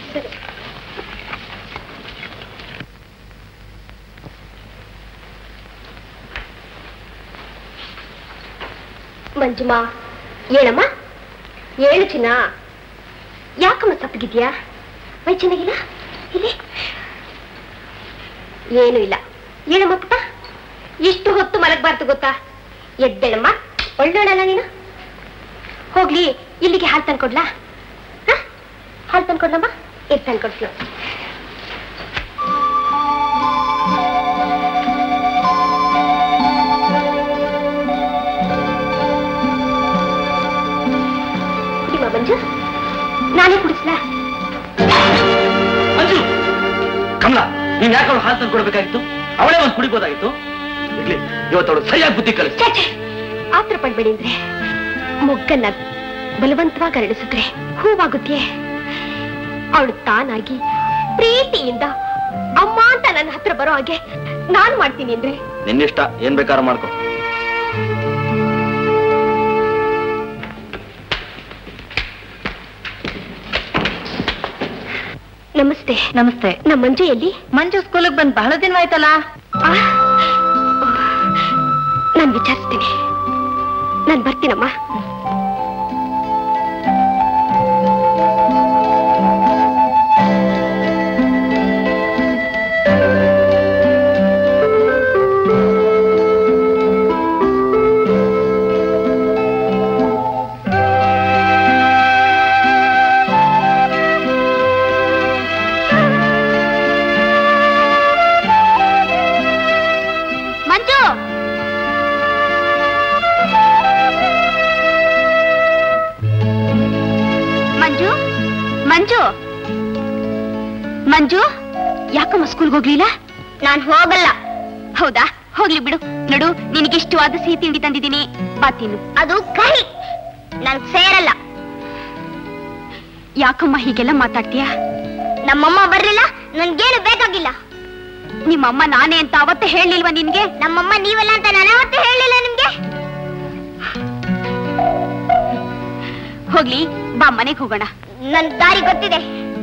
ಮಂಜುಮ್ಮ, ಹೇಳಮ್ಮ. ಹೇಳು ಚಿನ್ನ. ಯಾಕಮ್ಮ ಸಪ್ಪಗಿದ್ಯಾ? ಮೈ ಚೆನ್ನಾಗಿಲ್ಲ? ಇಲ್ಲಿ ಏನು ಇಲ್ಲ. ಹೇಳಮ್ಮ ಪುಟ್ಟ. ಇಷ್ಟು ಹೊತ್ತು ಮಲಗಬಾರ್ದು ಗೊತ್ತಾ? ಎದ್ದೇಳಮ್ಮ, ಒಳ್ಳೋಳಲ್ಲ ನೀನು. ಹೋಗ್ಲಿ, ಇಲ್ಲಿಗೆ ಹಾಲು ತಂದ್ಕೊಡ್ಲಾ? ಹಾಲು ತಂದ್ಕೊಡ್ಲಮ್ಮ? ಎದ್ದು ತಂದ್ಕೊಡ್ತೀನಿ. ಮಂಜು, ನಾನೇ ಕುಡಿಸ್ಲಾ? ಮಂಜು, ಕಮಲಾ, ನೀನ್ ಯಾಕೆ ಅವಳು ಹಾಲು ತಂದು ಕೊಡ್ಬೇಕಾಗಿತ್ತು? ಅವಳೇ ಒಂದು ಕುಡಿಬೋದಾಗಿತ್ತು. ಇರ್ಲಿ, ಇವತ್ತವಳು ಸರಿಯಾಗಿ ಬುದ್ಧಿ ಕಲಿಸಿ. ಆತ್ರ ಪಡ್ಬೇಡಿ ಅಂದ್ರೆ ಮೊಗ್ಗನ್ನ ಬಲವಂತವಾಗಿ ಅರಳಿಸಿದ್ರೆ ಹೂವಾಗುತ್ತೆ. ಅವಳು ತಾನಾಗಿ ಪ್ರೀತಿಯಿಂದ ಅಮ್ಮ ಅಂತ ನನ್ನ ಹತ್ರ ಬರೋ ಹಾಗೆ ನಾನ್ ಮಾಡ್ತೀನಿ ಅಂದ್ರೆ ನಿನ್ನಿಷ್ಟ, ಏನ್ ಬೇಕಾದ್ರೂ ಮಾಡ್ಕೊ. ನಮಸ್ತೆ. ನಮಸ್ತೆ. ನಮ್ಮ ಮಂಜು ಎಲ್ಲಿ? ಮಂಜು ಸ್ಕೂಲಿಗೆ ಬಂದು ಬಹಳ ದಿನವಾಯ್ತಲ್ಲ. ನಾನು ವಿಚಾರಿಸ್ತೀನಿ. ನಾನು ಬರ್ತೀನಮ್ಮ. ಮಂಜು, ಮಂಜು, ಯಾಕಮ್ಮ ಸ್ಕೂಲ್ಗೆ ಹೋಗ್ಲಿಲ್ಲ? ನಾನ್ ಹೋಗಲ್ಲ. ಹೌದಾ? ಹೋಗ್ಲಿ ಬಿಡು. ನೋಡು, ನಿನಗಿಷ್ಟವಾದ ಸಿಹಿ ತಿಂಡಿ ತಂದಿದ್ದೀನಿ, ಬಾ ತಿನ್ನು. ಅದು ಕಹಿ, ನನ್ ಸೇರಲ್ಲ. ಯಾಕಮ್ಮ ಹೀಗೆಲ್ಲ ಮಾತಾಡ್ತೀಯಾ? ನಮ್ಮಮ್ಮ ಬರ್ಲಿಲ್ಲ, ನನ್ಗೇನು ಬೇಕಾಗಿಲ್ಲ. ನಿಮ್ಮಮ್ಮ ನಾನೇ ಅಂತ ಅವತ್ತೇ ಹೇಳಿಲ್ವಾ ನಿನ್ಗೆ? ನಮ್ಮಮ್ಮ ನೀವಲ್ಲ ಅಂತ ನಾನು ಅವತ್ತೇ ಹೇಳಿಲ್ಲ ನಿಮ್ಗೆ. ಹೋಗ್ಲಿ ಬಾ, ಮನೆಗೆ ಹೋಗೋಣ. ನನ್ ದಾರಿ ಗೊತ್ತಿದೆ.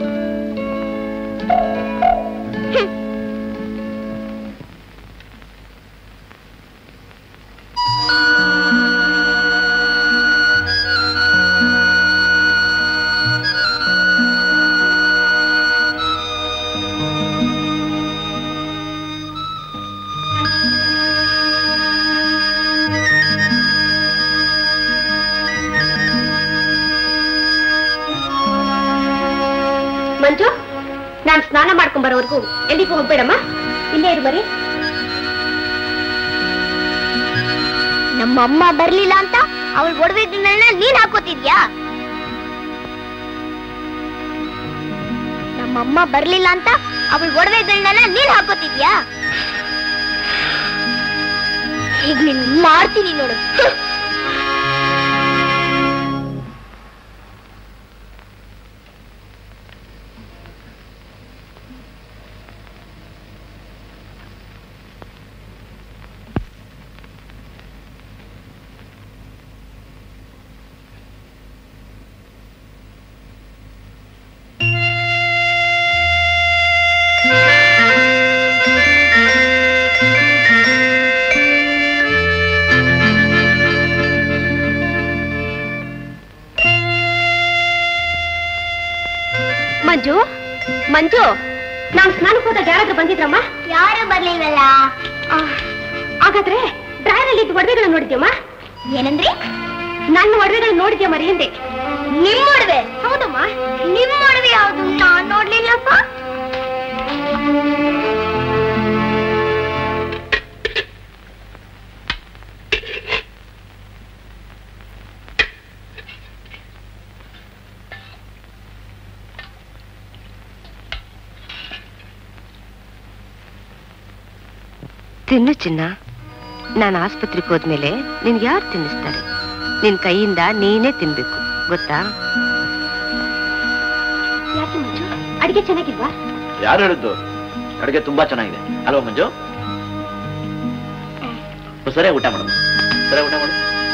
ಮಂಜು, ನಾನ್ ಸ್ನಾನ ಮಾಡ್ಕೊಂಡ್ ಬರೋವರೆಗೂ ಎಲ್ಲಿಗೂ ಹೋಗ್ಬೇಡಮ್ಮ, ಇಲ್ಲೇ ಇರು ಬರೀ. ನಮ್ಮಮ್ಮ ಬರ್ಲಿಲ್ಲ ಅಂತ ಅವಳು ಒಡವೆಗಳನ್ನ ನೀನ್ ಹಾಕೋತಿದ್ಯಾ? ನಮ್ಮಮ್ಮ ಬರ್ಲಿಲ್ಲ ಅಂತ ಅವಳು ಒಡವೆಗಳನ್ನ ನೀನ್ ಹಾಕೋತಿದ್ಯಾ? ಈಗ ನೀನ್ ಮಾಡ್ತೀನಿ ನೋಡು. ಮಂಜು, ಮಂಜು, ನಾನು ಸ್ನಾನಕ್ಕೆ ಹೋದಾಗ ಯಾರಾದ್ರೂ ಬಂದಿದ್ರಮ್ಮ? ಯಾರು ಬರ್ಲಿಲ್ವಲ್ಲ. ಹಾಗಾದ್ರೆ ಡ್ರಾಯರಲ್ಲಿ ಇದ್ದ ಒಡವೆಗಳನ್ನ ನೋಡಿದ್ಯಮ್ಮ? ಏನಂದ್ರಿ? ನನ್ನ ಒಡವೆಗಳನ್ನ ನೋಡಿದ್ಯಮ್ಮ ರೀ ಎಂದೆ. ನಿಮ್ಮ ಒಡವೆ? ಹೌದಮ್ಮ. ನಿಮ್ಮ ಒಡವೆ ಯಾವ್ದು? ನಾನ್ ನೋಡ್ಲಿಲ್ಲಪ್ಪ. ತಿನ್ನು ಚಿನ್ನ. ನಾನು ಆಸ್ಪತ್ರೆಗೆ ಹೋದ್ಮೇಲೆ ನಿನ್ಗೆ ಯಾರು ತಿನ್ನಿಸ್ತಾರೆ? ನಿನ್ ಕೈಯಿಂದ ನೀನೇ ತಿನ್ಬೇಕು, ಗೊತ್ತಾ? ಯಾಕೆ ಮಂಜು, ಅಡಿಗೆ ಚೆನ್ನಾಗಿಲ್ವಾ? ಯಾರು ಹೇಳಿದ್ದು? ಅಡಿಗೆ ತುಂಬಾ ಚೆನ್ನಾಗಿದೆ ಅಲ್ವಾ ಮಂಜು? ಸರಿಯಾಗಿ ಊಟ ಮಾಡು, ಸರಿಯಾಗಿ ಊಟ ಮಾಡು.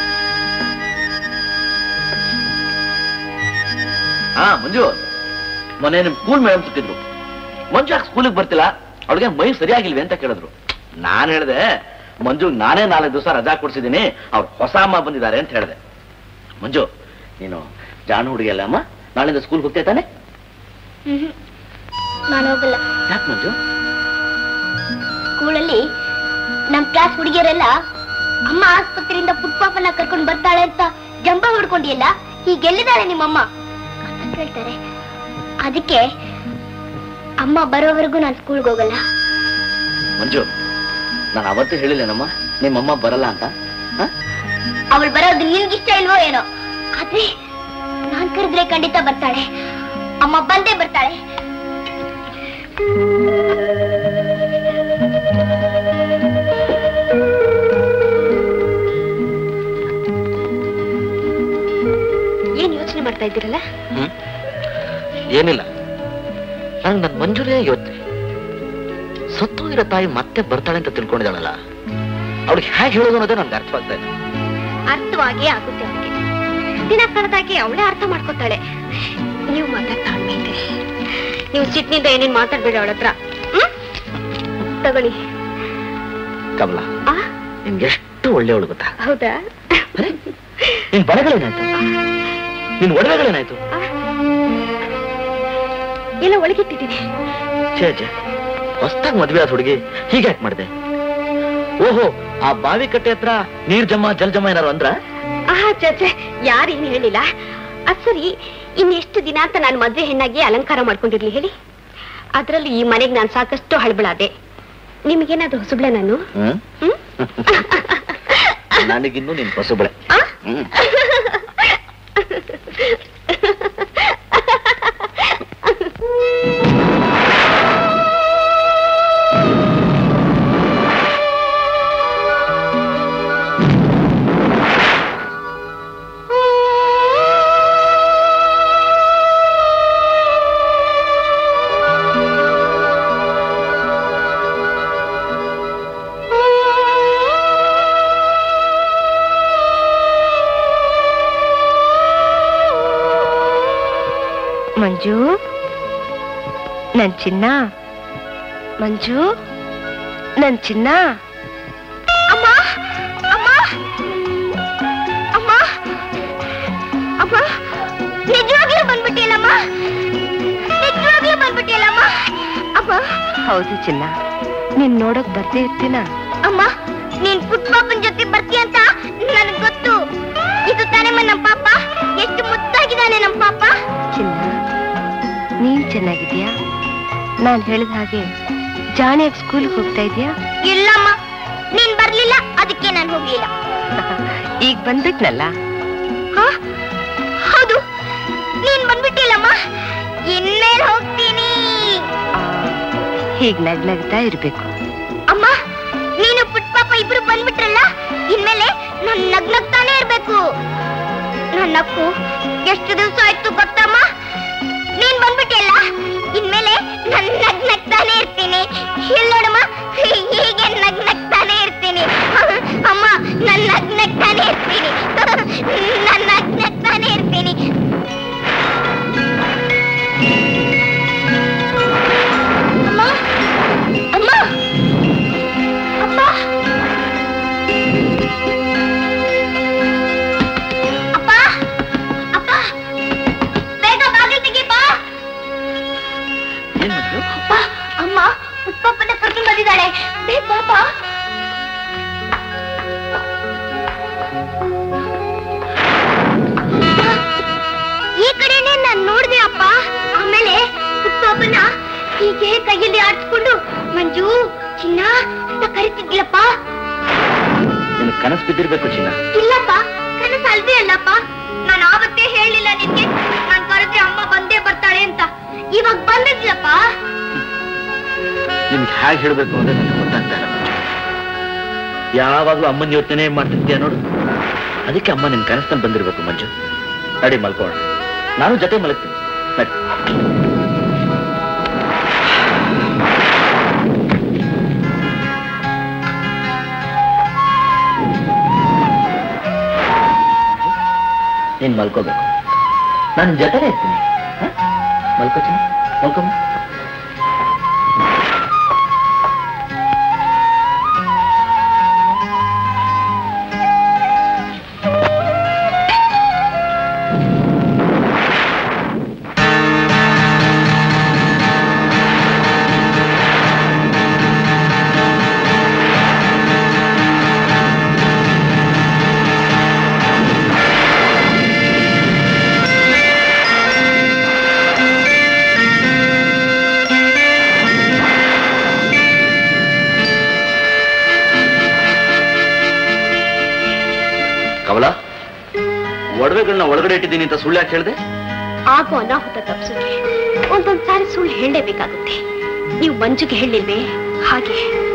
ಹಾ ಮಂಜು, ಮೊನ್ನೆ ನಿಮ್ ಸ್ಕೂಲ್ ಮೇಡಮ್ ಸಿಕ್ಕಿದ್ರು. ಮಂಜು ಯಾಕೆ ಸ್ಕೂಲಿಗೆ ಬರ್ತಿಲ್ಲ, ಅವಳಿಗೆ ಮೈ ಸರಿಯಾಗಿಲ್ವೇ ಅಂತ ಕೇಳಿದ್ರು. ನಾನ್ ಹೇಳ್ದೆ, ಮಂಜು ನಾನೇ ನಾಲ್ಕು ದಿವಸ ರಜಾ ಕೊಡ್ಸಿದ್ದೀನಿ, ಅವ್ರು ಹೊಸ ಅಮ್ಮ ಬಂದಿದ್ದಾರೆ ಅಂತ ಹೇಳಿದೆ. ಮಂಜು, ನೀನು ಜಾಣ ಹುಡುಗಿ ಅಲ್ಲ ಅಮ್ಮ, ನಾಳಿಂದ ಸ್ಕೂಲ್ಗೆ ಹೋಗ್ತೇ ತಾನೆ? ನಾನು ಹೋಗಲ್ಲ. ಯಾಕೆ ಮಂಜು? ಸ್ಕೂಲಲ್ಲಿ ನಮ್ ಕ್ಲಾಸ್ ಹುಡುಗಿಯರೆಲ್ಲ ಅಮ್ಮ ಆಸ್ಪತ್ರೆಯಿಂದ ಪುಟ್ಪಾಪನ ಕರ್ಕೊಂಡು ಬರ್ತಾಳೆ ಅಂತ ಜಂಬ ಹೊಡ್ಕೊಂಡಿಯಲ್ಲ, ಹೀಗೆಲ್ಲಿದ್ದಾಳೆ ನಿಮ್ಮಮ್ಮ ಅಂತ ಕೇಳ್ತಾರೆ. ಅದಕ್ಕೆ ಅಮ್ಮ ಬರೋವರೆಗೂ ನಾನು ಸ್ಕೂಲ್ಗೆ ಹೋಗಲ್ಲ. ಮಂಜು, ನಾನು ಅವತ್ತೇ ಹೇಳಿಲ್ಲೇನಮ್ಮ ನಿಮ್ಮಮ್ಮ ಬರಲ್ಲ ಅಂತ? ಅವಳು ಬರೋದು ನಿನ್ಗಿಷ್ಟ ಇಲ್ವೋ ಏನೋ, ಆದ್ರೆ ನಾನ್ ಕರೆದ್ರೆ ಖಂಡಿತ ಬರ್ತಾಳೆ. ಅಮ್ಮ ಬಂದೇ ಬರ್ತಾಳೆ. ಏನ್ ಯೋಚನೆ ಮಾಡ್ತಾ ಇದ್ದೀರಲ್ಲ? ಏನಿಲ್ಲ, ನಂಗೆ ನನ್ ಮಂಜುನೇ ಯೋಚನೆ. ಸತ್ತೋಗಿರೋ ತಾಯಿ ಮತ್ತೆ ಬರ್ತಾಳೆ ಅಂತ ತಿಳ್ಕೊಂಡಿದ್ದಾಳಲ್ಲ, ಅವಳಿಗೆ ಹೇಗೆ ಹೇಳೋದು ಅನ್ನೋದೇ ನನ್ಗೆ ಅರ್ಥವಾಗ್ತಾ ಇದೆ. ಅರ್ಥವಾಗಿ ಆಗುತ್ತೆ ಅವಳಿಗೆ. ದಿನ ಕಳೆದಾಗಿ ಅವಳೇ ಅರ್ಥ ಮಾಡ್ಕೊತಾಳೆ. ನೀವು ಮಾತಾಡ್ತಾ ಇದ್ದೀರಿ. ನೀವು ಸಿಟ್ಟಿನಿಂದ ಏನೇನ್ ಮಾತಾಡ್ಬೇಡಿ ಅವಳ ಹತ್ರ. ತಗೊಳ್ಳಿ. ಕಮಲ, ನಿನ್ಗೆ ಎಷ್ಟು ಒಳ್ಳೆಯವಳು ಗೊತ್ತಾ? ಹೌದಾ? ನಿನ್ ಬಳೆಗಳೇನಾಯ್ತು? ನಿನ್ ಒಡವೆಗಳೇನಾಯ್ತು? ಎಲ್ಲ ಒಳಗಿಟ್ಟಿದ್ದೀನಿ. ಛೇ ಛೇ, ಹೊಸ್ತಾಗಿ ಮದ್ವೆ ಆದ ಹುಡುಗಿ ಹೀಗೆ ಯಾಕೆ ಮಾಡಿದೆ? ಓಹೋ, ಆ ಬಾವಿ ಕಟ್ಟೆ ಹತ್ರ ನೀರ್ ಜಮ ಜಲ್ ಜಮ ಏನಾರು ಅಂದ್ರ? ಆಹಾ ಚೇಚೆ, ಯಾರೇನು ಹೇಳಿಲ್ಲ. ಅದ್ ಸರಿ, ಇನ್ನೆಷ್ಟು ದಿನ ಅಂತ ನಾನು ಮದ್ವೆ ಹೆಣ್ಣಾಗಿ ಅಲಂಕಾರ ಮಾಡ್ಕೊಂಡಿರ್ಲಿ ಹೇಳಿ? ಅದ್ರಲ್ಲಿ ಈ ಮನೆಗೆ ನಾನು ಸಾಕಷ್ಟು ಹಳಬಳಾದೆ. ನಿಮಗೇನಾದ್ರು ಹೊಸಬ್ಳೆ ನಾನು? ನನಗಿನ್ನೂ ನಿನ್ ಹೊಸಬ್ಳೆ. ಮಂಜು, ನನ್ ಚಿನ್ನ, ಮಂಜು, ನನ್ ಚಿನ್ನ. ಅಮ್ಮ ಅಮ್ಮ ಅಮ್ಮ ಅಮ್ಮ, ನಿಜವಾಗ್ಲೂ ಬಂದ್ಬಿಟ್ಟಿಲ್ಲಮ್ಮ, ನಿಜವಾಗ್ಲೂ ಬಂದ್ಬಿಟ್ಟಿಲ್ಲಮ್ಮ. ಅಮ್ಮ. ಹೌದು ಚಿನ್ನ, ನೀನ್ ನೋಡಕ್ ಬರ್ದೇ ಇರ್ತೀನ. ಅಮ್ಮ, ನೀನ್ ಪುಟ್ಟ ಪಾಪನ್ ಜೊತೆ ಬರ್ತೀಯ ಅಂತ ನನಗ್ ಗೊತ್ತು. ಇದು ತಾನೇ ನಮ್ಮ ಪಾಪ. ಎಷ್ಟು ಮುದ್ದಾಗಿದ್ದಾನೆ ನಮ್ಮ ಪಾಪ. ಚಿನ್ನ, ನೀನ್ ಚೆನ್ನಾಗಿದ್ಯಾ? ನಾನ್ ಹೇಳಿದ ಹಾಗೆ ಜಾಣಿಯಾಗಿ ಸ್ಕೂಲ್ಗೆ ಹೋಗ್ತಾ ಇದೀಯಾ? ಇಲ್ಲಮ್ಮ, ನೀನ್ ಬರ್ಲಿಲ್ಲ, ಅದಕ್ಕೆ ನಾನು ಹೋಗ್ಲಿಲ್ಲ. ಈಗ ಬಂದ್ಬಿಟ್ನಲ್ಲ. ಹೌದು, ನೀನ್ ಬಂದ್ಬಿಟ್ಟಿಲ್ಲಮ್ಮ. ಇನ್ಮೇಲೆ ಹೋಗ್ತೀನಿ. ಹೀಗ್ ನಗ್ನಗ್ತಾ ಇರ್ಬೇಕು. ಅಮ್ಮ, ನೀನು ಪುಟ್ಟ ಪಾಪ ಇಬ್ರು ಬಂದ್ಬಿಟ್ರಲ್ಲ, ಇನ್ಮೇಲೆ ನಾನ್ ನಗ್ನಗ್ತಾನೆ ಇರ್ಬೇಕು. ನನ್ನಕ್ಕೂ ಎಷ್ಟು ದಿವಸ ಆಯ್ತು ಗೊತ್ತಮ್ಮ? ನೀನ್ ಬಂದ್ಬಿಟ್ಟಿಲ್ಲ, ಇನ್ಮೇಲೆ ನನ್ ನಗ್ನಗ್ತಾನೆ ಇರ್ತೀನಿ. ಇಲ್ಲೋಡಮ್ಮ, ಹೀಗೆ ನಗ್ನಗ್ತಾನೆ ಇರ್ತೀನಿ. ಅಮ್ಮ, ನನ್ ನಗ್ನಗ್ತಾನೆ ಇರ್ತೀನಿ, ನನ್ ನಗ್ನಗ್ತಾನೆ ಇರ್ತೀನಿ. ಅಮ್ಮ ಅಮ್ಮ ಅಮ್ಮ ಅಪ್ಪ ಅಪ್ಪ, ಬೇಗ ಬಾಗಿಲು ತೆಗೀಪ. ಅಮ್ಮ ಪುಟ್ಟಪ್ಪನ ಕರ್ಕೊಂಡು ಬಂದಿದ್ದಾಳೆ. ಬೇಗ ಪಾಪ. ಈ ಕಡೆನೆ ನಾನು ನೋಡ್ದೆ ಅಪ್ಪ. ಆಮೇಲೆ ಪುಟ್ಟಪ್ಪನ ಹೀಗೆ ಕೈಯಲ್ಲಿ ಆಡ್ಸ್ಕೊಂಡು ಮಂಜು, ಚಿನ್ನ ಅಂತ ಕರಿತಿದ್ಲಪ್ಪ. ನಿನ್ ಕನಸು ಬಿದ್ದಿರ್ಬೇಕು ಚಿನ್ನ. ಇಲ್ಲಪ್ಪ, ಕನಸು ಅಲ್ವೇ ಅಲ್ಲಪ್ಪ. ನಾನು ಆವತ್ತೇ ಹೇಳಿಲ್ಲ ನಿನ್ಗೆ, ನಾನ್ ಕರೆದ್ರೆ ಅಮ್ಮ ಬಂದೇ ಬರ್ತಾಳೆ ಅಂತ. ಇವಾಗ ಬಂದಿದ್ಲಪ್ಪ. ನಿಮ್ಗೆ ಹೇಗೆ ಹೇಳ್ಬೇಕು ಅಂದ್ರೆ ನನಗೆ ಗೊತ್ತಾಗ್ತಾ ಇಲ್ಲ ಮಂಜು. ಯಾವಾಗ್ಲೂ ಅಮ್ಮನ ಯೋಚನೆ ಮಾಡ್ತಿರ್ತೀಯ ನೋಡು, ಅದಕ್ಕೆ ಅಮ್ಮ ನಿನ್ ಕನಸಲ್ಲಿ ಬಂದಿರ್ಬೇಕು ಮಂಜು. ನಡಿ ಮಲ್ಕೋಣ, ನಾನು ಜೊತೆ ಮಲಗ್ತೀನಿ. ನಡಿ. ನೀನ್ ಮಲ್ಕೋಬೇಕು, ನಾನು ಜೊತೆನೇ ಇರ್ತೀನಿ. ಮಲ್ಕೋತೀನಿ, ಮಲ್ಕೊ. ಕಮಲ, ಒಡವೆಗಳನ್ನ ಒಳಗಡೆ ಇಟ್ಟಿದ್ದೀನಿ ಅಂತ ಸುಳ್ಳು ಯಾಕೆ ಹೇಳಿದೆ? ಆಗೋ ಅನಾಹುತ ತಪ್ಪಿಸಿದ್ರೆ ಒಂದೊಂದ್ಸಾರಿ ಸುಳ್ಳು ಹೇಳಲೇಬೇಕಾಗುತ್ತೆ. ನೀವು ಮಂಜುಗೆ ಹೇಳಿಲ್ವೇ ಹಾಗೆ?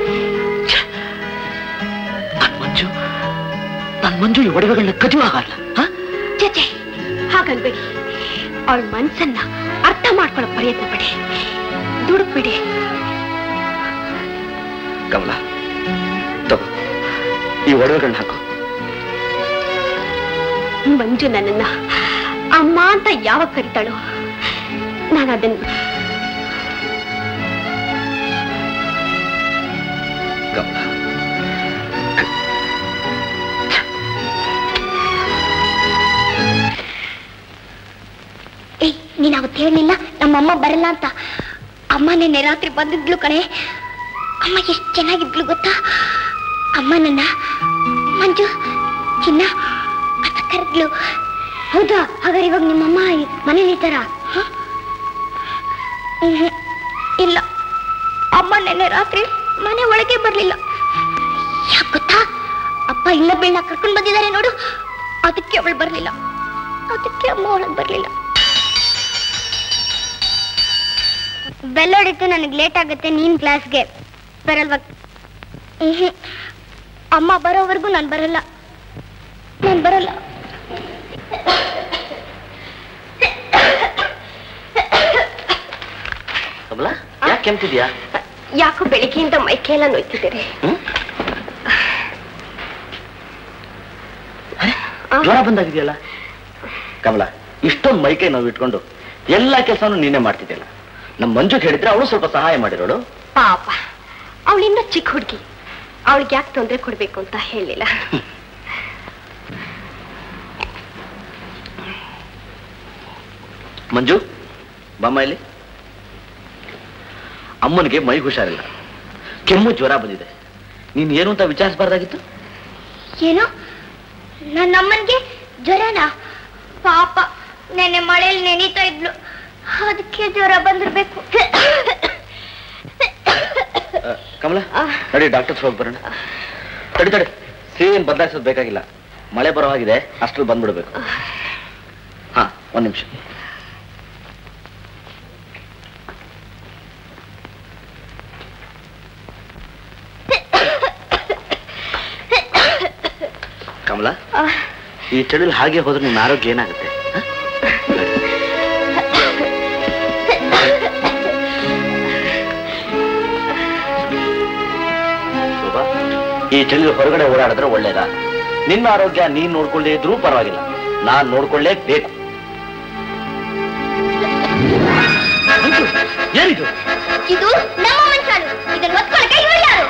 ನನ್ ಮಂಜು ನನ್ ಮಂಜು ಈ ಒಡವೆಗಳನ್ನ ಕದಿವಾಗಲ್ಲ. ಚೇಚೆ, ಹಾಗನ್ಬೇಡಿ. ಅವಳ ಮನ್ಸನ್ನ ಅರ್ಥ ಮಾಡ್ಕೊಳ್ಳೋ ಪ್ರಯತ್ನ ಪಡಿ, ದುಡುಕ್ಬಿಡಿ. ಕಮಲ ತಗೋ ಈ ಒಡವೆಗಳನ್ನ ಹಾಕು. ಮಂಜು ನನ್ನನ್ನ ಅಮ್ಮ ಅಂತ ಯಾವಾಗ ಕರಿತಾಳೋ ನಾನು ಅದನ್ನ ಕಮಲ ಏಯ್ ನೀನ್ ಅವತ್ತು ಹೇಳಲಿಲ್ಲ ನಮ್ಮಮ್ಮ ಬರಲ್ಲ ಅಂತ. ಅಮ್ಮ ನಿನ್ನೆ ರಾತ್ರಿ ಬಂದಿದ್ಲು ಕಣೆ. ಅಮ್ಮ ಎಷ್ಟು ಚೆನ್ನಾಗಿದ್ಲು ಗೊತ್ತಾ. ಅಮ್ಮ ನನ್ನ ಮಂಜು ಚಿನ್ನ ಅಂತ ಕರೆದ್ಲು. ಹೌದಾ? ಹಾಗಾದ್ರೆ ಇವಾಗ ನಿಮ್ಮಮ್ಮ ಮನೇಲಿ ಇದ್ದಾರಾ? ಇಲ್ಲ, ಅಮ್ಮ ನಿನ್ನೆ ರಾತ್ರಿ ಮನೆ ಒಳಗೆ ಬರ್ಲಿಲ್ಲ. ಯಾಕೆ ಗೊತ್ತಾ? ಅಪ್ಪ ಇನ್ನೊಬ್ಬಳನ್ನ ಕರ್ಕೊಂಡು ಬಂದಿದ್ದಾರೆ ನೋಡು, ಅದಕ್ಕೆ ಅವಳು ಬರ್ಲಿಲ್ಲ. ಅದಕ್ಕೆ ಅಮ್ಮ ಒಳಗೆ ಬರ್ಲಿಲ್ಲ. ಬೆಲ್ ಹೊಡಿತು, ನನಗೆ ಲೇಟ್ ಆಗುತ್ತೆ, ನೀನ್ ಕ್ಲಾಸ್ಗೆ ಬರಲ್ವಾ? ಅಮ್ಮ ಬರೋವರೆಗೂ ನಾನು ಬರಲ್ಲ, ನಾನು ಬರಲ್ಲ. ಕಮಲ ಯಾಕೆ ಕೆಮ್ತಿದ್ಯಾ? ಯಾಕೋ ಬೆಳಿಗ್ಗೆಯಿಂದ ಮೈಕೆಲ್ಲ ನೋಯ್ತಿದ್ದೀರಿ. ಜ್ವರ ಬಂದಾಗಿದೆಯಲ್ಲ ಕಮಲ. ಇಷ್ಟೊಂದು ಮೈಕೈ ನೋವು ಇಟ್ಕೊಂಡು ಎಲ್ಲಾ ಕೆಲಸನೂ ನೀನೇ ಮಾಡ್ತಿದ್ಯಲ್ಲ. ನಮ್ಮ ಮಂಜುಗೆ ಹೇಳಿದ್ರೆ ಅವಳು ಸ್ವಲ್ಪ ಸಹಾಯ ಮಾಡಿರೋಳು. ಪಾಪ ಅವಳಿಂದ ಚಿಕ್ಕ ಹುಡುಗಿ, ಅವಳಿಗೆ ಯಾಕೆ ತೊಂದರೆ ಕೊಡ್ಬೇಕು ಅಂತ ಹೇಳಿಲ್ಲ. ಮಂಜು ಬಾಮ್ಮ ಇಲ್ಲಿ. ಅಮ್ಮನಿಗೆ ಮೈ ಹುಷಾರಿಲ್ಲ, ಕೆಮ್ಮು ಜ್ವರ ಬಂದಿದೆ. ನೀನ್ ಏನು ಅಂತ ವಿಚಾರಿಸಬಾರ್ದಾಗಿತ್ತು. ಏನು? ನನ್ನ ಅಮ್ಮನಿಗೆ ಜ್ವರನಾ? ಪಾಪ ನೆನ್ನೆ ಮಳೆಯಲ್ಲಿ ನೆನೀತಾ ಇದ್ಲು, ಅದಕ್ಕೆ ಜ್ವರ ಬಂದಿರ್ಬೇಕು. ಕಮಲ ನಡಿ ಡಾಕ್ಟರ್ಸ್ ಹೋಗಿ ಬರೋಣ. ತಡಿ ತಡಿ, ಸೀನ್ ಬದಲಾಯಿಸೋದು ಬೇಕಾಗಿಲ್ಲ. ಮಳೆ ಬರೋವಾಗಿದೆ, ಅಷ್ಟ್ರಲ್ಲಿ ಬಂದ್ಬಿಡ್ಬೇಕು. ಹಾ ಒಂದ್ ನಿಮಿಷ. ಕಮಲ, ಈ ಚಳಿಲಿ ಹಾಗೆ ಹೋದ್ರೆ ನಿಮ್ಮ ಆರೋಗ್ಯ ಏನಾಗುತ್ತೆ? ಶೋಭಾ, ಈ ಚಳಿ ಹೊರಗಡೆ ಓಡಾಡಿದ್ರೆ ಒಳ್ಳೇದಾ? ನಿನ್ನ ಆರೋಗ್ಯ ನೀನ್ ನೋಡ್ಕೊಳ್ಳೇ ಇದ್ರೂ ಪರವಾಗಿಲ್ಲ, ನಾನ್ ನೋಡ್ಕೊಳ್ಳೇಬೇಕು. ಏನಿದು? ಇದು ನಮ್ಮ ಮಂಚಾಲು, ಇದನ್ನು ಒತ್ಕೊಳ್ಳಕ್ಕೆ ಇವರು ಯಾರು?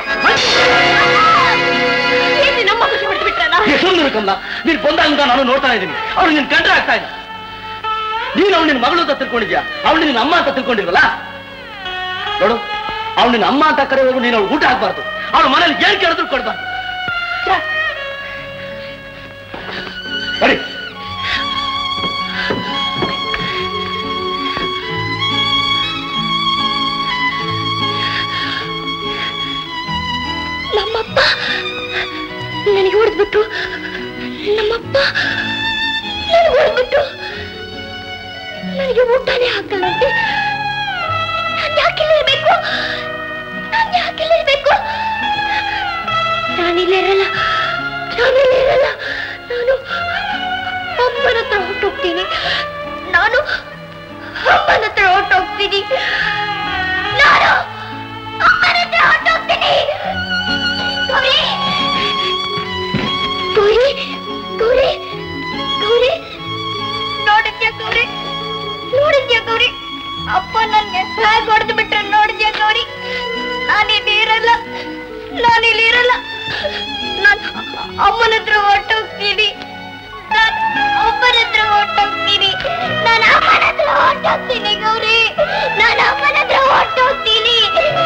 ನಮ್ಮ ಖುಷಿ ಹೊಡೆದು ಬಿಟ್ರಲ್ಲ. ಸುಂದರ ಕಮಲ, ನೀನ್ ಬಂದಾಗಿಂದ ನಾನು ನೋಡ್ತಾ ಇದ್ದೀನಿ. ಅವ್ಳು ನಿನ್ ಕಂಡ್ರೆ ಆಗ್ತಾ ಇಲ್ಲ. ನೀನ್ ಅವ್ಳು ನಿನ್ ಮಗಳು ಅಂತ ತಿಳ್ಕೊಂಡಿದ್ಯಾ, ಅವಳು ನಿನ್ನ ಅಮ್ಮ ಅಂತ ತಿಳ್ಕೊಂಡಿಲ್ವಲ್ಲ? ನೋಡು, ಅವಳು ನಿನ್ನ ಅಮ್ಮ ಅಂತ ಕರೆಯುವಾಗ ನೀನು ಅವಳು ಊಟ ಹಾಕ್ಬಾರ್ದು. ಅವಳು ಮನೇಲಿ ಏನ್ ಕೇಳಿದ್ರು ಕೊಡ್ಬಾರ್ದು. ಸರಿ, ನಮ್ಮಪ್ಪ ನನಗೆ ಹೊಡೆದ್ಬಿಟ್ಟು, ನಮ್ಮಪ್ಪ ನನಗೆ ಹೊಡೆದ್ಬಿಟ್ಟು ನನಗೆ ಊಟನೇ ಹಾಕಲ್ಲಂತೆ. ನಾನು ಯಾಕಿಲ್ಲಿರ್ಬೇಕು? ನಾನು ಯಾಕಿಲ್ಲಿರ್ಬೇಕು? ನಾನಿಲ್ಲಿರಲ್ಲ, ನಾನಿಲ್ಲಿರಲ್ಲ. ನಾನು ಅಮ್ಮನ ಹತ್ರ ಹೊರಟೋಗ್ತೀನಿ. ನಾನು ಅಮ್ಮನ ಹತ್ರ ಹೊರಟೋಗ್ತೀನಿ. ನಾನು ಅಮ್ಮನ ಹತ್ರ ಹೊರಟೋಗ್ತೀನಿ. ಗೌರಿ, ಗೌರಿ, ಗೌರಿ, ಗೌರಿ, ನೋಡಿದ್ಯಾ ಗೌರಿ? ನೋಡಿದ್ಯಾ ಗೌರಿ? ಅಪ್ಪ ನನ್ಗೆ ಹೇಗೆ ಹೊಡೆದು ಬಿಟ್ರೆ ನೋಡಿದ್ಯಾ ಗೌರಿ? ನಾನಿಲ್ಲಿ ಇರಲ್ಲ, ನಾನಿಲ್ಲಿ ಇರಲ್ಲ. ನಾನು ಅಮ್ಮನ ಹತ್ರ ಹೊರಟೋಗ್ತೀನಿ. ನಾನು ಅಮ್ಮನ ಹತ್ರ ಹೊರಟೋಗ್ತೀನಿ. ನಾನು ಅಮ್ಮನ ಹತ್ರ ಹೊರಟೋಗ್ತೀನಿ ಗೌರಿ. ನಾನು ಅಮ್ಮನ ಹತ್ರ ಹೊರಟೋಗ್ತೀನಿ.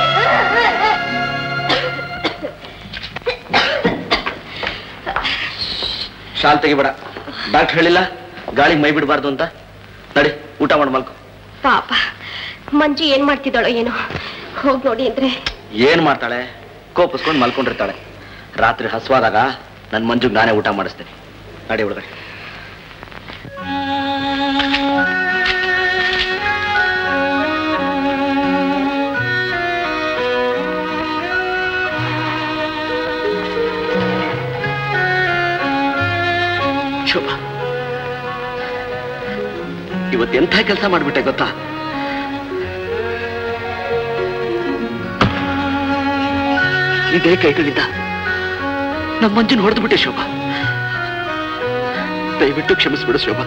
ಶಾಲ್ ತೆಗಿಬೇಡ. ಡಾಕ್ಟರ್ ಹೇಳಿಲ್ಲ ಗಾಳಿಗೆ ಮೈ ಬಿಡಬಾರ್ದು ಅಂತ. ನಡಿ, ಊಟ ಮಾಡಿ ಮಲ್ಕೊ. ಪಾಪ ಮಂಜು ಏನ್ ಮಾಡ್ತಿದ್ದಾಳೋ ಏನೋ, ಹೋಗಿ ನೋಡಿ ಅಂದ್ರೆ. ಏನ್ ಮಾಡ್ತಾಳೆ? ಕೋಪಿಸ್ಕೊಂಡು ಮಲ್ಕೊಂಡಿರ್ತಾಳೆ. ರಾತ್ರಿ ಹಸುವಾದಾಗ ನನ್ ಮಂಜುಗ್ ನಾನೇ ಊಟ ಮಾಡಿಸ್ತೇನೆ. ನಡಿ ಹುಡುಗ. ಶುಭ, ಇವತ್ತೆಂಥ ಕೆಲಸ ಮಾಡ್ಬಿಟ್ಟೆ ಗೊತ್ತಾ? ಇದೇ ಕೈಗಳಿಂದ ನಮ್ಮ ಮಂಜನ್ ಹೊಡೆದು ಬಿಟ್ಟೆ ಶೋಭಾ. ದಯವಿಟ್ಟು ಕ್ಷಮಿಸ್ಬಿಡು ಶೋಭಾ.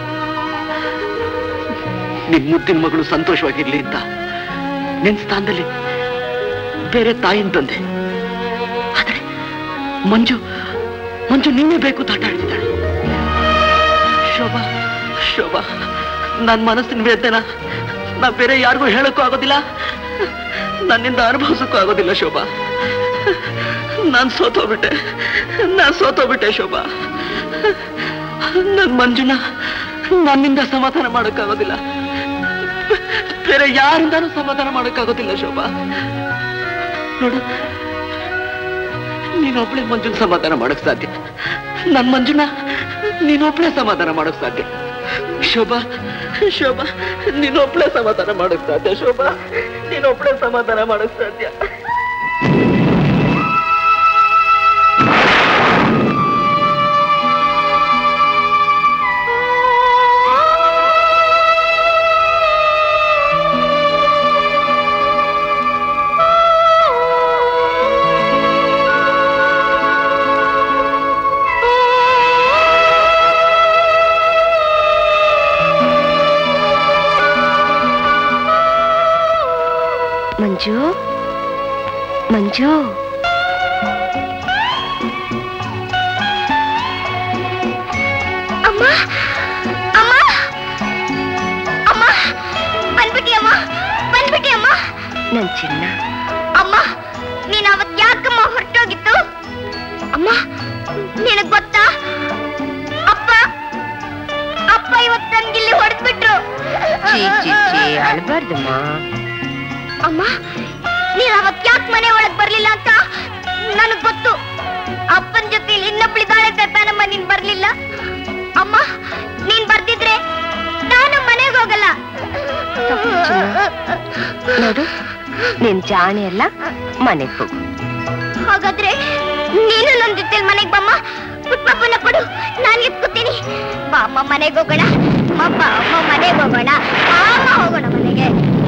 ನಿನ್ ಮುದ್ದಿನ ಮಗಳು ಸಂತೋಷವಾಗಿರ್ಲಿ ಅಂತ ನಿನ್ ಸ್ಥಾನದಲ್ಲಿ ಬೇರೆ ತಾಯಿನ ತಂದೆ. ಆದ್ರೆ ಮಂಜು ಮಂಜು ನೀನೇ ಬೇಕು ತಾಟ ಆಡ್ತಿದ್ದಾಳೆ. ಶೋಭಾ ಶೋಭಾ, ನನ್ನ ಮನಸ್ಸಿನ ವೇದನ ನಾ ಬೇರೆ ಯಾರಿಗೂ ಹೇಳಕ್ಕೂ ಆಗೋದಿಲ್ಲ, ನನ್ನಿಂದ ಅನುಭವಿಸಕ್ಕೂ ಆಗೋದಿಲ್ಲ ಶೋಭಾ. ನಾನ್ ಸೋತೋಗ್ಬಿಟ್ಟೆ ನಾನ್ ಸೋತೋಗ್ಬಿಟ್ಟೆ ಶೋಭಾ. ನನ್ ಮಂಜುನ ನನ್ನಿಂದ ಸಮಾಧಾನ ಮಾಡೋಕ್ಕಾಗೋದಿಲ್ಲ, ಬೇರೆ ಯಾರಿಂದಾನು ಸಮಾಧಾನ ಮಾಡೋಕ್ಕಾಗೋದಿಲ್ಲ ಶೋಭಾ. ನೋಡು, ನೀನೊಬ್ಳೆ ಮಂಜುನ ಸಮಾಧಾನ ಮಾಡಕ್ ಸಾಧ್ಯ, ನನ್ ಮಂಜುನ ನೀನೊಬ್ಳೆ ಸಮಾಧಾನ ಮಾಡಕ್ ಸಾಧ್ಯ ಶೋಭಾ. ಶೋಭಾ, ನೀನೊಬ್ಳೆ ಸಮಾಧಾನ ಮಾಡಕ್ ಸಾಧ್ಯ ಶೋಭಾ, ನೀನೊಬ್ಳೆ ಸಮಾಧಾನ ಮಾಡಕ್ ಸಾಧ್ಯ. ಮಂಜು ಮಂಜು ಅಮ್ಮ ಅಮ್ಮ ಅಮ್ಮ ಬಂದ್ಬಿಟ್ಟಿ ಅಮ್ಮ ಬಂದ್ಬಿಟ್ಟಿ ಅಮ್ಮ. ನನ್ ಚಿನ್ನ. ಅಮ್ಮ, ನೀನ್ ಅವತ್ ಯಾಕಮ್ಮ ಹೊರಟೋಗಿತ್ತು? ಅಮ್ಮ, ನಿನಗ್ ಗೊತ್ತಾ ಅಪ್ಪ ಅಪ್ಪ ಇವತ್ತು ನನ್ಗಿಲ್ಲಿ ಹೊಡೆದ್ಬಿಟ್ರು. ಚೀ ಚೀ ಚೀ ಅಳ್ಬಾರ್ದಮ್ಮ. ಅಮ್ಮ, ನೀನ್ ಅವತ್ ಯಾಕೆ ಮನೆ ಒಳಗ್ ಬರ್ಲಿಲ್ಲ ಅಂತ ನನಗ್ ಗೊತ್ತು. ಅಪ್ಪನ ಜೊತೆ ಇನ್ನೊಬ್ಳಿದಾಳೆ ತಾನಮ್ಮ, ನೀನ್ ಬರ್ಲಿಲ್ಲ. ಅಮ್ಮ, ನೀನ್ ಬರ್ದಿದ್ರೆ ನಾನು ಮನೆಗೆ ಹೋಗಲ್ಲ. ನೋಡು, ನೀನ್ ಜಾಣೆ ಅಲ್ಲ, ಮನೆಗೆ ಹೋಗು. ಹಾಗಾದ್ರೆ ನೀನು ನನ್ ಜೊತೆ ಮನೆಗ್ ಬಮ್ಮ. ಪುಟ್ಪಪ್ಪನ ಕೊಡು, ನಾನು ಎತ್ಕೋತೀನಿ. ಬಾ ಅಮ್ಮ, ಮನೆಗೆ ಹೋಗೋಣ. ಅಮ್ಮ ಅಮ್ಮ, ಮನೆಗೆ ಹೋಗೋಣ. ಅಮ್ಮ, ಹೋಗೋಣ ಮನೆಗೆ.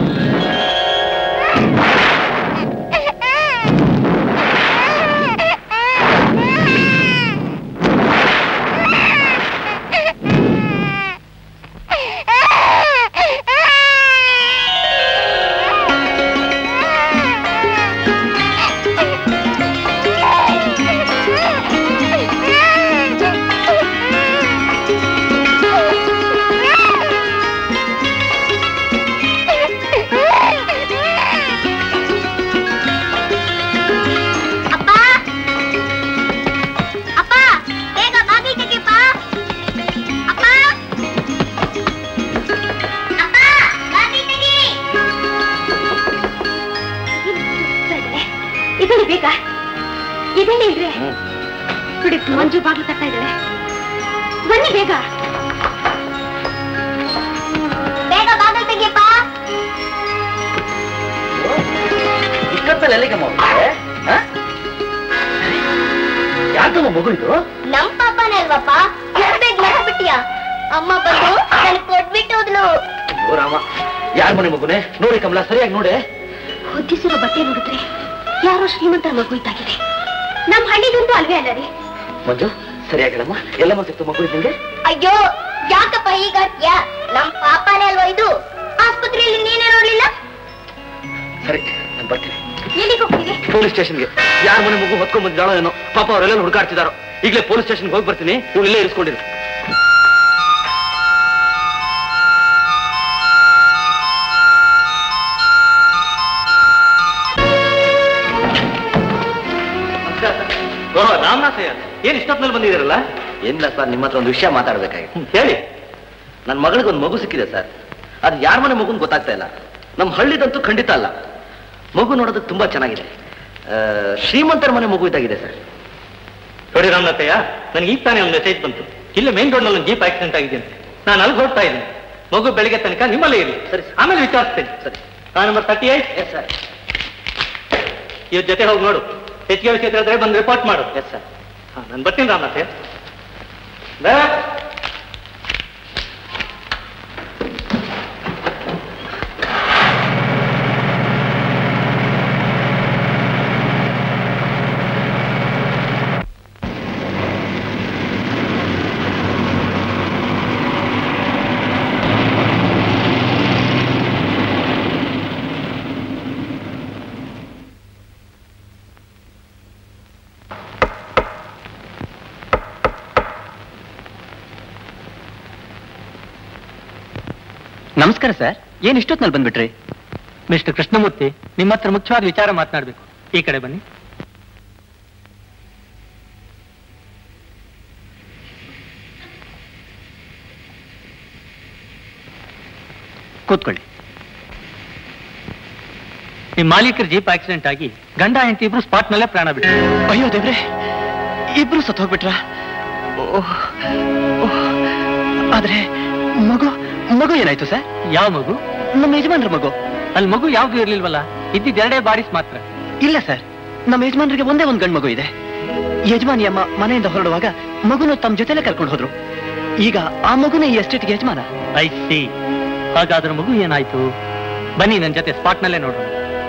ಮಂಜು ಬಾಗ್ಲು ತಟ್ತಾ ಇದ್ದಾಳೆ, ಬನ್ನಿ ಬೇಗ. ಬೇಗ ಬಾಗಿಲು ತೆಗಿಯಪ್ಪ. ಇಷ್ಟೊತ್ತಲ್ಲಿ ಎಲ್ಲಿಗೆ ಯಾಕಮ್ಮ ಮಗು ಇದು? ನಮ್ ಪಾಪನೇ ಅಲ್ವಪ್ಪ, ಬೇಗ ಮರ ಬಿಟ್ಟಿಯಾ? ಅಮ್ಮ ಬಂದು ನನ್ ಕೊಟ್ಬಿಟ್ಟು ಹೋದ್ಲು. ಅಯ್ಯೋ ರಾಮ, ಯಾರ ಮನೆ ಮಗುನೆ? ನೋಡಿ ಕಮಲ, ಸರಿಯಾಗಿ ನೋಡೆ. ಹೊದ್ದಿಸಿರೋ ಬಟ್ಟೆ ನೋಡಿದ್ರೆ ಯಾರೋ ಶ್ರೀಮಂತರ ಮಗು ಇದ್ದಾಗಿದೆ. ನಮ್ ಹಳ್ಳಿದಂತೂ ಅಲ್ವೇ ಅಲ್ಲ ರೀ. ಮಂಜು, ಸರಿಯಾಗಿಲ್ಲಮ್ಮ, ಎಲ್ಲ ಸಿಕ್ತು ಮಗು ನಿಂಗೆ? ಅಯ್ಯೋ, ಯಾಕಪ್ಪ ಹೀಗಾಗ್ತೀಯ? ನಮ್ ಪಾಪನೇ ಅಲ್ವಾ ಇದು? ಆಸ್ಪತ್ರೆಯಲ್ಲಿ ನೀನೇ ನೋಡ್ಲಿಲ್ಲ? ಸರಿ, ನಾನು ಬರ್ತೀನಿ. ಎಲ್ಲಿಗೆ ಹೋಗ್ತೀವಿ? ಪೊಲೀಸ್ ಸ್ಟೇಷನ್ಗೆ. ಯಾರ ಮನೆ ಮಗು ಹೊತ್ಕೊಂಡ್ ಬಂದಿದ್ದಾಳೋ ಏನೋ, ಪಾಪ ಅವರೆಲ್ಲ ಹುಡುಕಾಡ್ತಿದಾರೋ. ಈಗಲೇ ಪೊಲೀಸ್ ಸ್ಟೇಷನ್ಗೆ ಹೋಗಿ ಬರ್ತೀನಿ, ಇವ್ರು ಇಲ್ಲೇ ಇರಿಸ್ಕೊಂಡಿರು. ಓಹ್ ರಾಮನಾಥಯ್ಯ, ಏನ್ ಇಷ್ಟೊತ್ತಿನಲ್ಲಿ ಬಂದಿದ್ದೀರಲ್ಲ? ಏನಿಲ್ಲ ಸರ್, ನಿಮ್ಮ ಹತ್ರ ಒಂದು ವಿಷಯ ಮಾತಾಡ್ಬೇಕಾಗಿತ್ತು. ಹೇಳಿ. ನನ್ನ ಮಗಳಿಗೆ ಒಂದು ಮಗು ಸಿಕ್ಕಿದೆ ಸರ್. ಅದು ಯಾರ ಮನೆ ಮಗುನ್ ಗೊತ್ತಾಗ್ತಾ ಇಲ್ಲ. ನಮ್ಮ ಹಳ್ಳಿದಂತೂ ಖಂಡಿತ ಅಲ್ಲ. ಮಗು ನೋಡೋದಕ್ಕೆ ತುಂಬಾ ಚೆನ್ನಾಗಿದೆ. ಶ್ರೀಮಂತರ ಮನೆ ಮಗು ಇದ್ದಾಗಿದೆ ಸರ್. ನೋಡಿ ರಾಮನಾಥಯ್ಯ, ನನಗೆ ಈಗ ತಾನೇ ಒಂದು ಮೆಸೇಜ್ ಬಂತು. ಇಲ್ಲ ಮೇನ್ ರೋಡ್ ನಲ್ಲಿ ಒಂದು ಜೀಪ್ ಆಕ್ಸಿಡೆಂಟ್ ಆಗಿದೆ ಅಂತ. ನಾನು ಅಲ್ಲಿ ಹೋಗ್ತಾ ಇದ್ದೀನಿ. ಮಗು ಬೆಳಿಗ್ಗೆ ತನಕ ನಿಮ್ಮಲ್ಲೇ ಇರಲಿ. ಸರಿ, ಆಮೇಲೆ ವಿಚಾರಿಸ್ತೇನೆ. ಸರಿ, car number thirty eight. Yes sir. ಇವ್ರ ಜೊತೆ ಹೋಗಿ ನೋಡು. ಹೆಚ್ಚಿಗೆ ವಿಷಯ ತಿಳಿದ್ರೆ ಬಂದು ರಿಪೋರ್ಟ್ ಮಾಡು. Yes sir. ಹಾ, ನಾನು ಬರ್ತೀನಿ ರಾಮನಾಥಯ್ಯ. ನಮಸ್ಕಾರ ಸರ್. ಏನ್ ಇಷ್ಟೊತ್ನಲ್ಲಿ ಬಂದ್ಬಿಟ್ರಿ? ಮಿಸ್ಟರ್ ಕೃಷ್ಣಮೂರ್ತಿ, ನಿಮ್ಮ ಹತ್ರ ಮುಖ್ಯವಾದ ವಿಚಾರ ಮಾತನಾಡಬೇಕು. ಈ ಕಡೆ ಬನ್ನಿ. ಕೂತ್ಕೊಳ್ಳಿ. ನಿಮ್ಮ ಮಾಲೀಕರ ಜೀಪ್ ಆಕ್ಸಿಡೆಂಟ್ ಆಗಿ ಗಂಡ ಹೆಂಡತಿ ಇಬ್ರು ಸ್ಪಾಟ್ ನಲ್ಲೇ ಪ್ರಾಣ ಬಿಟ್ರು. ಅಯ್ಯೋ ದೇವ್ರೆ, ಇಬ್ರು ಸತ್ತು ಹೋಗ್ಬಿಟ್ರ? ಆದ್ರೆ ಮಗು ಮಗು ಏನಾಯ್ತು ಸರ್? ಯಾವ ಮಗು? ನಮ್ಮ ಯಜಮಾನ್ರ ಮಗು. ಅಲ್ಲಿ ಮಗು ಯಾವ್ದು ಇರ್ಲಿಲ್ವಲ್ಲ, ಇದ್ದಿದ್ ಎರಡೇ ಬಾರಿಸ್ ಮಾತ್ರ. ಇಲ್ಲ ಸರ್, ನಮ್ಮ ಯಜಮಾನ್ರಿಗೆ ಒಂದೇ ಒಂದ್ ಗಂಡು ಮಗು ಇದೆ. ಯಜಮಾನಿ ಅಮ್ಮ ಮನೆಯಿಂದ ಹೊರಡುವಾಗ ಮಗುನ ತಮ್ಮ ಜೊತೆಲೆ ಕರ್ಕೊಂಡು ಹೋದ್ರು. ಈಗ ಆ ಮಗುನೇ ಈ ಎಸ್ಟೇಟ್ಗೆ ಯಜಮಾನ. I see. ಹಾಗಾದ್ರೆ ಮಗು ಏನಾಯ್ತು? ಬನ್ನಿ ನನ್ನ ಜೊತೆ ಸ್ಪಾಟ್ ನಲ್ಲೇ ನೋಡೋಣ.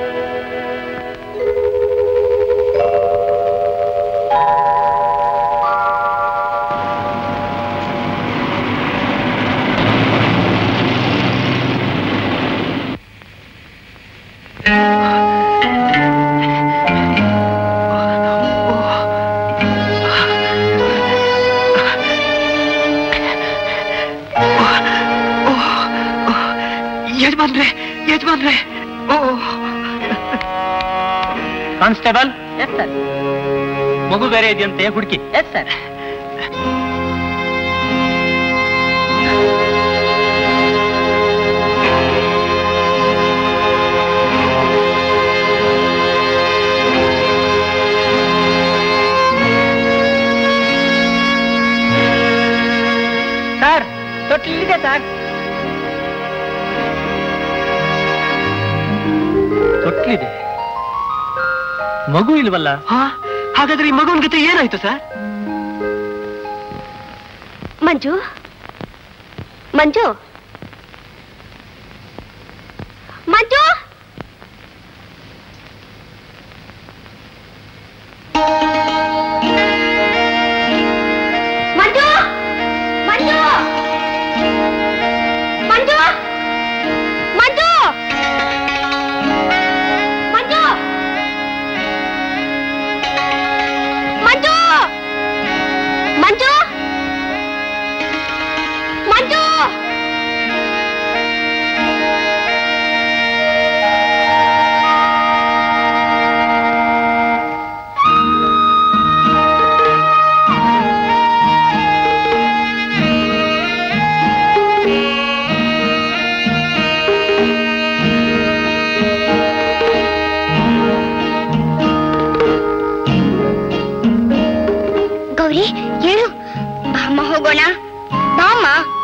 ಯಜಮಾನ್ರೆ, ಯಜಮಾನ್ರೆ. ಕಾನ್ಸ್ಟೇಬಲ್. Yes sir. ಮಗು ಬೇರೆ ಇದೆಯಂತೆ, ಹುಡುಕಿ. Yes sir. ಸರ್, ತೊಟ್ಟಿಲಿದೆ ಸರ್. ತೊಟ್ಲಿದೆ, ಮಗು ಇಲ್ವಲ್ಲ? ಹಾಗಾದ್ರೆ ಈ ಮಗುವಿನ ಜೊತೆ ಏನಾಯ್ತು ಸರ್? ಮಂಜು, ಮಂಜು, ಮಂಜು, ಮಂಜು, ಮಂಜು, ಮಂಜು, ಮಂಜು, ಮಂಜು, ಮಂಜು, ಮಂಜು, ಮಂಜು. ಗೌರಿ, ಹೇಳು. ಬಾಮ್ಮ ಹೋಗೋಣ. ಬಾಮ್ಮ.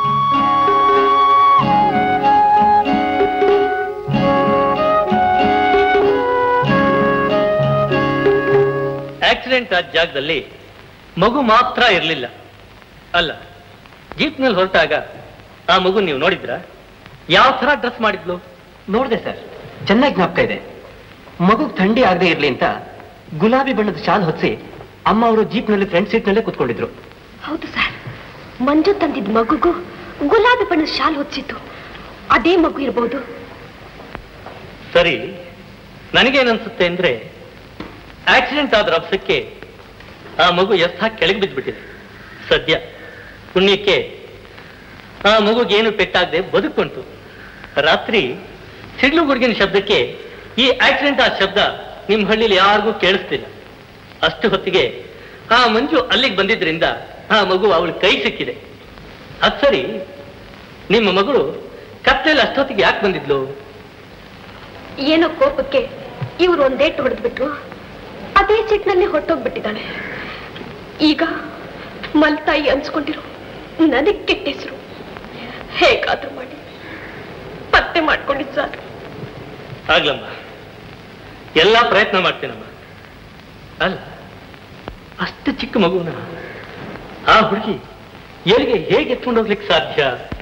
ಆಕ್ಸಿಡೆಂಟ್ ಆದ ಜಾಗದಲ್ಲಿ ಮಗು ಮಾತ್ರ ಇರಲಿಲ್ಲ ಅಲ್ಲ. ಜೀಪ್ನಲ್ಲಿ ಹೊರಟಾಗ ಆ ಮಗು ನೀವು ನೋಡಿದ್ರಾ? ಯಾವ ತರ ಡ್ರೆಸ್ ಮಾಡಿದ್ಲು? ನೋಡಿದೆ ಸರ್, ಚೆನ್ನಾಗಿ ಜ್ಞಾಪಕ ಇದೆ. ಮಗು ಥಂಡಿ ಆಗದೆ ಇರ್ಲಿ ಅಂತ ಗುಲಾಬಿ ಬಣ್ಣದ ಶಾಲ್ ಹೊತ್ಸಿ ಅಮ್ಮ ಅವರು ಜೀಪ್ನಲ್ಲಿ ಫ್ರಂಟ್ ಸೀಟ್ ನಲ್ಲೇ ಕೂತ್ಕೊಂಡಿದ್ರು. ಹೌದು ಸರ್, ಮಂಜು ತಂದಿದ್ದ ಮಗುಗೂ ಗುಲಾಬಿ ಬಣ್ಣದ ಶಾಲ್ ಹೊಚ್ಚಿತ್ತು. ಅದೇ ಮಗು ಇರಬಹುದು. ಸರಿ, ನನಗೇನನ್ಸುತ್ತೆ ಅಂದ್ರೆ ಆಕ್ಸಿಡೆಂಟ್ ಆದ ರಭಸಕ್ಕೆ ಆ ಮಗು ಎಷ್ಟ ಕೆಳಗೆ ಬಿದ್ದುಬಿಟ್ಟಿದೆ. ಸದ್ಯ ಪುಣ್ಯಕ್ಕೆ ಆ ಮಗುಗೇನು ಪೆಟ್ಟಾಗದೆ ಬದುಕೊಂತು. ರಾತ್ರಿ ಸಿಡ್ಲು ಗುಡುಗಿನ ಶಬ್ದಕ್ಕೆ ಈ ಆಕ್ಸಿಡೆಂಟ್ ಆದ ಶಬ್ದ ನಿಮ್ಮ ಹಳ್ಳಿಲಿ ಯಾರಿಗೂ ಕೇಳಿಸ್ತಿಲ್ಲ. ಅಷ್ಟು ಹೊತ್ತಿಗೆ ಆ ಮಂಜು ಅಲ್ಲಿಗೆ ಬಂದಿದ್ರಿಂದ ಆ ಮಗು ಅವಳ ಕೈ ಸಿಕ್ಕಿದೆ. ಅದ್ ಸರಿ, ನಿಮ್ಮ ಮಗಳು ಕತ್ತಲೆಯಲ್ಲಿ ಅಷ್ಟೊತ್ತಿಗೆ ಯಾಕೆ ಬಂದಿದ್ಲು? ಏನೋ ಕೋಪಕ್ಕೆ ಇವರು ಒಂದೇಟು ಹೊಡೆದ್ಬಿಟ್ರು. ಅದೇ ಸಿಟ್ನಲ್ಲಿ ಹೊರಟೋಗ್ಬಿಟ್ಟಿದ್ದಾಳೆ. ಈಗ ಮಲ್ತಾಯಿ ಅನ್ಸ್ಕೊಂಡಿರು ನನಗೆ ಕೆಟ್ಟ ಹೆಸರು. ಹೇಗಾದ್ರೂ ಮಾಡಿ ಪತ್ತೆ ಮಾಡ್ಕೊಂಡಿದ್ ಸಾಕು. ಆಗ್ಲಮ್ಮ, ಎಲ್ಲಾ ಪ್ರಯತ್ನ ಮಾಡ್ತೇನಮ್ಮ. ಅಲ್ಲ, ಅಷ್ಟು ಚಿಕ್ಕ ಮಗುನ ಆ ಹುಡುಗಿ ಎಲ್ಲಿಗೆ ಹೇಗೆ ಎತ್ಕೊಂಡು ಹೋಗ್ಲಿಕ್ಕೆ ಸಾಧ್ಯ?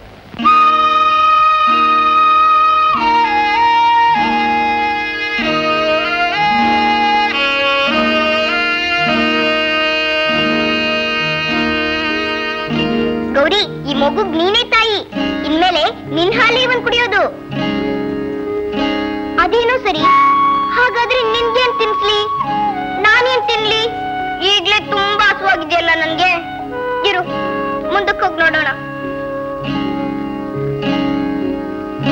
ಗೌರಿ, ಈ ಮಗುಗ್ ನೀನೇ ತಾಯಿ. ಇನ್ಮೇಲೆ ನಿನ್ ಹಾಲೇ ಇವನ್ ಕುಡಿಯೋದು. ಅದೇನೋ ಸರಿ, ಹಾಗಾದ್ರೆ ನಿನ್ಗೇನ್ ತಿನ್ಸ್ಲಿ? ನಾನೇನ್ ತಿನ್ಲಿ? ಈಗ್ಲೇ ತುಂಬಾ ಹಸುವಾಗಿದೆಯಲ್ಲ ನನ್ಗೆ. ಇರು, ಮುಂದಕ್ಕೆ ಹೋಗಿ ನೋಡೋಣ.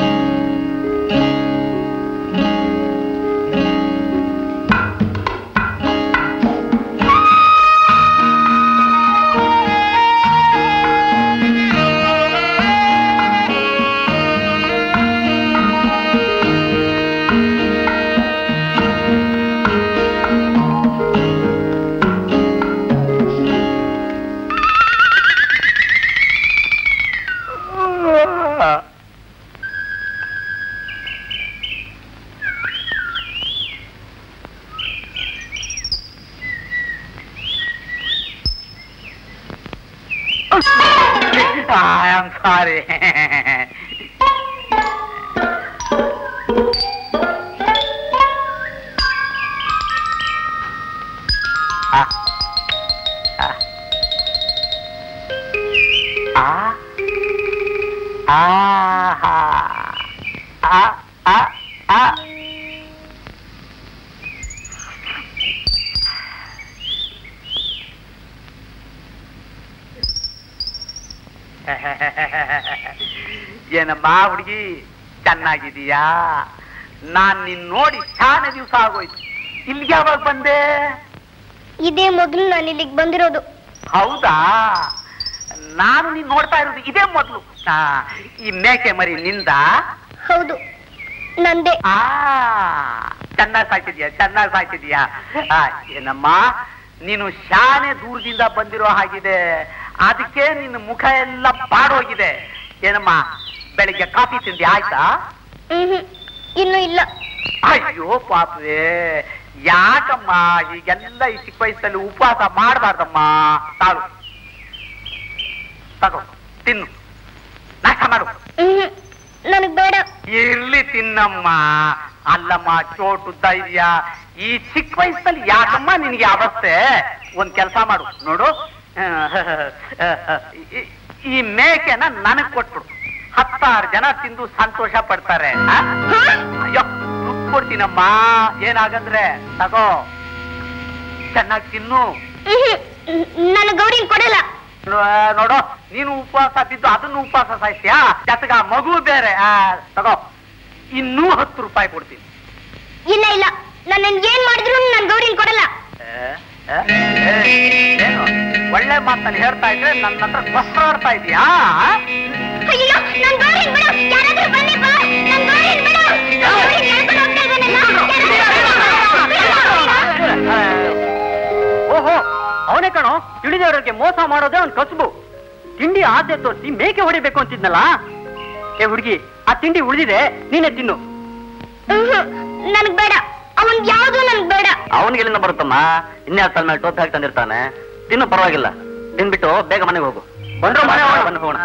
I am sorry. ಏನಮ್ಮ ಹುಡುಗಿ, ಚೆನ್ನಾಗಿದೀಯಾ? ನಾನ್ ನಿನ್ ನೋಡಿ ಶಾನೆ ದಿವಸ ಆಗೋಯ್ತು. ಇಲ್ಲಿಗೆ ಯಾವಾಗ ಬಂದೆ? ಇದೇ ಮೊದಲು ನಾನು ಇಲ್ಲಿಗೆ ಬಂದಿರೋದು. ಹೌದಾ? ನಾನು ನೀನ್ ನೋಡ್ತಾ ಇರೋದು ಇದೇ ಮೊದಲು. ಈ ಮೇಕೆ ಮರಿ ನಿಂದ? ಹೌದು, ನಂದೇ. ಆ ಚೆನ್ನಾಗಿ ಸಾಕಿದ್ಯಾ, ಚೆನ್ನಾಗಿ ಸಾಕಿದ್ಯಾ. ಏನಮ್ಮ, ನೀನು ಶಾನೆ ದೂರದಿಂದ ಬಂದಿರೋ ಹಾಗಿದೆ. ಅದಕ್ಕೆ ನಿನ್ನ ಮುಖ ಎಲ್ಲ ಬಾಡೋಗಿದೆ. ಏನಮ್ಮ, ಬೆಳಿಗ್ಗೆ ಕಾಫಿ ತಿಂಡಿ ಆಯ್ತಾ? ಇನ್ನು ಇಲ್ಲ. ಅಯ್ಯೋ ಪಾಪವೇ, ಯಾಕಮ್ಮ ಈಗೆಲ್ಲ ಈ ಚಿಕ್ಕ ವಯಸ್ಸಲ್ಲಿ ಉಪವಾಸ ಮಾಡಬಾರ್ದಮ್ಮ. ತಾಳು, ತಗೋ, ತಿನ್ನು, ನಾಷ್ಟ ಮಾಡು. ನನಗ್ ಬೇಡ. ಇರ್ಲಿ, ತಿನ್ನಮ್ಮ. ಅಲ್ಲಮ್ಮ, ಚೋಟು ಧೈರ್ಯ, ಈ ಚಿಕ್ಕ ವಯಸ್ಸಲ್ಲಿ ಯಾಕಮ್ಮ ನಿನಗೆ ಅವಸ್ಥೆ? ಒಂದ್ ಕೆಲಸ ಮಾಡು ನೋಡು, ಈ ಮೇಕೆನ ನನಗ್ ಕೊಟ್ಬಿಡು. ಹತ್ತಾರು ಜನ ತಿಂದು ಸಂತೋಷ ಪಡ್ತಾರೆ. ಅಯ್ಯೋ, ದುಡ್ಡು ಕೊಡ್ತೀನಮ್ಮ, ಏನಾಗಂದ್ರೆ ತಗೋ, ಚೆನ್ನಾಗಿ ತಿನ್ನು. ನಾನು ಗೌರಿ ಕೊಡಲ್ಲ. ನೋಡು, ನೀನು ಉಪವಾಸ ಬಿದ್ದು ಅದನ್ನು ಉಪವಾಸ ಸಾಯ್ತೀಯಾ? ಜೊತೆಗ ಮಗು ಬೇರೆ. ತಗೋ, ಇನ್ನೂ ಹತ್ತು ರೂಪಾಯಿ ಕೊಡ್ತೀನಿ. ಇಲ್ಲ ಇಲ್ಲ, ನಾನು ಏನ್ ಮಾಡಿದ್ರು ನಾನು ಗೌರಿ ಕೊಡಲ್ಲ. ಏನು ಒಳ್ಳೆ ಮಾತಲ್ಲಿ ಹೇಳ್ತಾ ಇದ್ರೆ ನನ್ನ ಹತ್ರ ಹೊಸ್ತಾಡ್ತಾ ಇದೀಯಾ? ಅಯ್ಯೋ, ನನ್ ಗೌರಿ ಬಿಡು, ಯಾರಾದ್ರೂ ಬನ್ನಿ ಬಾ, ನನ್ ಗೌರಿ ಬಿಡು. ಗೌರಿ ಹೇಳ್ಕೊಂಡು ಹೋಗ್ತಾ ಇದ್ದಾನೆ. ಓಹೋ, ಅವನೇ ಕಣೋ, ತಿಳಿದವರಿಗೆ ಮೋಸ ಮಾಡೋದೇ ಅವ್ನ್ ಕಸುಬು. ತಿಂಡಿ ಆಸೆ ತೋರಿಸಿ ಮೇಕೆ ಹೊಡಿಬೇಕು ಅಂತಿದ್ನಲ್ಲ. ಏ ಹುಡುಗಿ, ಆ ತಿಂಡಿ ಉಳಿದಿದೆ, ನೀನೇ ತಿನ್ನು. ನನಗ್ ಬೇಡ, ಅವನ್ ಯಾವ್ದು ನನ್ಗ್ ಬೇಡ. ಅವನಿಗೆಲ್ಲಿಂದ ಬರುತ್ತಮ್ಮ? ಇನ್ನೇ ತಲೆ ಮೇಲೆ ಟೋಪಿ ಹಾಕಿ ತಂದಿರ್ತಾನೆ. ತಿನ್ನು, ಪರವಾಗಿಲ್ಲ. ತಿನ್ಬಿಟ್ಟು ಬೇಗ ಮನೆಗೆ ಹೋಗು. ಬಂದ್ರು ಮನೆ ಬಂದು ಹೋಗೋಣ.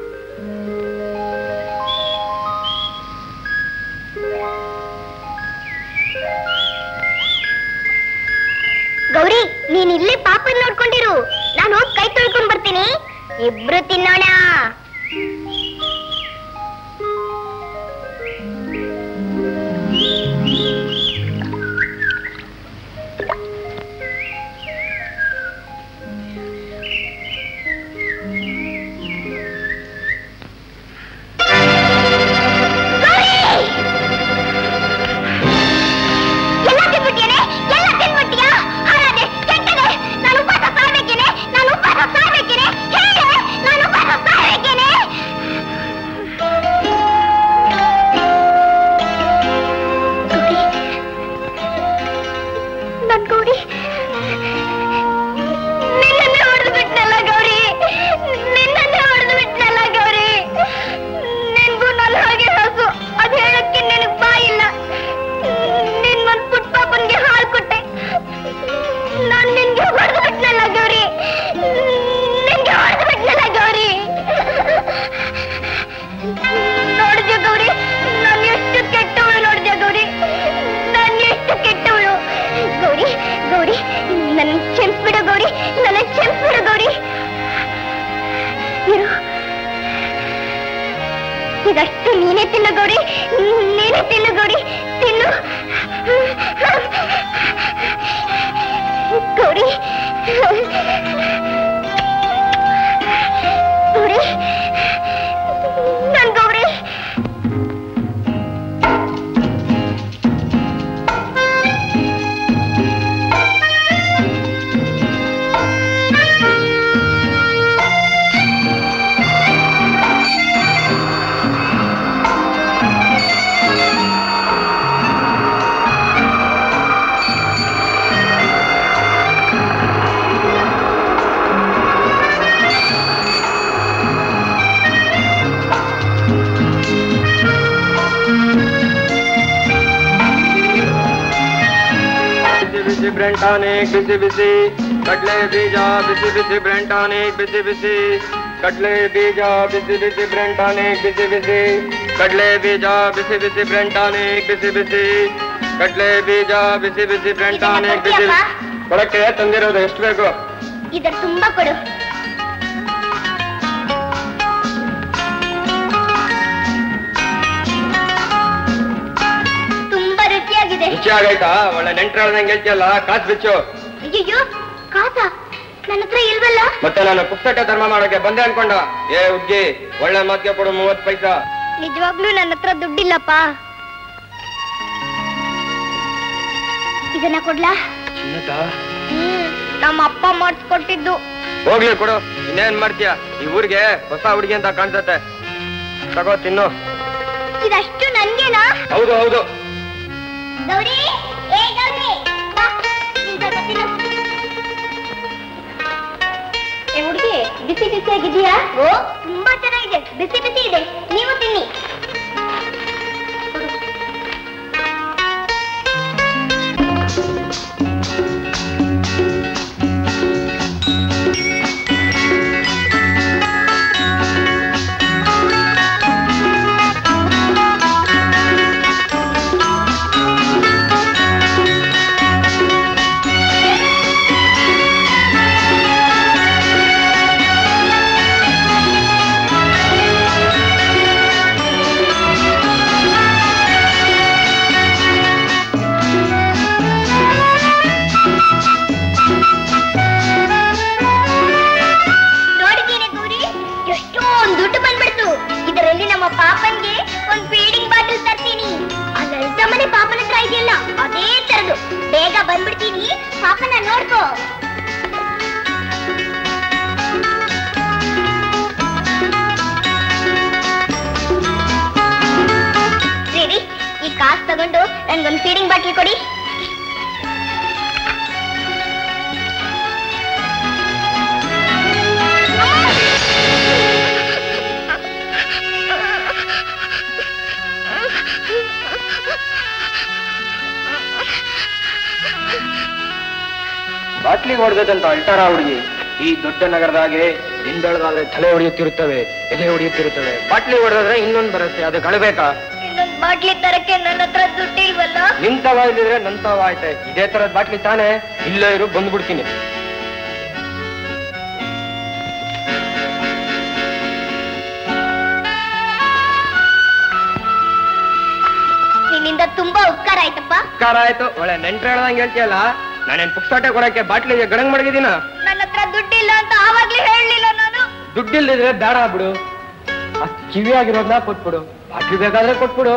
ಗೌರಿ, ನೀನ್ ಇಲ್ಲೇ ಪಾಪನ್ ನೋಡ್ಕೊಂಡಿರು, ನಾನು ಹೋಗಿ ಕೈ ತೊಳ್ಕೊಂಡ್ ಬರ್ತೀನಿ. ಇಬ್ರು ತಿನ್ನೋಣ. ಇದಷ್ಟು ನೀನೇ ತಿನ್ನು ಗೌರಿ, ನೀನೇ ತಿನ್ನು ಗೌರಿ, ತಿನ್ನು ಗೌರಿ. ಗೌರಿ, ನನ್ ಗೌರಿ. ಬ್ರೆಡ್ ಟಾನಿಕ್ ಬಿಸಿ ಬಿಸಿ, ಕಡ್ಲೆ ಬೀಜ ಬಿಸಿ ಬಿಸಿ ಬ್ರೆಡ್ ಟಾನಿಕ್ ಬಿಸಿ ಬಿಸಿ, ಕಡ್ಲೆ ಬೀಜ ಬಿಸಿ ಬಿಸಿ ಬ್ರೆಡ್ ಟಾನಿಕ್ ಬಿಸಿ ಬಿಸಿ ಕಡ್ಲೆ ಬೀಜ ಬಿಸಿ ಬಿಸಿ ಬ್ರೆಡ್ ಟಾನಿಕ್ ಬಿಸಿ ಬಿಸಿ ಕಡ್ಲೆ ಬೀಜ ಬಿಸಿ ಬಿಸಿ ಬ್ರೆಡ್ ಟಾನಿಕ್ ಬಿಸಿ ಕೊಡಕ್ಕೆ ತಂದಿರೋದು ಎಷ್ಟು ಬೇಕು? ಇದರ ತುಂಬಾ ಕೊಡು. ತುಂಬಾ ರುಚಿಯಾಗಿದೆ. ರುಚಿ ಆಗೈತಾ? ಒಳ್ಳೆ ನೆಂಟ್ರ ಹೇಳ್ದಂಗೆ ಹೇಳ್ತಿಯಲ್ಲ, ಕಾಸು ಬಿಚ್ಚು. ಅಯ್ಯೋ ಕಾಸ ನನ್ನ ಹತ್ರ ಇಲ್ವಲ್ಲ. ಮತ್ತೆ ನಾನು ಪುಸ್ತಕ ಧರ್ಮ ಮಾಡೋಕೆ ಬಂದೆ ಅನ್ಕೊಂಡ. ಏ ಹುಡ್ಗಿ, ಒಳ್ಳೆ ಮಾತಿಗೆ ಕೊಡು ಮೂವತ್ ಪೈಸಾ. ನಿಜವಾಗ್ಲೂ ನನ್ನ ಹತ್ರ ದುಡ್ಡಿಲ್ಲಪ್ಪ. ಇದನ್ನ ಕೊಡ್ಲಾ? ಹ್ಮ್ ನಮ್ಮ ಅಪ್ಪ ಮಾಡಿಸ್ಕೊಟ್ಟಿದ್ದು. ಹೋಗ್ಲಿ ಕೊಡು. ಇನ್ನೇನ್ ಮಾಡ್ತೀಯ? ಈ ಊರಿಗೆ ಹೊಸ ಹುಡುಗಿ ಅಂತ ಕಾಣ್ಸತ್ತೆ. ತಗೋ ತಿನ್ನು. ಇದಷ್ಟು ನನ್ಗೇನಾ? ಹೌದು ಹೌದು. ಗೌರಿ, ಏ ಗೌರಿ, ಬಾ, ನೀನ್ ಸ್ವಲ್ಪ ತಿನ್ನು. ಏ ಹುಡುಗಿ, ಬಿಸಿ ಬಿಸಿಯಾಗಿದೆಯಾ? ಓ ತುಂಬಾ ಚೆನ್ನಾಗಿದೆ, ಬಿಸಿ ಬಿಸಿ ಇದೆ. ನೀವು ತಿನ್ನಿ. ಪಾಪನ್ಗೆ ಒಂದ್ ಫೀಡಿಂಗ್ ಬಾಟಲ್ ತರ್ತೀನಿ. ಆ ಲಲಿತ ಮನೆ ಪಾಪನ ಹತ್ರ ಇದೆಯಲ್ಲ, ಅದೇ ತರದು. ಬೇಗ ಬಂದ್ಬಿಡ್ತೀನಿ, ಪಾಪನ ನೋಡ್ಕೋ. ಸರಿ, ಈ ಕಾಸು ತಗೊಂಡು ನನ್ಗೊಂದು ಫೀಡಿಂಗ್ ಬಾಟಲ್ ಕೊಡಿ. ಬಾಟ್ಲಿಗೆ ಹೊಡೆದಂತ ಅಲ್ಟಾರ ಹುಡುಗಿ ಈ ದೊಡ್ಡ ನಗರದಾಗೆ ಹಿಂದೊಳಗಾದ್ರೆ ತಲೆ ಹೊಡೆಯುತ್ತಿರುತ್ತವೆ, ಎದೆ ಹೊಡೆಯುತ್ತಿರುತ್ತವೆ. ಬಾಟ್ಲಿ ಹೊಡೆದ್ರೆ ಇನ್ನೊಂದು ಬರುತ್ತೆ, ಅದು ಕಳಬೇಕಾ? ಇನ್ನೊಂದು ಬಾಟ್ಲಿ ತರಕ್ಕೆ ನನ್ನ ಹತ್ರ ದುಡ್ಡಿಲ್ವಲ್ಲ. ನಿಂತವ ಇಲ್ಲಿದ್ರೆ ನಂತವ ಆಯ್ತೆ. ಇದೇ ತರದ ಬಾಟ್ಲಿ ತಾನೇ? ಇಲ್ಲೇ ಇರು, ಬಂದ್ಬಿಡ್ತೀನಿ. ನಿನ್ನಿಂದ ತುಂಬಾ ಉಪಕಾರ ಆಯ್ತಪ್ಪ. ಉಪಕಾರ ಆಯ್ತು, ಒಳ್ಳೆ ನೆಂಟ್ರ ಹೇಳ್ದಂಗೆ ಹೇಳ್ತೀಯಲ್ಲ. ನಾನೇನ್ ಪುಕ್ಸಾಟೆ ಕೊಡಕ್ಕೆ ಬಾಟ್ಲಿಗೆ ಗಡಂಗ್ ಮಡಗಿದ್ದೀನ? ನನ್ನ ಹತ್ರ ದುಡ್ಡಿಲ್ಲ ಅಂತ ಆವಾಗ್ಲೇ ಹೇಳಲಿಲ್ಲ ನಾನು. ದುಡ್ಡಿಲ್ದಿದ್ರೆ ಬೇಡ ಬಿಡು, ಅಷ್ಟು ಕಿವಿಯಾಗಿರೋದನ್ನ ಕೊಟ್ಬಿಡು. ಬಾಟ್ಲಿ ಬೇಕಾದ್ರೆ ಕೊಟ್ಬಿಡು.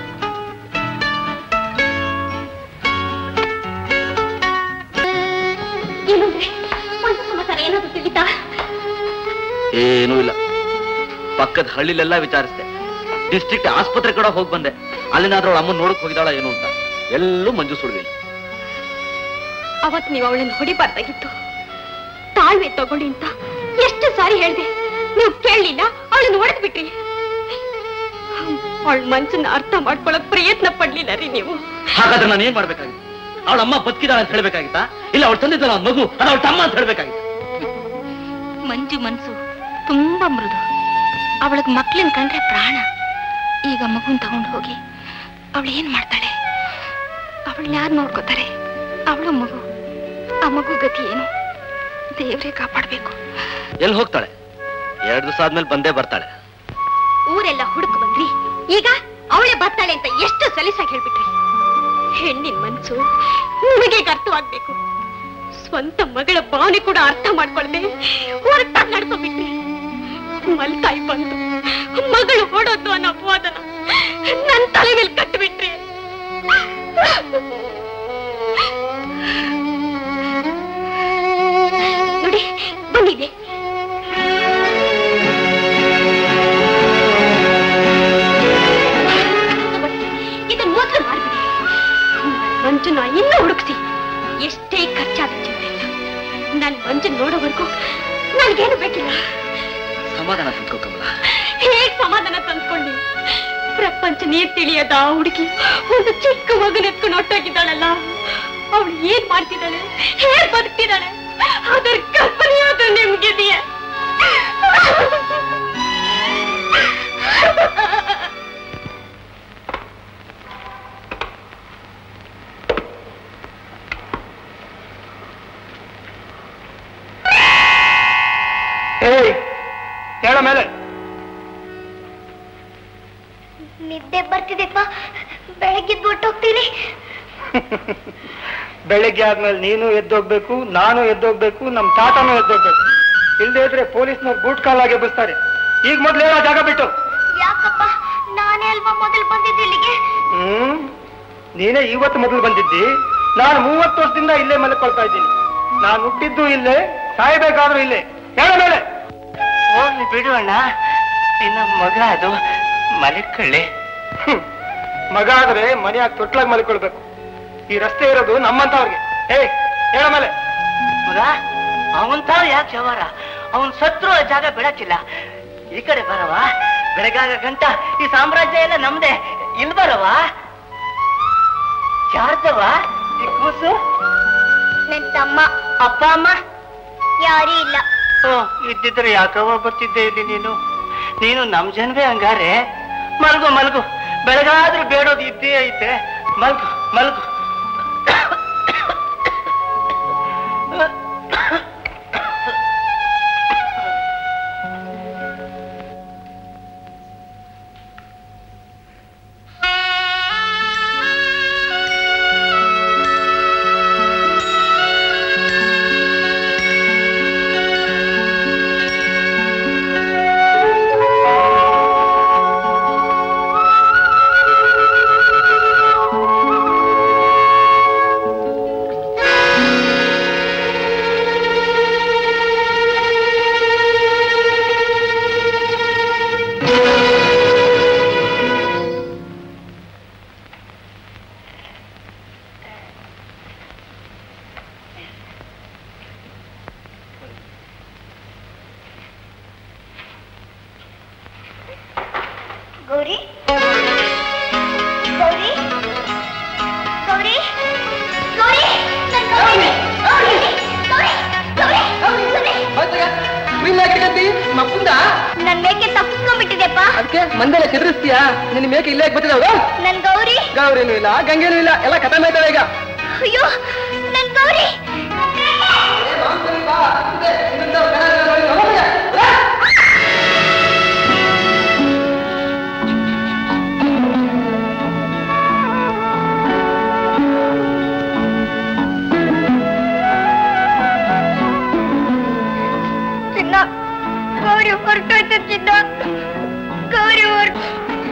ಏನಾದ್ರು ತಿಳಿತಾ? ಏನೂ ಇಲ್ಲ. ಪಕ್ಕದ ಹಳ್ಳಿಲೆಲ್ಲ ವಿಚಾರಿಸಿದೆ, ಡಿಸ್ಟ್ರಿಕ್ಟ್ ಆಸ್ಪತ್ರೆ ಕೂಡ ಹೋಗಿ ಬಂದೆ. ಅಲ್ಲಿನಾದ್ರೂ ಅವಳ ಅಮ್ಮ ನೋಡಕ್ ಹೋಗಿದಾಳ ಏನು ಅಂತ. ಎಲ್ಲೂ ಮಂಜು ಸುಳ್ವಿಲ್ಲ. ಅವತ್ ನೀವು ಅವಳನ್ನು ಹೊಡಿಬಾರ್ದಾಗಿತ್ತು. ತಾಳ್ಮೆ ತಗೊಳ್ಳಿ ಅಂತ ಎಷ್ಟು ಸಾರಿ ಹೇಳ್ದೆ, ನೀವು ಕೇಳಲಿಲ್ಲ. ಅವಳನ್ನು ಹೊಡೆದ್ ಬಿಟ್ರಿ. ಅವಳ ಮನ್ಸನ್ನ ಅರ್ಥ ಮಾಡ್ಕೊಳಕ್ ಪ್ರಯತ್ನ ಪಡ್ಲಿಲ್ಲ ರೀ ನೀವು. ಹಾಗಾದ್ರೆ ನಾನು ಏನ್ ಮಾಡ್ಬೇಕಾಗಿತ್ತು? ಅವಳ ಅಮ್ಮ ಬದುಕಿದಾಳ ಅಂತ ಹೇಳ್ಬೇಕಾಗಿತ್ತಾ? ಇಲ್ಲ ಅವಳು ತಂದಿದ್ದಲ್ಲ ಅವ್ನ ಮಗು, ಅದು ಅವಳ ತಮ್ಮ ಅಂತ ಹೇಳ್ಬೇಕಾಗಿತ್ತು. ಮಂಜು ಮನ್ಸು ತುಂಬಾ ಮೃದು. ಅವಳಿಗೆ ಮಕ್ಳನ್ ಕಂಡ್ರೆ ಪ್ರಾಣ. ಈಗ ಮಗುನ್ ತಗೊಂಡು ಹೋಗಿ ಅವಳು ಏನ್ ಮಾಡ್ತಾಳೆ? ಅವಳನ್ನ ಯಾರು ನೋಡ್ಕೋತಾರೆ? ಅವಳು ಮಗು, ಆ ಮಗು ಗತಿ ಏನು? ದೇವ್ರೇ ಕಾಪಾಡ್ಬೇಕು. ಎಲ್ಲಿ ಹೋಗ್ತಾಳೆ? ಎರಡು ದಿವಸ ಆದ್ಮೇಲೆ ಬಂದೇ ಬರ್ತಾಳೆ. ಊರೆಲ್ಲ ಹುಡುಕ್ ಬಂದ್ರಿ, ಈಗ ಅವಳೇ ಬರ್ತಾಳೆ ಅಂತ ಎಷ್ಟು ಸಲೀಸಾಗಿ ಹೇಳ್ಬಿಟ್ರಿ. ಹೆಣ್ಣಿನ ಮನ್ಸು ನಿಮಗೆ ಅರ್ಥವಾಗ್ಬೇಕು. ಸ್ವಂತ ಮಗಳ ಭಾವನೆ ಕೂಡ ಅರ್ಥ ಮಾಡ್ಕೊಳ್ದೆ ಹೊರಟಾಗಿ ನಡ್ಕೊಬಿಟ್ರಿ. ಮಲ್ತಾಯಿ ಬಂದು ಮಗಳು ಹೊಡೋದು ಅನ್ನೋ ಅಪವಾದನ ನನ್ನ ತಲೆ ಮೇಲೆ ಕಟ್ಬಿಟ್ರಿ. ನೋಡಿ ಬಂದಿದೆ. ಇದನ್ನ ಮೊದಲು ಮಾಡ್ಬಿಡಿ. ಮಂಜುನ ಇನ್ನೂ ಹುಡುಕ್ಸಿ. ಎಷ್ಟೇ ಖರ್ಚಾದ ಚಿಂತೆ ಇಲ್ಲ. ನನ್ ಮಂಜನ್ ನೋಡೋವರೆಗೂ ನನ್ಗೇನು ಬೇಕಿಲ್ಲ. ಸಮಾಧಾನ ತಂದ್ಕೋ ಕಮಲ. ಹೇಗ್ ಸಮಾಧಾನ ತಂದ್ಕೊಂಡಿ? ಪ್ರಪಂಚ ನೀರ್ ತಿಳಿಯದ ಆ ಹುಡುಗಿ ಒಂದು ಚಿಕ್ಕ ಮಗನ ಎತ್ಕೊಂಡು ಹೊಟ್ಟೋಗಿದ್ದಾಳಲ್ಲ, ಅವಳು ಏನ್ ಮಾಡ್ತಿದ್ದಾಳೆ, ಹೇಗ್ ಬದುಕ್ತಿದ್ದಾಳೆ, ಅದರ ಕಲ್ಪನೆಯಾದ್ರೂ ನಿಮ್ಗಿದೆಯಾ? ಹೇಳ ಮೇಲೆ ನಿದ್ದೆ ಬರ್ತಿದೆಪ್ಪ, ಬೆಳಗ್ಗೆ ಹೊಟ್ಟೋಗ್ತೀನಿ. ಬೆಳಿಗ್ಗೆ ಆದ್ಮೇಲೆ ನೀನು ಎದ್ದೋಗ್ಬೇಕು, ನಾನು ಎದ್ದೋಗ್ಬೇಕು, ನಮ್ ತಾತನೂ ಎದ್ದೋಗ್ಬೇಕು. ಇಲ್ದೇ ಇದ್ರೆ ಪೊಲೀಸ್ನವ್ರು ಬೂಟ್ ಕಾಲಾಗೆ ಬಸ್ತಾರೆ. ಈಗ ಮೊದ್ಲು ಹೇಳೋ ಜಾಗ ಬಿಟ್ಟು. ಯಾಕಪ್ಪ, ನಾನೇ ಅಲ್ವಾ ಮೊದಲು ಬಂದಿದ್ದೆ ಇಲ್ಲಿಗೆ? ಹ್ಮ್ ನೀನೇ ಇವತ್ತು ಮೊದಲು ಬಂದಿದ್ದಿ. ನಾನು ಮೂವತ್ತು ವರ್ಷದಿಂದ ಇಲ್ಲೇ ಮಲ್ಕೊಳ್ತಾ ಇದ್ದೀನಿ. ನಾನು ಹುಟ್ಟಿದ್ದು ಇಲ್ಲೇ, ಸಾಯ್ಬೇಕಾದ್ರೂ ಇಲ್ಲೇ. ಹೇಳ ಮೇಲೆ. ಹೋಗ್ಲಿ ಬಿಡುವಣ್ಣ, ಇನ್ನ ಮಗ ಅದು ಮಲಿಕೊಳ್ಳಿ. ಮಗ ಆದ್ರೆ ಮನೆಯಾಗ ತೊಟ್ಲಾಗ ಮಲ್ಕೊಳ್ಬೇಕು. ಈ ರಸ್ತೆ ಇರೋದು ನಮ್ಮಂತವ್ರಿಗೆ. ಹೇ ಹೇಳ ಮೇಲೆ. ಮಗ ಅವಂತಾವ್ ಯಾಕೆ ಶವರ? ಅವನ್ ಸತ್ರು ಆ ಜಾಗ ಬಿಡಕ್ಕಿಲ್ಲ. ಈ ಕಡೆ ಬರವ, ಬೆಳಗಾಗ ಗಂಟ ಈ ಸಾಮ್ರಾಜ್ಯ ಎಲ್ಲ ನಮ್ದೆ. ಇಲ್ ಬರವ. ಯಾರ್ದವ ಈ ಕೂಸು? ನನ್ ತಮ್ಮ. ಅಪ್ಪ ಅಮ್ಮ ಯಾರೂ ಇಲ್ಲ. ಓ, ಇದ್ದಿದ್ರೆ ಯಾಕವ ಬರ್ತಿದ್ದೆ ಇಲ್ಲಿ ನೀನು. ನೀನು ನಮ್ ಜನ್ವೇ ಹಂಗಾರೆ. ಮಲ್ಗು ಮಲ್ಗು, ಬೆಳಗಾದ್ರೂ ಬೇಡೋದು ಇದ್ದೇ ಐತೆ. ಮಲ್ಗು ಮಲ್ಗು. ಗೌರಿ ಗೌರಿ ಗೌರಿ ಗೌರಿ ನನ್ ಗೌರಿ ಗೌರಿ ಗೌರಿ ಗೌರಿ ಮಪ್ಪುಂದ ನನ್ ಮೇಕೆ ತಪ್ಪಿಸ್ಕೊಂಡ್ಬಿಟ್ಟಿದೆಪ್ಪ. ಅದಕ್ಕೆ ಮಂದೆಲ್ಲ ಕೆದರಿಸ್ತೀಯಾ? ನಿನ್ ಮೇಕೆ ಇಲ್ಲೇ ಬಂದಿದ್ದಾವ? ನನ್ ಗೌರಿ ಗೌರಿನೂ ಇಲ್ಲ, ಗಂಗೆನೂ ಇಲ್ಲ, ಎಲ್ಲ ಖತಮ್ ಆಯ್ತಾವ ಈಗ. ಅಯ್ಯೋ ನನ್ ಗೌರಿ. ಚಿನ್ನ, ಗೌರಿ ಹೊರಟೋಯ್ತು ಚಿನ್ನ. ಗೌರಿ ಹೊರಟು.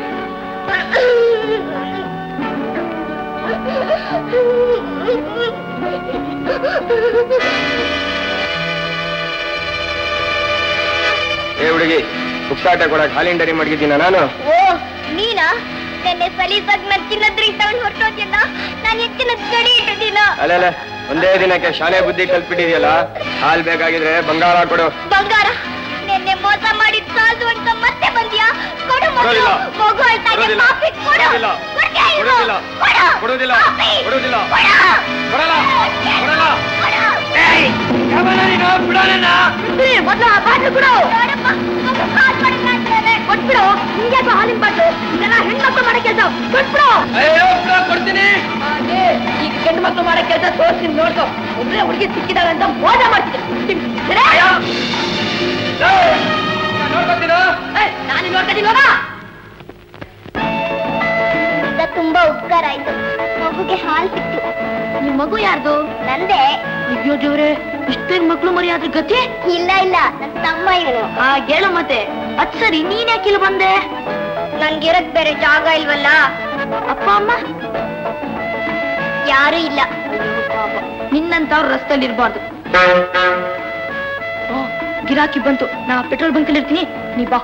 ಏ ಹುಡುಗಿ, ಪುಕ್ಸಾಟ ಕೊಡಕ್ ಹಾಲಿನ ಡರಿ ಮಡಗಿದ್ದೀನ ನಾನು. ಓ ನೀನಾ? ನೆನ್ನೆ ಸಲೀಸಾಗಿ ನನ್ ಚಿನ್ನದ ರಿಂಗ್ ತಗೊಂಡು ಹೊರಟೋದ್ಯಲ್ಲ, ನಾನು ಹೆಚ್ಚಿನ ಗಡಿ ಇಟ್ಟಿದ್ದೀನ. ಅಲ್ಲ ಒಂದೇ ದಿನಕ್ಕೆ ಶಾಲೆ ಬುದ್ಧಿ ಕಲ್ಪಿಟ್ಟಿದ್ಯಲ್ಲ. ಹಾಲ್ ಬೇಕಾಗಿದ್ರೆ ಬಂಗಾರ ಕೊಡು. ಬಂಗಾರ? ನೆನ್ನೆ ಮೋಸ ಮಾಡಿ ಸಾಲದು ಅಂತ ಮತ್ತೆ ಬಂದ್ಯಾ? ಕೊಡು ಮಗು. ಕೊಡೋದಿಲ್ಲ. ಮಗು ಅಳ್ತಾ ಇದೆ, ಪಾಪಿ, ಕೊಡು. ಕೊಡೋದಿಲ್ಲ. ಕೊಡ್ತೀಯಾ ಇಲ್ವೋ? ಕೊಡೋದಿಲ್ಲ. ಕೊಡು. ಕೊಡೋದಿಲ್ಲ. ಪಾಪಿ. ಕೊಡೋದಿಲ್ಲ. ಕೊಡು. ಕೊಡಲ್ಲ. ಕೊಡಲ್ಲ. ಕೊಡು. ಏಯ್, ಯಾವನ ನೀನು? ಬಿಡೋಣ. ಬಿಡ್ರಿ, ಮೊದ್ಲು ಆ ಬಾಟ್ಲು ಕೊಡು. ನೋಡಪ್ಪ, ಮಗು ಕಾಲ್ ಮಾಡಿದ್ರೆ ಅಂತಾರೆ. ಕೊಟ್ಬಿಡು. ಹಿಂಗೆ ಹಾಲಿನ ಬಾಟ್ಲು. ಇದೆಲ್ಲ ಹೆಣ್ಮಕ್ಳು ಮಾಡೋ ಕೆಲಸ. ಕೊಟ್ಬಿಡು. ಅಯ್ಯೋ, ಬಿಡು, ಕೊಡ್ತೀನಿ. ಹಾಗೆ ಈಗ ಗಂಡು ಮಕ್ಳು ಮಾಡೋ ಕೆಲಸ ತೋರಿಸ್ತೀನಿ ನೋಡ್ಕೊ. ಒಬ್ರೇ ಹುಡುಗಿ ಸಿಕ್ಕಿದಾಳೆ ಅಂತ ಮೋಸ ಮಾಡ್ತೀನಿ. ನಾನು ನೋಡ್ಕೊತೀನಿ ನೋಡ. ತುಂಬಾ ಉಪಕಾರ ಆಯ್ತು. ಮಗುಗೆ ಹಾಲು ಸಿಕ್ತು. ನಿಮ್ ಮಗು ಯಾರ್ದು? ನಂದೇ. ಅಯ್ಯೋ ದೇವ್ರೆ, ಇಷ್ಟೇನ್ ಮಕ್ಳು ಮರಿ ಆದ್ರೆ ಗತಿ? ಇಲ್ಲ ಇಲ್ಲ, ನನ್ ತಮ್ಮ ಇವನು. ಹಾಗೇಳು ಮತ್ತೆ. ಅದ್ ಸರಿ, ನೀನ್ ಯಾಕೆ ಇಲ್ಲಿ ಬಂದೆ? ನನ್ಗಿರಕ್ ಬೇರೆ ಜಾಗ ಇಲ್ವಲ್ಲ. ಅಪ್ಪ ಅಮ್ಮ ಯಾರು ಇಲ್ಲ. ನಿನ್ನಂತವ್ರು ರಸ್ತೆಯಲ್ಲಿ ಇರ್ಬಾರ್ದು. ಗಿರಾಕಿ ಬಂತು, ನಾ ಪೆಟ್ರೋಲ್ ಬಂಕ್ ಅಲ್ಲಿ ಇರ್ತೀನಿ, ನೀ ಬಾ.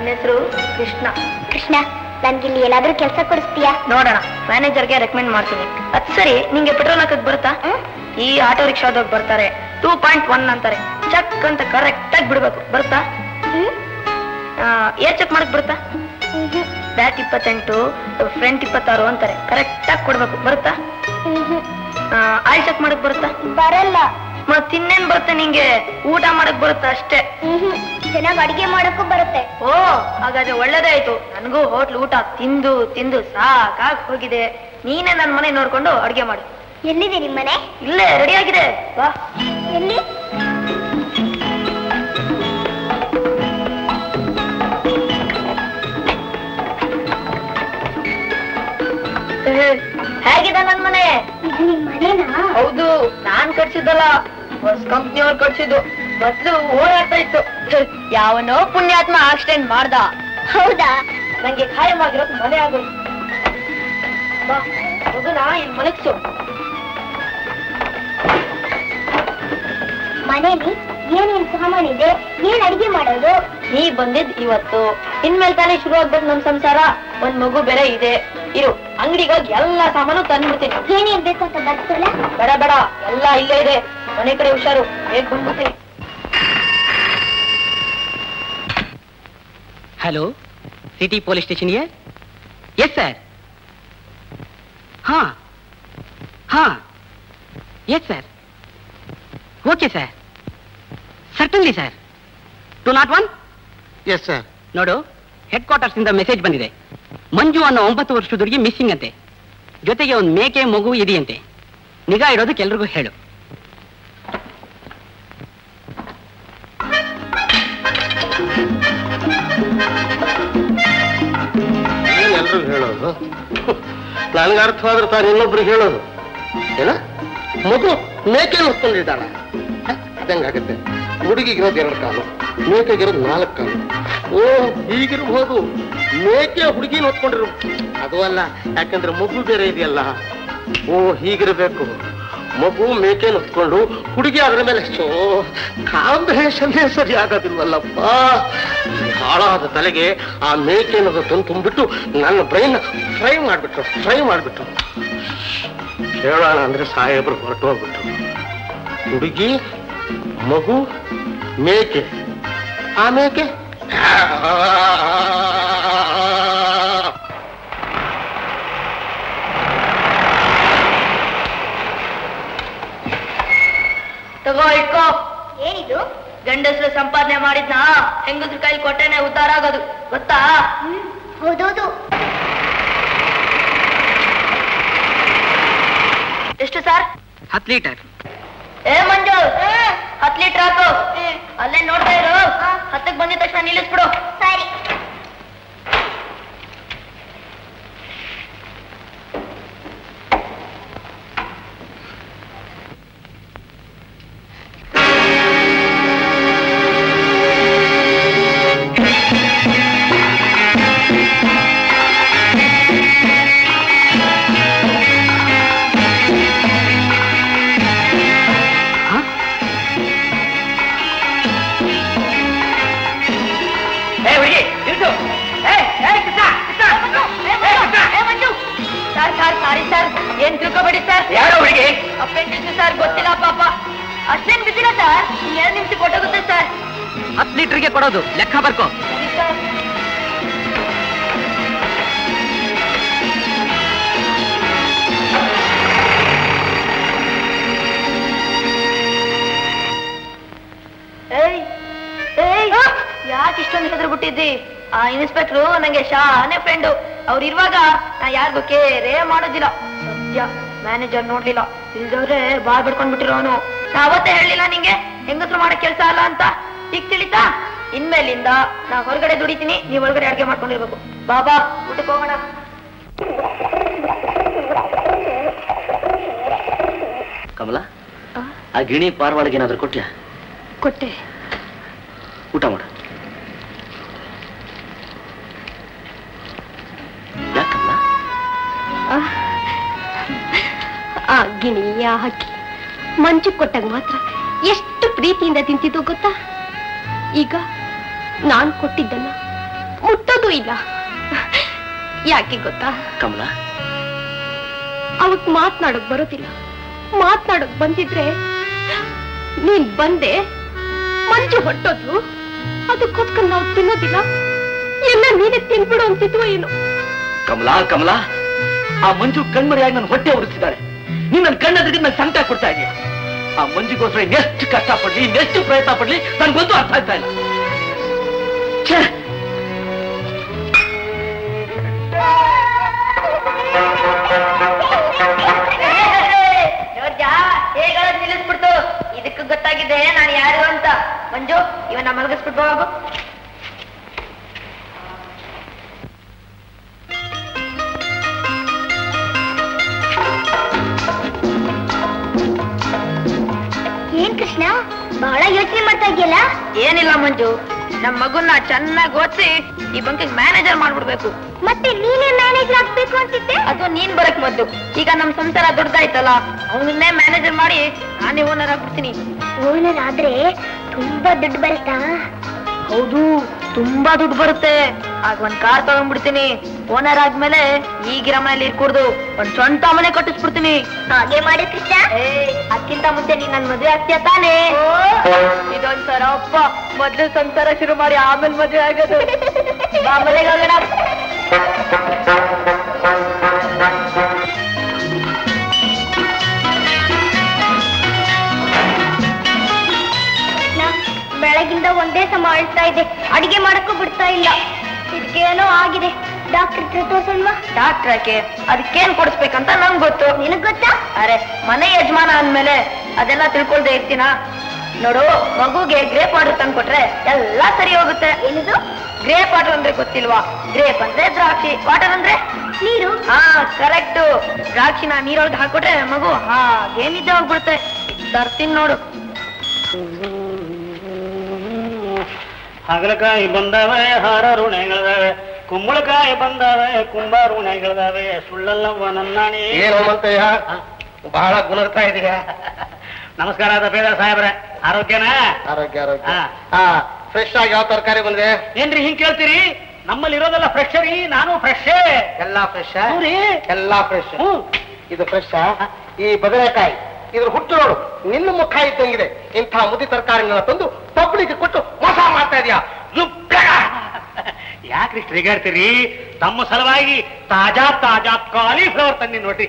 ನನ್ನ ಹೆಸರು ಕೃಷ್ಣ. ಕೃಷ್ಣ, ನನ್ಗಿಲ್ಲಿ ಎಲ್ಲಾದ್ರೂ ಕೆಲಸ ಕೊಡಿಸ್ತೀಯಾ? ನೋಡೋಣ, ಮ್ಯಾನೇಜರ್ಗೆ ರೆಕಮೆಂಡ್ ಮಾಡ್ತೀನಿ. ಅದ್ ಸರಿ, ನಿಂಗೆ ಪೆಟ್ರೋಲ್ ಹಾಕಕ್ ಬರುತ್ತಾ? ಈ ಆಟೋ ರಿಕ್ಷಾದವ್ರು ಬರ್ತಾರೆ, ಟೂ ಪಾಯಿಂಟ್ ಒನ್ ಅಂತಾರೆ, ಚೆಕ್ ಅಂತ ಕರೆಕ್ಟ್ ಆಗಿ ಬಿಡ್ಬೇಕು. ಬರುತ್ತಾ? ಏರ್ ಚೆಕ್ ಮಾಡಕ್ ಬರುತ್ತಾ? ಬ್ಯಾಕ್ ಇಪ್ಪತ್ತೆಂಟು, ಫ್ರಂಟ್ ಇಪ್ಪತ್ತಾರು ಅಂತಾರೆ, ಕರೆಕ್ಟ್ ಆಗಿ ಕೊಡ್ಬೇಕು. ಬರುತ್ತಾ? ಆಯಿಲ್ ಚೆಕ್ ಮಾಡಕ್ ಬರುತ್ತಾ? ಬರಲ್ಲ. ಮತ್ ಇನ್ನೇನ್ ಬರುತ್ತೆ ನಿಂಗೆ? ಊಟ ಮಾಡಕ್ ಬರುತ್ತಾ? ಅಷ್ಟೇ. ಚೆನ್ನಾಗಿ ಅಡಿಗೆ ಮಾಡಕ್ಕೂ ಬರುತ್ತೆ. ಓ, ಹಾಗಾದ್ರೆ ಒಳ್ಳೇದೇ ಆಯ್ತು. ನನಗೂ ಹೋಟ್ಲ್ ಊಟ ತಿಂದು ತಿಂದು ಸಾಕಾಗ್ ಹೋಗಿದೆ. ನೀನೇ ನನ್ ಮನೆ ನೋಡ್ಕೊಂಡು ಅಡ್ಗೆ ಮಾಡು. ಎಲ್ಲಿದೆ ನಿಮ್ ಮನೆ? ಇಲ್ಲೇ ರೆಡಿ ಆಗಿದೆ, ಬಾ. ಎಲ್ಲಿ? ಹೇಗಿದೆ ನನ್ ಮನೆ? ಇದು ನಿಮ್ ಮನೆನಾ? ಹೌದು, ನಾನ್ ಕಟ್ಸಿದ್ದಲ್ಲ, ಹೊಸ ಕಂಪ್ನಿಯವ್ರು ಕಟ್ಸಿದ್ದು. ಮೊದ್ಲು ಓಡಾಡ್ತಾ ಇತ್ತು, ಯಾವನೋ ಪುಣ್ಯಾತ್ಮ ಆಕ್ಸಿಡೆಂಟ್ ಮಾಡ್ದ. ಹೌದಾ? ನಂಗೆ ಖಾಯವಾಗಿರೋದು ಮನೆ ಆಗೋದು. ಬಾ, ಮಗುನ ಇಲ್ಲಿ ಮಲಗ್ಸು. ಮನೇಲಿ ಏನೇನ್ ಸಾಮಾನಿದೆ, ಏನ್ ಅಡಿಗೆ ಮಾಡೋದು? ನೀ ಬಂದಿದ್ ಇವತ್ತು, ಇನ್ಮೇಲೆ ತಾನೇ ಶುರು ಆಗ್ಬೇಕು ನಮ್ ಸಂಸಾರ. ಒಂದ್ ಮಗು ಬೇರೆ ಇದೆ. ಇರು, ಅಂಗಡಿಗೆ ಹೋಗಿ ಎಲ್ಲಾ ಸಾಮಾನು ತಂದ್ಬಿಡ್ತೀನಿ. ಏನೇನ್ ಬೇಕು ಅಂತ ಬರ್ತಲ್ಲ? ಬೇಡ ಬೇಡ, ಎಲ್ಲಾ ಇಲ್ಲೇ ಇದೆ. ಮನೆ ಕಡೆ ಹುಷಾರು, ಬೇಗ ಬಂದ್ಬಿಡ್ತೀನಿ. हेलो, सिटी पुलिस स्टेशन ये? Yes sir. हाँ हाँ yes sir. Okay sir, certainly sir. Two not one? Yes sir. ನೋಡು, ಹೆಡ್ ಕ್ವಾರ್ಟರ್ಸ್ ಇಂದ ಮೆಸೇಜ್ ಬಂದಿದೆ. ಮಂಜು ಅನ್ನೋ ಒಂಬತ್ತು ವರ್ಷದ ಹುಡುಗಿ ಮಿಸ್ಸಿಂಗ್ ಅಂತೆ, ಜೊತೆಗೆ ಒಂದು ಮೇಕೆ ಮಗು ಇದೆಯಂತೆ. ನಿಗಾ ಇಡೋದಕ್ಕೆ ಎಲ್ರಿಗೂ ಹೇಳು. ಎಲ್ರಿಗೂ ಹೇಳೋದು? ನನಗೆ ಅರ್ಥವಾದ್ರೆ ತಾನು ಇನ್ನೊಬ್ರಿಗೆ ಹೇಳೋದು ಏನ? ಮಗು ಮೇಕೆ ಹೊತ್ಕೊಂಡಿದ್ದಾಳ, ಅದಂಗಾಗತ್ತೆ. ಹುಡುಗಿಗಿರೋದು ಎರಡು ಕಾಲು, ಮೇಕೆಗಿರೋದು ನಾಲ್ಕು ಕಾಲು. ಓ, ಹೀಗಿರ್ಬೋದು. ಮೇಕೆ ಹುಡುಗಿನ ಹೊತ್ಕೊಂಡಿರು, ಅದು ಅಲ್ಲ, ಯಾಕಂದ್ರೆ ಮಗು ಬೇರೆ ಇದೆಯಲ್ಲ. ಓ, ಹೀಗಿರ್ಬೇಕು. ಮಗು ಮೇಕೆ ಹೊತ್ಕೊಂಡು ಹುಡುಗಿ ಅದ್ರ ಮೇಲೆ ಸೋ ಕಾಂಬಿನೇಷನ್ನೇ ಸರಿ ಆಗೋದಿಲ್ವಲ್ಲಪ್ಪ. ಹಾಳಾದ ತಲೆಗೆ ಆ ಮೇಕೆ ಅನ್ನೋದು ತಂದು ತುಂಬಿಟ್ಟು ನನ್ನ ಬ್ರೈನ್ ಫ್ರೈ ಮಾಡ್ಬಿಟ್ರು ಫ್ರೈ ಮಾಡ್ಬಿಟ್ರು ಹೇಳೋಣ ಅಂದ್ರೆ ಸಾಹೇಬ್ರು ಹೊರಟು ಹೋಗ್ಬಿಟ್ರು. ಹುಡುಗಿ, ಮಗು, ಮೇಕೆ. ಆ ಮೇಕೆ ತಗೋ, ಇಟ್ಕೋ. ಏನಿದು? ಗಂಡಸರು ಸಂಪಾದನೆ ಮಾಡಿದ್ನ ಹೆಂಗಸ್ರ ಕೈ ಕೊಟ್ಟೆನೆ ಉದ್ಧಾರ ಆಗೋದು, ಗೊತ್ತಾ? ಹೌದೌದು. ಎಷ್ಟು ಸರ್? ಹತ್ತು ಲೀಟರ್. ಏ ಮಂಜು, ಹತ್ತು ಲೀಟರ್ ಹಾಕು. ಅಲ್ಲೇ ನೋಡ್ತಾ ಇರು, ಹತ್ತಕ್ಕೆ ಬಂದಿದ ತಕ್ಷಣ ನಿಲ್ಲಿಸ್ಬಿಡು. ಸರಿ. ಏನ್ ತಿಳ್ಕೊಬೇಡಿ ಸರ್. ಯಾರೋ ಹುಡುಗಿ? ಅಪೆಂಡಿಕ್ಸ್ ಸರ್, ಗೊತ್ತಿಲ್ಲ ಪಾಪ. ಅಷ್ಟೇನ್ ಬಿದ್ದಿಲ್ಲ ಸರ್, ಇನ್ ಎರಡು ನಿಮಿಷ ಕೊಟ್ಟೋಗುತ್ತೆ ಸರ್. ಹತ್ತು ಲೀಟರ್ಗೆ ಕೊಡೋದು, ಲೆಕ್ಕ ಬರ್ಕೋ. ಸರಿ ಸರ್. ಏಯ್ ಏಯ್, ಯಾಕೆ ಇಷ್ಟೊಂದು ಹೆಸರು ಬಿಟ್ಟಿದ್ದಿ? ಆ ಇನ್ಸ್ಪೆಕ್ಟ್ರು ನಂಗೆ ಶಾನೆ ಫ್ರೆಂಡು. ಅವ್ರು ಇರುವಾಗ ನಾ ಯಾರಿಗೂ ಕೇರೇ ಮಾಡೋದಿಲ್ಲ. ಸದ್ಯ ಮ್ಯಾನೇಜರ್ ನೋಡ್ಲಿಲ್ಲ, ಇಲ್ದವ್ರೆ ಬಾಯ್ ಬಿಡ್ಕೊಂಡ್ಬಿಟ್ಟಿರೋ ಅವನು. ನಾ ಅವತ್ತೇ ಹೇಳಲಿಲ್ಲ ನಿಂಗೆ ಹೆಂಗಸ್ರು ಮಾಡೋ ಕೆಲಸ ಅಲ್ಲ ಅಂತ. ಈಗ ತಿಳಿತಾ? ಇನ್ಮೇಲಿಂದ ನಾ ಹೊರಗಡೆ ದುಡಿತೀನಿ, ನೀವ್ ಒಳಗಡೆ ಅಡ್ಗೆ ಮಾಡ್ಕೊಂಡಿರ್ಬೇಕು. ಬಾಬಾ, ಊಟಕ್ಕೆ ಹೋಗೋಣ. ಕಮಲ, ಆ ಗಿಣಿ ಪಾರ್ವಾಳಿಗೆ ಏನಾದ್ರೂ ಕೊಟ್ಟ್ಯಾ? ಕೊಟ್ಟೆ. ಊಟ ಮಾಡು. ಯಾಕಲ್ಲ? ಆ ಗಿಣಿ, ಆ ಹಕ್ಕಿ ಮಂಚು ಕೊಟ್ಟಾಗ ಮಾತ್ರ ಎಷ್ಟು ಪ್ರೀತಿಯಿಂದ ತಿಂತಿದ್ದು ಗೊತ್ತಾ? ಈಗ ನಾನ್ ಕೊಟ್ಟಿದ್ದನ್ನ ಮುಟ್ಟೋದು ಇಲ್ಲ. ಯಾಕೆ ಗೊತ್ತಾ ಕಮಲ? ಅವಕ್ ಮಾತ್ನಾಡಕ್ ಬರೋದಿಲ್ಲ. ಮಾತ್ನಾಡಕ್ ಬಂದಿದ್ರೆ ನೀನ್ ಬಂದೆ, ಮಂಜು ಹೊಟ್ಟೋದು, ಅದಕ್ಕೋಸ್ಕರ ನಾವು ತಿನ್ನೋದಿಲ್ಲ, ಎಲ್ಲ ನೀನೆ ತಿನ್ಬಿಡು ಅಂತಿದ್ವ ಏನು? ಕಮಲಾ ಕಮಲಾ, ಆ ಮಂಜು ಕಣ್ಮರೆಯಾಗಿ ನನ್ನ ಹೊಟ್ಟೆ ಉರಿಸಿದ್ದಾಳೆ. ನೀನ್ ನನ್ನ ಕಣ್ಣದ್ರಿಗೆ ನನ್ನ ಸಂಕಟ ಕೊಡ್ತಾ ಇದೀಯ. ಆ ಮಂಜಿಗೋಸ್ಕರ ಇನ್ನೆಷ್ಟು ಕಷ್ಟ ಪಡ್ಲಿ, ಇನ್ನೆಷ್ಟು ಪ್ರಯತ್ನ ಪಡ್ಲಿ, ನನ್ಗೊಂದು ಅರ್ಥ ಆಗ್ತಾ ಇಲ್ಲ. ಹೇಗಾದ್ ನಿಲ್ಲಿಸ್ಬಿಡ್ತು. ಇದಕ್ಕೆ ಗೊತ್ತಾಗಿದೆ ನಾನು ಯಾರು ಅಂತ. ಮಂಜು, ಇವನ್ನ ಮಲಗಿಸ್ಬಿಟ್ಟು ಹೋಗು. ಏನ್ ಕೃಷ್ಣ, ಬಹಳ ಯೋಚನೆ ಮಾಡ್ತಾ ಇದೆಯಲ್ಲ? ಏನಿಲ್ಲ ಮಂಜು, ನಮ್ ಮಗುನ ಚೆನ್ನಾಗಿ ಓದಿಸಿ ಈ ಬಂಕಿಗೆ ಮ್ಯಾನೇಜರ್ ಮಾಡ್ಬಿಡ್ಬೇಕು. ಮತ್ತೆ ನೀನೇ ಮ್ಯಾನೇಜರ್ ಆಗ್ಬೇಕು ಅಂತಿದ್ದೆ. ಅದು ನೀನ್ ಬರಕ್ ಮೊದ್ಲು. ಈಗ ನಮ್ ಸಂಸಾರ ದೊಡ್ಡದಾಯ್ತಲ್ಲ, ಅವನನ್ನೇ ಮ್ಯಾನೇಜರ್ ಮಾಡಿ ನಾನೇ ಓನರ್ ಆಗ್ಬಿಡ್ತೀನಿ. ಓನರ್ ಆದ್ರೆ ತುಂಬಾ ದುಡ್ಡು ಬರುತ್ತಾ? ಹೌದು, ತುಂಬಾ ದುಡ್ಡು ಬರುತ್ತೆ. ಆಗ ಒಂದ್ ಕಾರ್ ತಗೊಂಡ್ಬಿಡ್ತೀನಿ. ಓನರ್ ಆದ್ಮೇಲೆ ಈಗಿರ ಮನೇಲಿ ಇರ್ಕೂಡ್ದು ಒಂದ್ ಸ್ವಂತ ಮನೆ ಕಟ್ಟಿಸ್ಬಿಡ್ತೀನಿ. ಹಾಗೆ ಮಾಡಿ ಕೃಷ್ಣ. ಅದಕ್ಕಿಂತ ಮುಂಚೆ ನೀನ್ ನನ್ ಮದ್ವೆ ಆಗ್ತೀಯ ತಾನೇ? ಇದೊಂದ್ಸರ ಅಪ್ಪ, ಮೊದ್ಲು ಸಂಸಾರ ಶುರು ಮಾಡಿ ಆಮೇಲೆ ಮದ್ವೆ ಆಗೋದು. ಬಾ ಮನೆಗೆ ಹೋಗೋಣ. ಬೆಳಗಿಂದ ಒಂದೇ ಸಮ ಅಳ್ತಾ ಇದೆ, ಅಡಿಗೆ ಮಾಡಕ್ಕೂ ಬಿಡ್ತಾ ಇಲ್ಲ. ಇದಕ್ಕೇನೋ ಆಗಿದೆ. ಡಾಕ್ಟರ್ ಹತ್ರ ತೋರ್ಸಲ್ವಾ? ಡಾಕ್ಟ್ರಕ್ಕೆ ಅದಕ್ಕೇನ್ ಕೊಡಿಸ್ಬೇಕಂತ ನಂಗ್ ಗೊತ್ತು. ನಿನಗ್ ಗೊತ್ತಾ? ಅರೆ, ಮನೆ ಯಜಮಾನ ಅಂದ್ಮೇಲೆ ಅದೆಲ್ಲ ತಿಳ್ಕೊಳ್ದೆ ಇರ್ತೀನ? ನೋಡು, ಮಗುಗೆ ಗ್ರೇಪ್ ವಾಟರ್ ತಂದ್ಕೊಟ್ರೆ ಎಲ್ಲ ಸರಿ ಹೋಗುತ್ತೆ. ಏನಿದು ಗ್ರೇಪ್ ವಾಟರ್ ಅಂದ್ರೆ ಗೊತ್ತಿಲ್ವಾ? ಗ್ರೇಪ್ ಅಂದ್ರೆ ದ್ರಾಕ್ಷಿ, ವಾಟರ್ ಅಂದ್ರೆ ನೀರು. ಹಾ ಕರೆಕ್ಟ್. ದ್ರಾಕ್ಷಿನ ನೀರೊಳಗೆ ಹಾಕೊಟ್ರೆ ಮಗು ಹಾಗೇನಿದ್ದೆ ಹೋಗ್ಬಿಡುತ್ತೆ. ತರ್ತೀನಿ ನೋಡು. ಹಾಗಲಕಾಯಿ ಬಂದಾವೆ, ಹಾರ ಋಣೆಗಳಿದಾವೆ, ಕುಂಬಳಕಾಯಿ ಬಂದಾವೆ, ಕುಂಬಾರ ಋಣೆಗಳಿದಾವೆ, ಸುಳ್ಳಲ್ಲವ್ವ ನನ್ನಾಣಿ. ಏನು ಮಂತಯ್ಯ, ಬಹಳ ಗುಣರ್ತಾ ಇದೀಯ. ನಮಸ್ಕಾರ ದಪೇದಾರ್ ಸಾಹೇಬ್ರೆ, ಆರೋಗ್ಯನಾ? ಆರೋಗ್ಯ ಆರೋಗ್ಯ. ಹಾ, ಫ್ರೆಶ್ ಆಗಿ ಯಾವ ತರಕಾರಿ ಬಂದ್ರೆ? ಏನ್ರಿ ಹಿಂಗ್ ಕೇಳ್ತೀರಿ? ನಮ್ಮಲ್ಲಿ ಇರೋದೆಲ್ಲ ಫ್ರೆಶ್ ರೀ, ನಾನು ಫ್ರೆಶ್. ಎಲ್ಲಾ ಫ್ರೆಶ್ ಎಲ್ಲಾ ಫ್ರೆಶ್. ಇದು ಫ್ರೆಶ್. ಈ ಬದನೆಕಾಯಿ ಇದ್ರ ಹುಟ್ಟು ನೋಡು, ನಿನ್ನ ಮುಖ ಇದ್ದಂಗಿದೆ. ಇಂಥ ಮುದಿ ತರಕಾರಿನ ತಂದು ಪಬ್ಲಿಕ್ ಕೊಟ್ಟು ಮೋಸ ಮಾಡ್ತಾ ಇದೀಯಾ? ಯಾಕ್ರಿ ಶ್ರೀಗಾಡ್ತೀರಿ? ತಮ್ಮ ಸಲುವಾಗಿ ತಾಜಾ ತಾಜಾ ಕಾಲಿಫ್ಲವರ್ ತಂದಿ ನೋಡ್ರಿ.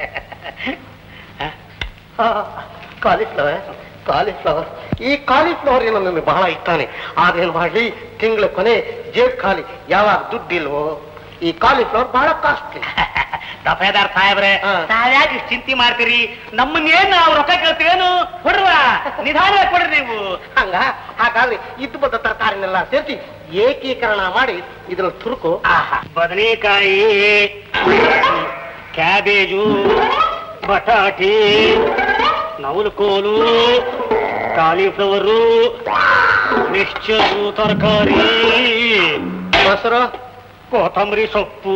ಕಾಲಿಫ್ಲವರ್ ಕಾಲಿಫ್ಲವರ್ ಈ ಕಾಲಿಫ್ಲವರ್ ಏನೋ ನನಗೆ ಬಹಳ ಇಷ್ಟಾನೆ. ಆದೇನು ಮಾಡಲಿ, ತಿಂಗಳ ಕೊನೆ ಜೇಬ್ ಖಾಲಿ, ಯಾವಾಗ ದುಡ್ಡಿಲ್ವೋ. ಈ ಕಾಲಿಫ್ಲವರ್ ಬಹಳ ಕಾಸ್ಟ್ಲಿ. ದಫೇದಾರ್ ಸಾಹೇಬ್ರೆ, ತಾವ್ಯಾಕೆ ಇಷ್ಟು ಚಿಂತೆ ಮಾಡ್ತೀರಿ? ನಮ್ಮನ್ನೇನು ನಾವು ರೊಕ್ಕ ಕೇಳ್ತೀವೇನು? ಕೊಡ್ರ, ನಿಧಾನ ಕೊಡ್ರಿ ನೀವು. ಹಂಗ ಹಾಗಾದ್ರೆ ಇದ್ದು ಬಂದ ತರಕಾರಿನೆಲ್ಲ ಸೇರಿಸಿ ಏಕೀಕರಣ ಮಾಡಿ ಇದ್ರ ತುರುಕು. ಬದನೆಕಾಯಿ, ಕ್ಯಾಬೇಜು, ಬಟಾಟಿ, ನವಲಕೋಲು, ಕಾಲಿಫ್ಲವರು, ಮಿಕ್ಸ್ಚರು, ತರಕಾರಿ, ಮೊಸರು, ಕೊತ್ತಂಬರಿ ಸೊಪ್ಪು.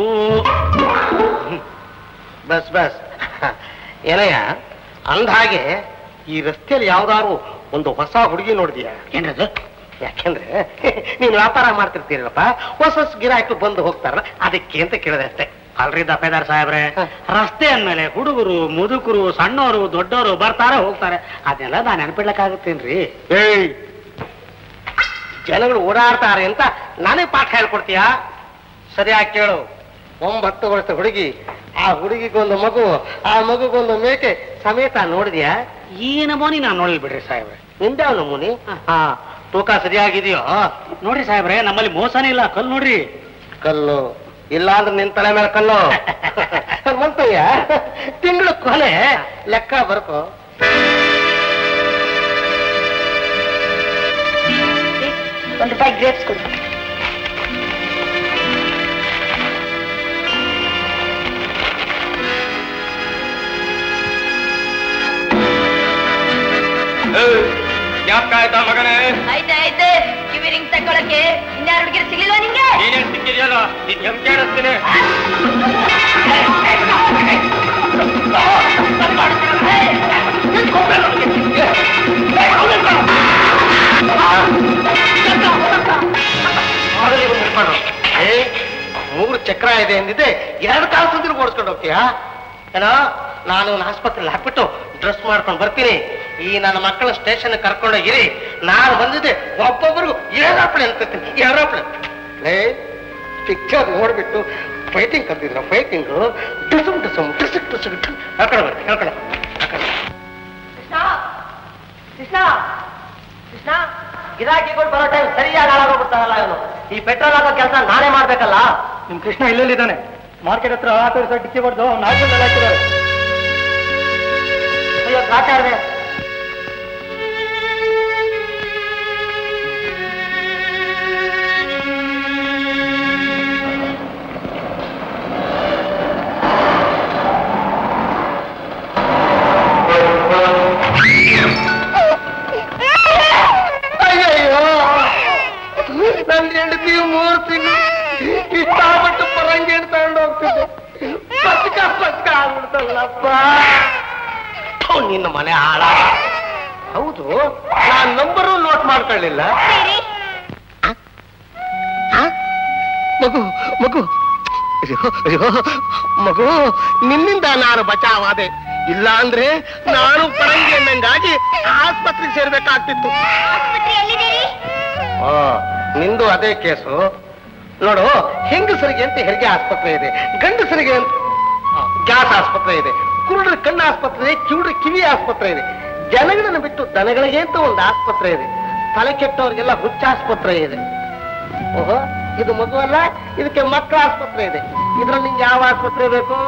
ಬಸ್ ಬಸ್ ಏನಯ್ಯ, ಅಂದ್ಹಾಗೆ ಈ ರಸ್ತೆಯಲ್ಲಿ ಯಾವ್ದಾದ್ರು ಒಂದು ಹೊಸ ಹುಡುಗಿ ನೋಡಿದ್ಯಾ? ಏನ್ರದು? ಯಾಕೆಂದ್ರೆ ನೀನ್ ವ್ಯಾಪಾರ ಮಾಡ್ತಿರ್ತೀರಪ್ಪ, ಹೊಸ ಹೊಸ ಗಿರಾಕಿ ಬಂದು ಹೋಗ್ತಾರಲ್ಲ, ಅದಕ್ಕೆ ಅಂತ ಕೇಳಿದೆ ಅಷ್ಟೇ. ಅಲ್ರಿ ದಪೇದಾರ್ ಸಾಹೇಬ್ರೆ, ರಸ್ತೆ ಅಂದ್ಮೇಲೆ ಹುಡುಗರು, ಮುದುಕರು, ಸಣ್ಣವರು, ದೊಡ್ಡವರು ಬರ್ತಾರೆ ಹೋಗ್ತಾರೆ. ಅದನ್ನೆಲ್ಲ ನಾನು ನೆನಪಿಡ್ಲಕ್ಕಾಗುತ್ತೇನ್ರಿ? ಏಯ್, ಜನಗಳು ಓಡಾಡ್ತಾರೆ ಅಂತ ನಾನೇ ಪಾಠ ಹೇಳ್ಕೊಡ್ತೀಯಾ? ಸರಿಯಾಗಿ ಕೇಳು. ಒಂಬತ್ತು ವರ್ಷದ ಹುಡುಗಿ, ಆ ಹುಡುಗಿಗೊಂದು ಮಗು, ಆ ಮಗುಗೊಂದು ಮೇಕೆ ಸಮೇತ ನೋಡಿದ್ಯಾ? ಈ ನಮೂನಿ ನಾನು ನೋಡ್ಲಿ ಬಿಡ್ರಿ ಸಾಹೇಬ್ರೆ. ನಿಂದ್ಯಾವ ನಮೂನಿ? ಹಾ, ತೂಕ ಸರಿಯಾಗಿದೆಯೋ ನೋಡ್ರಿ ಸಾಹೇಬ್ರೆ, ನಮ್ಮಲ್ಲಿ ಮೋಸನೇ ಇಲ್ಲ. ಕಲ್ಲು ನೋಡ್ರಿ. ಕಲ್ಲು ಇಲ್ಲ ಅಂದ್ರೆ ನಿನ್ ತಲೆ ಮೇಲೆ ಕಲ್ಲು. ಮಂತಯ್ಯ, ತಿಂಗಳು ಕೊನೆ ಲೆಕ್ಕ ಬರ್ಕೋ. ಒಂದು ರೂಪಾಯಿ ಗ್ರೇಪ್ಸ್ ಕೊಡು. ಜ್ಞಾಪಕ ಆಯ್ತಾ ಮಗನೇ? ಆಯ್ತೆ ಆಯ್ತೆ. ಕಿವಿ ರಿಂಗ್ ತಗೊಳಕ್ಕೆ ಇನ್ಯಾರು ಹುಡುಗಿರು ಸಿಗ್ಲಿಲ್ಲ ನಿಂಗೆ? ನೀನೇನ್ ಸಿಕ್ಕಿದ್ಯಲ್ಲ, ನೀನ್ ಹೆಂಗ್ ಕೇಳಿಸ್ತೀನಿ. ಮಾಡಲಿ ಒಂದು ಇದೆ ಎಂದಿದೆ ಎರಡು ಕಾಲು ಸುಂದಿರು ಓಡಿಸ್ಕೊಂಡು ಹೋಗ್ತೀಯಾ ಏನೋ ನಾನು ಆಸ್ಪತ್ರೆಯಲ್ಲಿ ಹಾಕ್ಬಿಟ್ಟು ಡ್ರೆಸ್ ಮಾಡ್ಕೊಂಡು ಬರ್ತೀನಿ. ಈ ನನ್ನ ಮಕ್ಕಳ ಸ್ಟೇಷನ್ ಕರ್ಕೊಂಡೋಗಿರಿ. ನಾನು ಬಂದಿದ್ದೆ ಒಬ್ಬೊಬ್ಬರಿಗೂ ಏರೋಪ್ಲೇನ್ ಕತ್ತೀನಿ ಏರೋಪ್ಲೇನ್. ಲೇ ಪಿಕ್ಚರ್ ನೋಡ್ಬಿಟ್ಟು ಫೈಟಿಂಗ್ ಕತ್ತಿದ್ರ ಫೈಟಿಂಗ್ ಡಿಸಮ್ ಡಿಸಮ್ ಟಿಸಿಕ್ ಟಿಸಿಕ್ ಹಾಕೋಣ ಬರ್ರಿ ಹೇಳ್ಕೊಳ ಹಾಕೋಣ. ಕೃಷ್ಣ ಕೃಷ್ಣ ಕೃಷ್ಣ ಗಿರಾಕಿಗಳು ಬರೋ ಟೈಮ್ ಸರಿಯಾಗಿ ಹಾಳಾಗೋಗ್ಬಿಡ್ತಾರಲ್ಲ ಇವನು. ಈ ಪೆಟ್ರೋಲ್ ಹಾಕೋ ಕೆಲಸ ನಾನೇ ಮಾಡ್ಬೇಕಲ್ಲ. ನಿಮ್ ಕೃಷ್ಣ ಇಲ್ಲೆಲ್ಲಿದ್ದಾನೆ? ಮಾರ್ಕೆಟ್ ಹತ್ರ ಆಟೋ ಸಹ ಡಿಕ್ಕಿ ಹೊಡೆದು ನಾಲ್ಕು ಹಾಕಿದ್ದಾರೆ. ಅಯ್ಯೋ ಕಾಟಾಡ್ದೆ. ನನ್ನ ಹೆಂಡತಿ ಮೂರು ತಿಂಗಳು ಇಷ್ಟಪಟ್ಟು ಪರಂಗಿ ತಗೊಂಡು ಹೋಗ್ತಿದ್ದೆ. ಪಸ್ಕ ಪಸ್ಕ ಆಗ್ಬಿಡ್ತಲ್ಲಪ್ಪ. ನಿನ್ನ ಮನೆ ಹಾಳ. ಹೌದು, ನಾನ್ ನಂಬರು ನೋಟ್ ಮಾಡ್ಕೊಳ್ಳಿಲ್ಲ. ಮಗು ಮಗು ಅಯ್ಯೋ ಮಗು, ನಿನ್ನಿಂದ ನಾನು ಬಚಾವಾದೆ. ಇಲ್ಲ ಅಂದ್ರೆ ನಾನು ಪರಂಗಿ ಅನ್ನಂಗಾಗಿ ಆಸ್ಪತ್ರೆಗೆ ಸೇರ್ಬೇಕಾಗ್ತಿತ್ತು. ಆ ನಿಂದು ಅದೇ ಕೇಸು. ನೋಡು, ಹೆಂಗಸರಿಗೆ ಅಂತ ಹೆರಿಗೆ ಆಸ್ಪತ್ರೆ ಇದೆ, ಗಂಡಸರಿಗೆ ಅಂತ ಗ್ಯಾಸ್ ಆಸ್ಪತ್ರೆ ಇದೆ, ಕುರುಡ್ರ ಕಣ್ಣು ಆಸ್ಪತ್ರೆ ಇದೆ, ಕಿವುಡ್ರ ಕಿವಿ ಆಸ್ಪತ್ರೆ ಇದೆ, ಜನಗಳನ್ನ ಬಿಟ್ಟು ದನಗಳಿಗೆ ಅಂತ ಒಂದು ಆಸ್ಪತ್ರೆ ಇದೆ, ತಲೆ ಕೆಟ್ಟವ್ರಿಗೆಲ್ಲ ಹುಚ್ಚ ಆಸ್ಪತ್ರೆ ಇದೆ. ಓಹೋ, ಇದು ಮಗು ಅಲ್ಲ, ಇದಕ್ಕೆ ಮಕ್ಕಳ ಆಸ್ಪತ್ರೆ ಇದೆ. ಇದ್ರಲ್ಲಿ ನಿಂಗೆ ಯಾವ ಆಸ್ಪತ್ರೆ ಬೇಕು?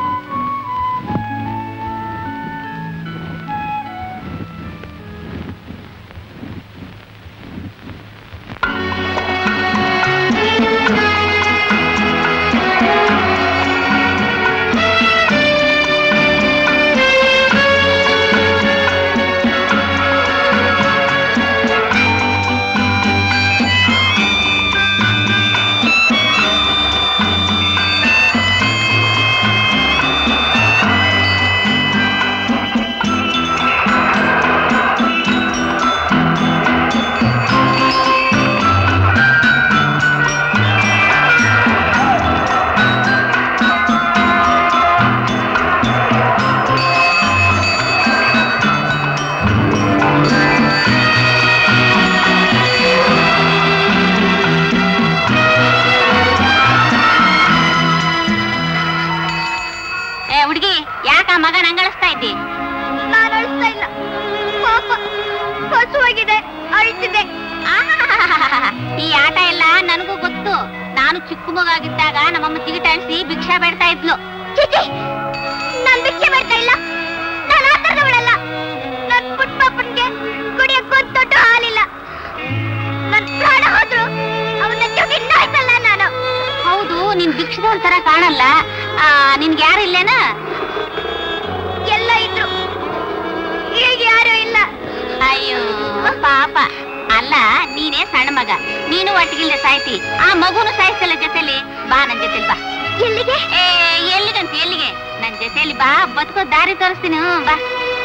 ಈ ಆಟ ಎಲ್ಲ ನನಗೂ ಗೊತ್ತು. ನಾನು ಚಿಕ್ಕ ಮಗಾಗಿದ್ದಾಗ ನಮ್ಮಮ್ಮ ಟಿಕೆಟ್ ಅಳಿಸಿ ಭಿಕ್ಷಾ ಬೇಡ್ತಾ ಇದ್ಲು. ನಾನ್ ಭಿಕ್ಷೆ ಬೇಡ್ತಾ ಇಲ್ಲ, ನಾನು ಆತರದವಳಲ್ಲ. ನನ್ ಪುಟ್ಟಪ್ಪನ್ಗೆ ಕುಡಿಯಕ್ಕೆ ಒಂದು ದೊಡ್ಡ ಹಾಲಿಲ್ಲ. ನನ್ ಪ್ರಾಣ ಹೋದ್ರು ಅವನ್ನ ಜೊಗಿನ್ನಾಯ್ತಲ್ಲ ನಾನು. ಹೌದು, ನಿನ್ ಭಿಕ್ಷದವ್ರ ತರ ಕಾಣಲ್ಲ. ನಿನ್ಗೆ ಯಾರು ಇಲ್ಲೇನಾ? ಎಲ್ಲ ಇದ್ರು, ಈಗ ಯಾರು ಇಲ್ಲ. ಅಯ್ಯೋ ಪಾಪ. ಅಲ್ಲ, ನೀನೇ ಸಣ್ಣ ಮಗ, ನೀನು ಒಟ್ಟಿಗಿಲ್ದೆ ಸಾಯ್ತಿ, ಆ ಮಗುನು ಸಾಯಿಸಲ್ಲ ಜೊತೆಲಿ. ಬಾ ನನ್ ಜೊತೆಲಿ ಬಾ. ಎಲ್ಲಿಗೆ? ಏ ಎಲ್ಲಿಗಂತ ಎಲ್ಲಿಗೆ? ನನ್ ಜೊತೆಲಿ ಬಾ, ಬದುಕೋ ದಾರಿ ತೋರಿಸ್ತೀನಿ. ಬಾ.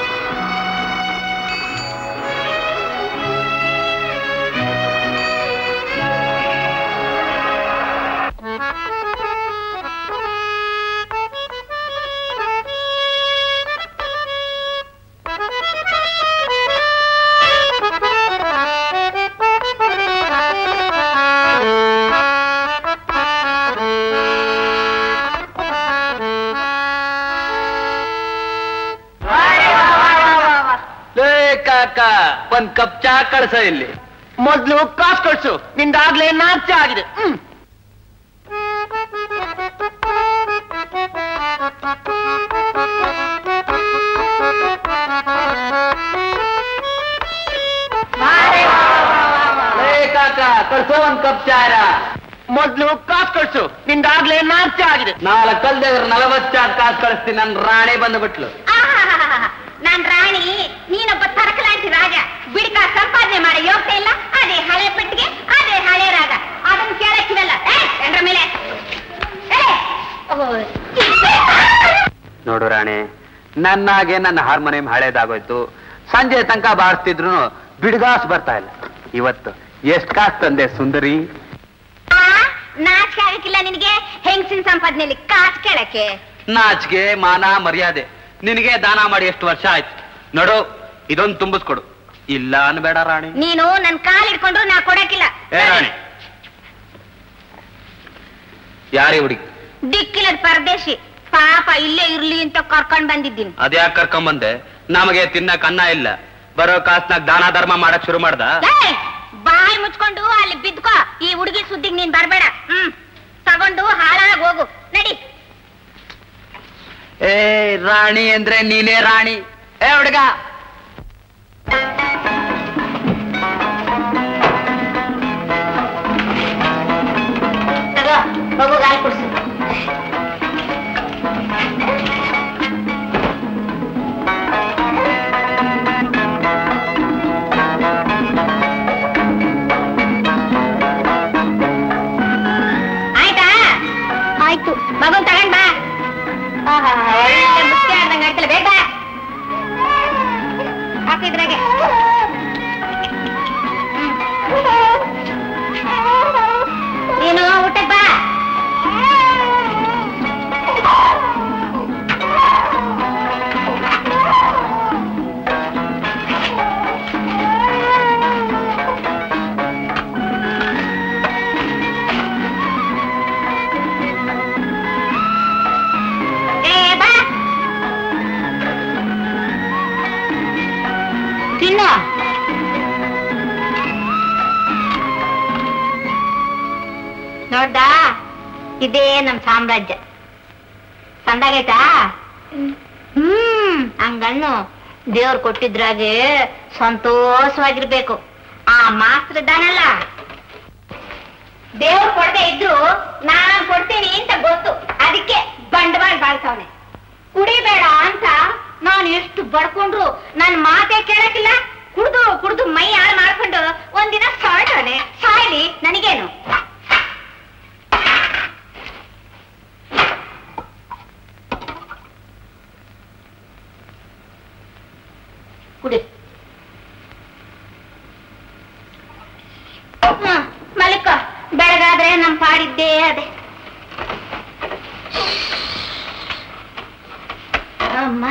ಒಂದ್ ಕಪ್ ಚಾ ಕಳ್ಸ ಇಲ್ಲಿ. ಮೊದ್ಲು ಕಾಸು ಕಳ್ಸು, ನಿಂದಾಗ್ಲೇ ನಾಚ ಆಗಿದೆ. ಹ್ಮ್ ಕಾಕ ಕಳ್ಸೋ ಒಂದ್ ಕಪ್ ಚಾರ. ಮೊದ್ಲು ಕಾಸು ಕಳ್ಸು, ನಿಂದಾಗ್ಲೇ ನಾಚ ಆಗಿದೆ. ನಾಲ್ಕಲ್ದೇ ನಲವತ್ತು ಚಾ ಕಾಸು ಕಳಿಸ್ತೀನಿ. ನನ್ ರಾಣಿ ಬಂದ್ಬಿಟ್ಲು. ನಾನ್ ರಾಣಿ, ನೀನೊಬ್ಬ ತರಕಲಾಂಟಿ ರಾಜ. ಬಿಡ್ಕ ಸಂಪಾದನೆ ಮಾಡಿ ಯೋಗ್ಯ ಇಲ್ಲ. ಅದೇ ಹಳೆ ಪೆಟ್ಟಿಗೆ, ಅದೇ ಹಳೆ ರಾಗ. ಅದನ್ನು ಕೇಳಕ್ಕಿರಲ್ಲ ಎಂದ್ರ ಮೇಲೆ. ನೋಡು ರಾಣಿ, ನನ್ನಾಗೆ ನನ್ನ ಹಾರ್ಮೋನಿಯಂ ಹಳೇದಾಗೋಯ್ತು. ಸಂಜೆ ತನಕ ಬಾರಿಸ್ತಿದ್ರು ಬಿಡ್ಗಾಸ್ ಬರ್ತಾ ಇಲ್ಲ. ಇವತ್ತು ಎಷ್ಟ್ ಕಾಸು ತಂದೆ ಸುಂದರಿ? ನಾಚಿಕೆ ಆಗಕ್ಕಿಲ್ಲ ನಿನಗೆ ಹೆಂಗಸಿನ ಸಂಪಾದನೆಯಲ್ಲಿ ಕಾಸು ಕೇಳಕ್ಕೆ? ನಾಚಿಕೆ ಮಾನ ಮರ್ಯಾದೆ ನಿನಗೆ ದಾನ ಮಾಡಿ ಎಷ್ಟು ವರ್ಷ ಆಯ್ತು ನೋಡು, ಇದೊಂದು ತುಂಬಿಸ್ಕೊಡು. ಇಲ್ಲ ಅನ್ಬೇಡ ರಾಣಿ. ನೀನು ನನ್ ಕಾಲ್ ಹಿಡ್ಕೊಂಡ್ರು ನಾ ಕೊಡಕ್ಕಿಲ್ಲ. ಏ ರಾಣಿ, ಯಾರೇ ಹುಡುಗಿ? ದಿಕ್ಕಿಲ್ಲದ ಪರದೇಶಿ, ಪಾಪ ಇಲ್ಲೇ ಇರ್ಲಿ ಅಂತ ಕರ್ಕೊಂಡ್ ಬಂದಿದ್ದೀನಿ. ಅದ್ಯಾಕೆ ಕರ್ಕೊಂಬಂದೆ? ನಮಗೆ ತಿನ್ನಕ್ ಅನ್ನ ಇಲ್ಲ, ಬರೋ ಕಾಸ್ನಾಗ ದಾನ ಧರ್ಮ ಮಾಡಕ್ ಶುರು ಮಾಡ್ದ? ಬಾಯಿ ಮುಚ್ಕೊಂಡು ಅಲ್ಲಿ ಬಿದ್ಕೋ. ಈ ಹುಡುಗಿ ಸುದ್ದಿಗೆ ನೀನ್ ಬರ್ಬೇಡ. ಹ್ಮ್ ತಗೊಂಡು ಹಾಳಾಗ್ ಹೋಗು, ನಡಿ. ಏ ರಾಣಿ ಅಂದ್ರೆ ನೀನೇ ರಾಣಿ. ಏ ಹುಡುಗ, ಮಗು ಹಾಲು ಕುಡ್ಸು. ಆಯ್ತಾ? ಆಯ್ತು. ಮಗು ತಗೊಂಡ್ ಬಾ. ಒಳ್ಳೆ ಮುಖ್ಯ ಆಡ್ದಂಗ ಆಡ್ತಿಲ್ಲ, ಬೇಗ ಹಾಕಿದ್ರಾಗೆ. ನೀನು ಊಟಕ್ಕೆ ಬಾ. ನೋಡ್ದಾ, ಇದೇ ನಮ್ ಸಾಮ್ರಾಜ್ಯ. ಸಂದಾಗೈತಾ? ಹ್ಮ್ ಹಂಗಣ್ಣು ದೇವ್ರು ಕೊಟ್ಟಿದ್ರಾಗೆ ಸಂತೋಷವಾಗಿರ್ಬೇಕು. ಆ ಮಾಸ್ತ್ರ ಇದ್ದಾನಲ್ಲ, ದೇವ್ರು ಕೊಡದೆ ಇದ್ರು ನಾನ್ ಕೊಡ್ತೀನಿ ಅಂತ ಗೊತ್ತು, ಅದಕ್ಕೆ ಬಂಡವಾಳ ಬಾಳ್ಸವನೆ. ಕುಡಿಬೇಡ ಅಂತ ನಾನು ಎಷ್ಟು ಬಡ್ಕೊಂಡ್ರು ನನ್ ಮಾತೇ ಕೇಳಕ್ಕಿಲ್ಲ. ಕುಡ್ದು ಕುಡ್ದು ಮೈ ಹಾಳು ಮಾಡ್ಕೊಂಡು ಒಂದಿನ ಸಾಯ್ತಾನೆ. ಸಾಯ್ಲಿ, ನನಗೇನು. ಕುಡಿ. ಮಲಿಕ ಬೆಳಗಾದ್ರೆ ನಮ್ ಪಾಡಿದ್ದೇ ಅದೇ. ಅಮ್ಮ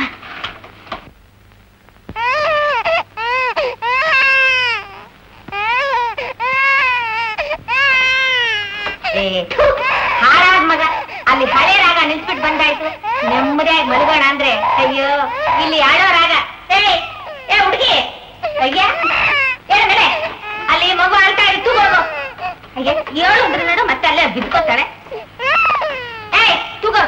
ಹಾಳಾದ ಮಗ, ಅಲ್ಲಿ ಹಳೆ ರಾಗ ನಿಲ್ಸ್ಬಿಟ್ಟು ಬಂದಾಯ್ತು. ನೆಮ್ಮದಿಯಾಗಿ ಮಲಗೋಣ ಅಂದ್ರೆ ಅಯ್ಯೋ ಇಲ್ಲಿ ಯಾಳೋ ರಾಗ. ಹೇಳಿ ಏ ಹುಡುಗಿ, ಅಯ್ಯ ಹೇಳ ಅಲ್ಲಿ ಮಗು ಆಳ್ತಾ ಇತ್ತು. ಹೋಗು. ಅಯ್ಯ ಏಳು ಅಂದ್ರೆ ನೋಡು, ಮತ್ತೆ ಅಲ್ಲೇ ಬಿದ್ಕೋತಾಳೆ. ಏ ತೂಗೋ.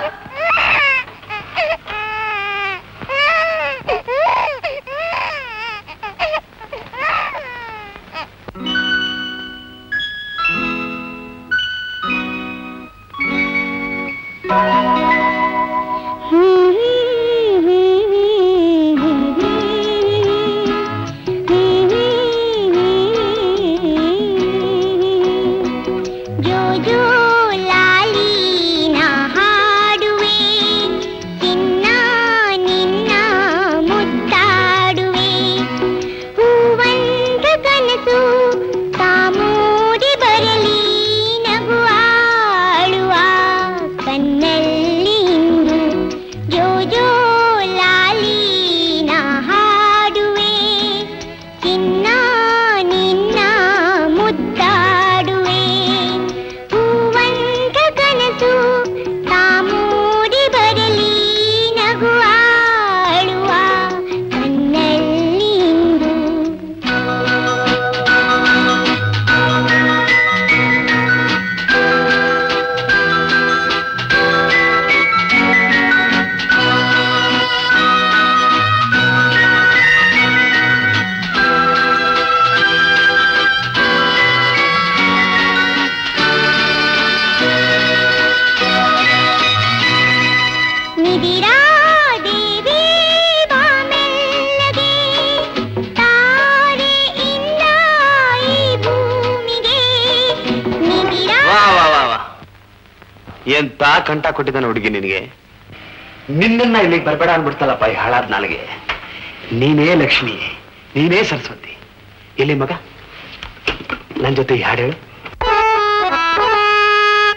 ಎಂತ ಕಂಠ ಕೊಟ್ಟಿದ್ದಾನೆ ಹುಡುಗಿ ನಿನಗೆ. ನಿನ್ನನ್ನ ಇಲ್ಲಿಗೆ ಬರ್ಬೇಡ ಅನ್ಬಿಡ್ತಲ್ಲಪ್ಪ ಈ ಹಾಳಾದ ನಾಲಿಗೆ. ನೀನೇ ಲಕ್ಷ್ಮಿ, ನೀನೇ ಸರಸ್ವತಿ. ಎಲ್ಲಿ ಮಗ, ನನ್ ಜೊತೆ ಹಾಡು ಹೇಳು.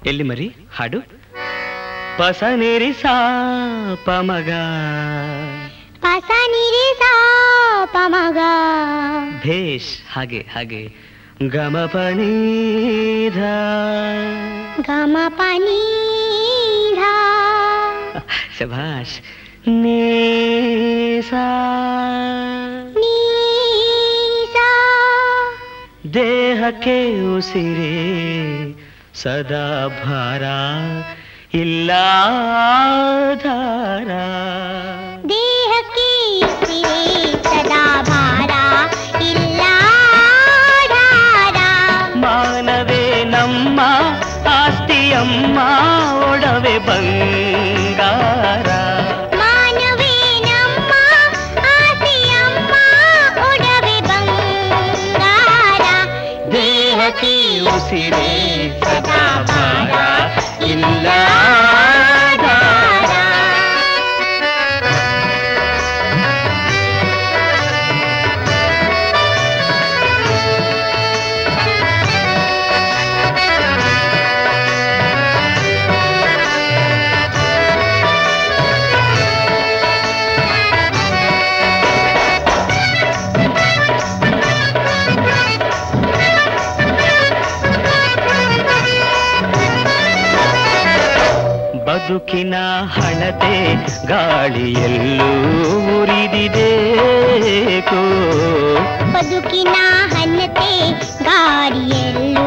ಎಲ್ಲಿ ಮರಿ ಹಾಡು ಪಸ ನೀರಿ ಸಾ ಪಮಗ ಪಸ ನೀರಿ ಸಾ ಪಮಗ ಭೇಷ್ ಹಾಗೆ ಹಾಗೆ ಗಮ ಪನಿ ಗಮ ಪನಿ ಶಭಾಷ್ ನೀ ಸಾ ದೇಹಕ್ಕೆ ಉಸಿರೇ ಸದಾ ಭಾರ ಇಲ್ಲ ಧಾರ ದೇಹಕ್ಕೆ ಉಸಿರೇ ಸದಾ ಭಾರ ಇಲ್ಲ ಧಾರ ಮಾನವೇ ನಮ್ಮ ಆಸ್ತಿಯಮ್ಮ ಒಡವೆ ಬಂಗಾರ ಮಾನವೇ ನಮ್ಮ ಆಸ್ತಿಯಮ್ಮ ಒಡವೆ ಬಂಗಾರ ದೇಹಕ್ಕೆ ಉಸಿರೇ ಸದಾ ಭಾರ ಇಲ್ಲ ಬದುಕಿನ ಹಣತೆ ಗಾಳಿಯಲ್ಲೂ ಉರಿದಿದೇಕೋ ಬದುಕಿನ ಹಣತೆ ಗಾಳಿಯಲ್ಲೂ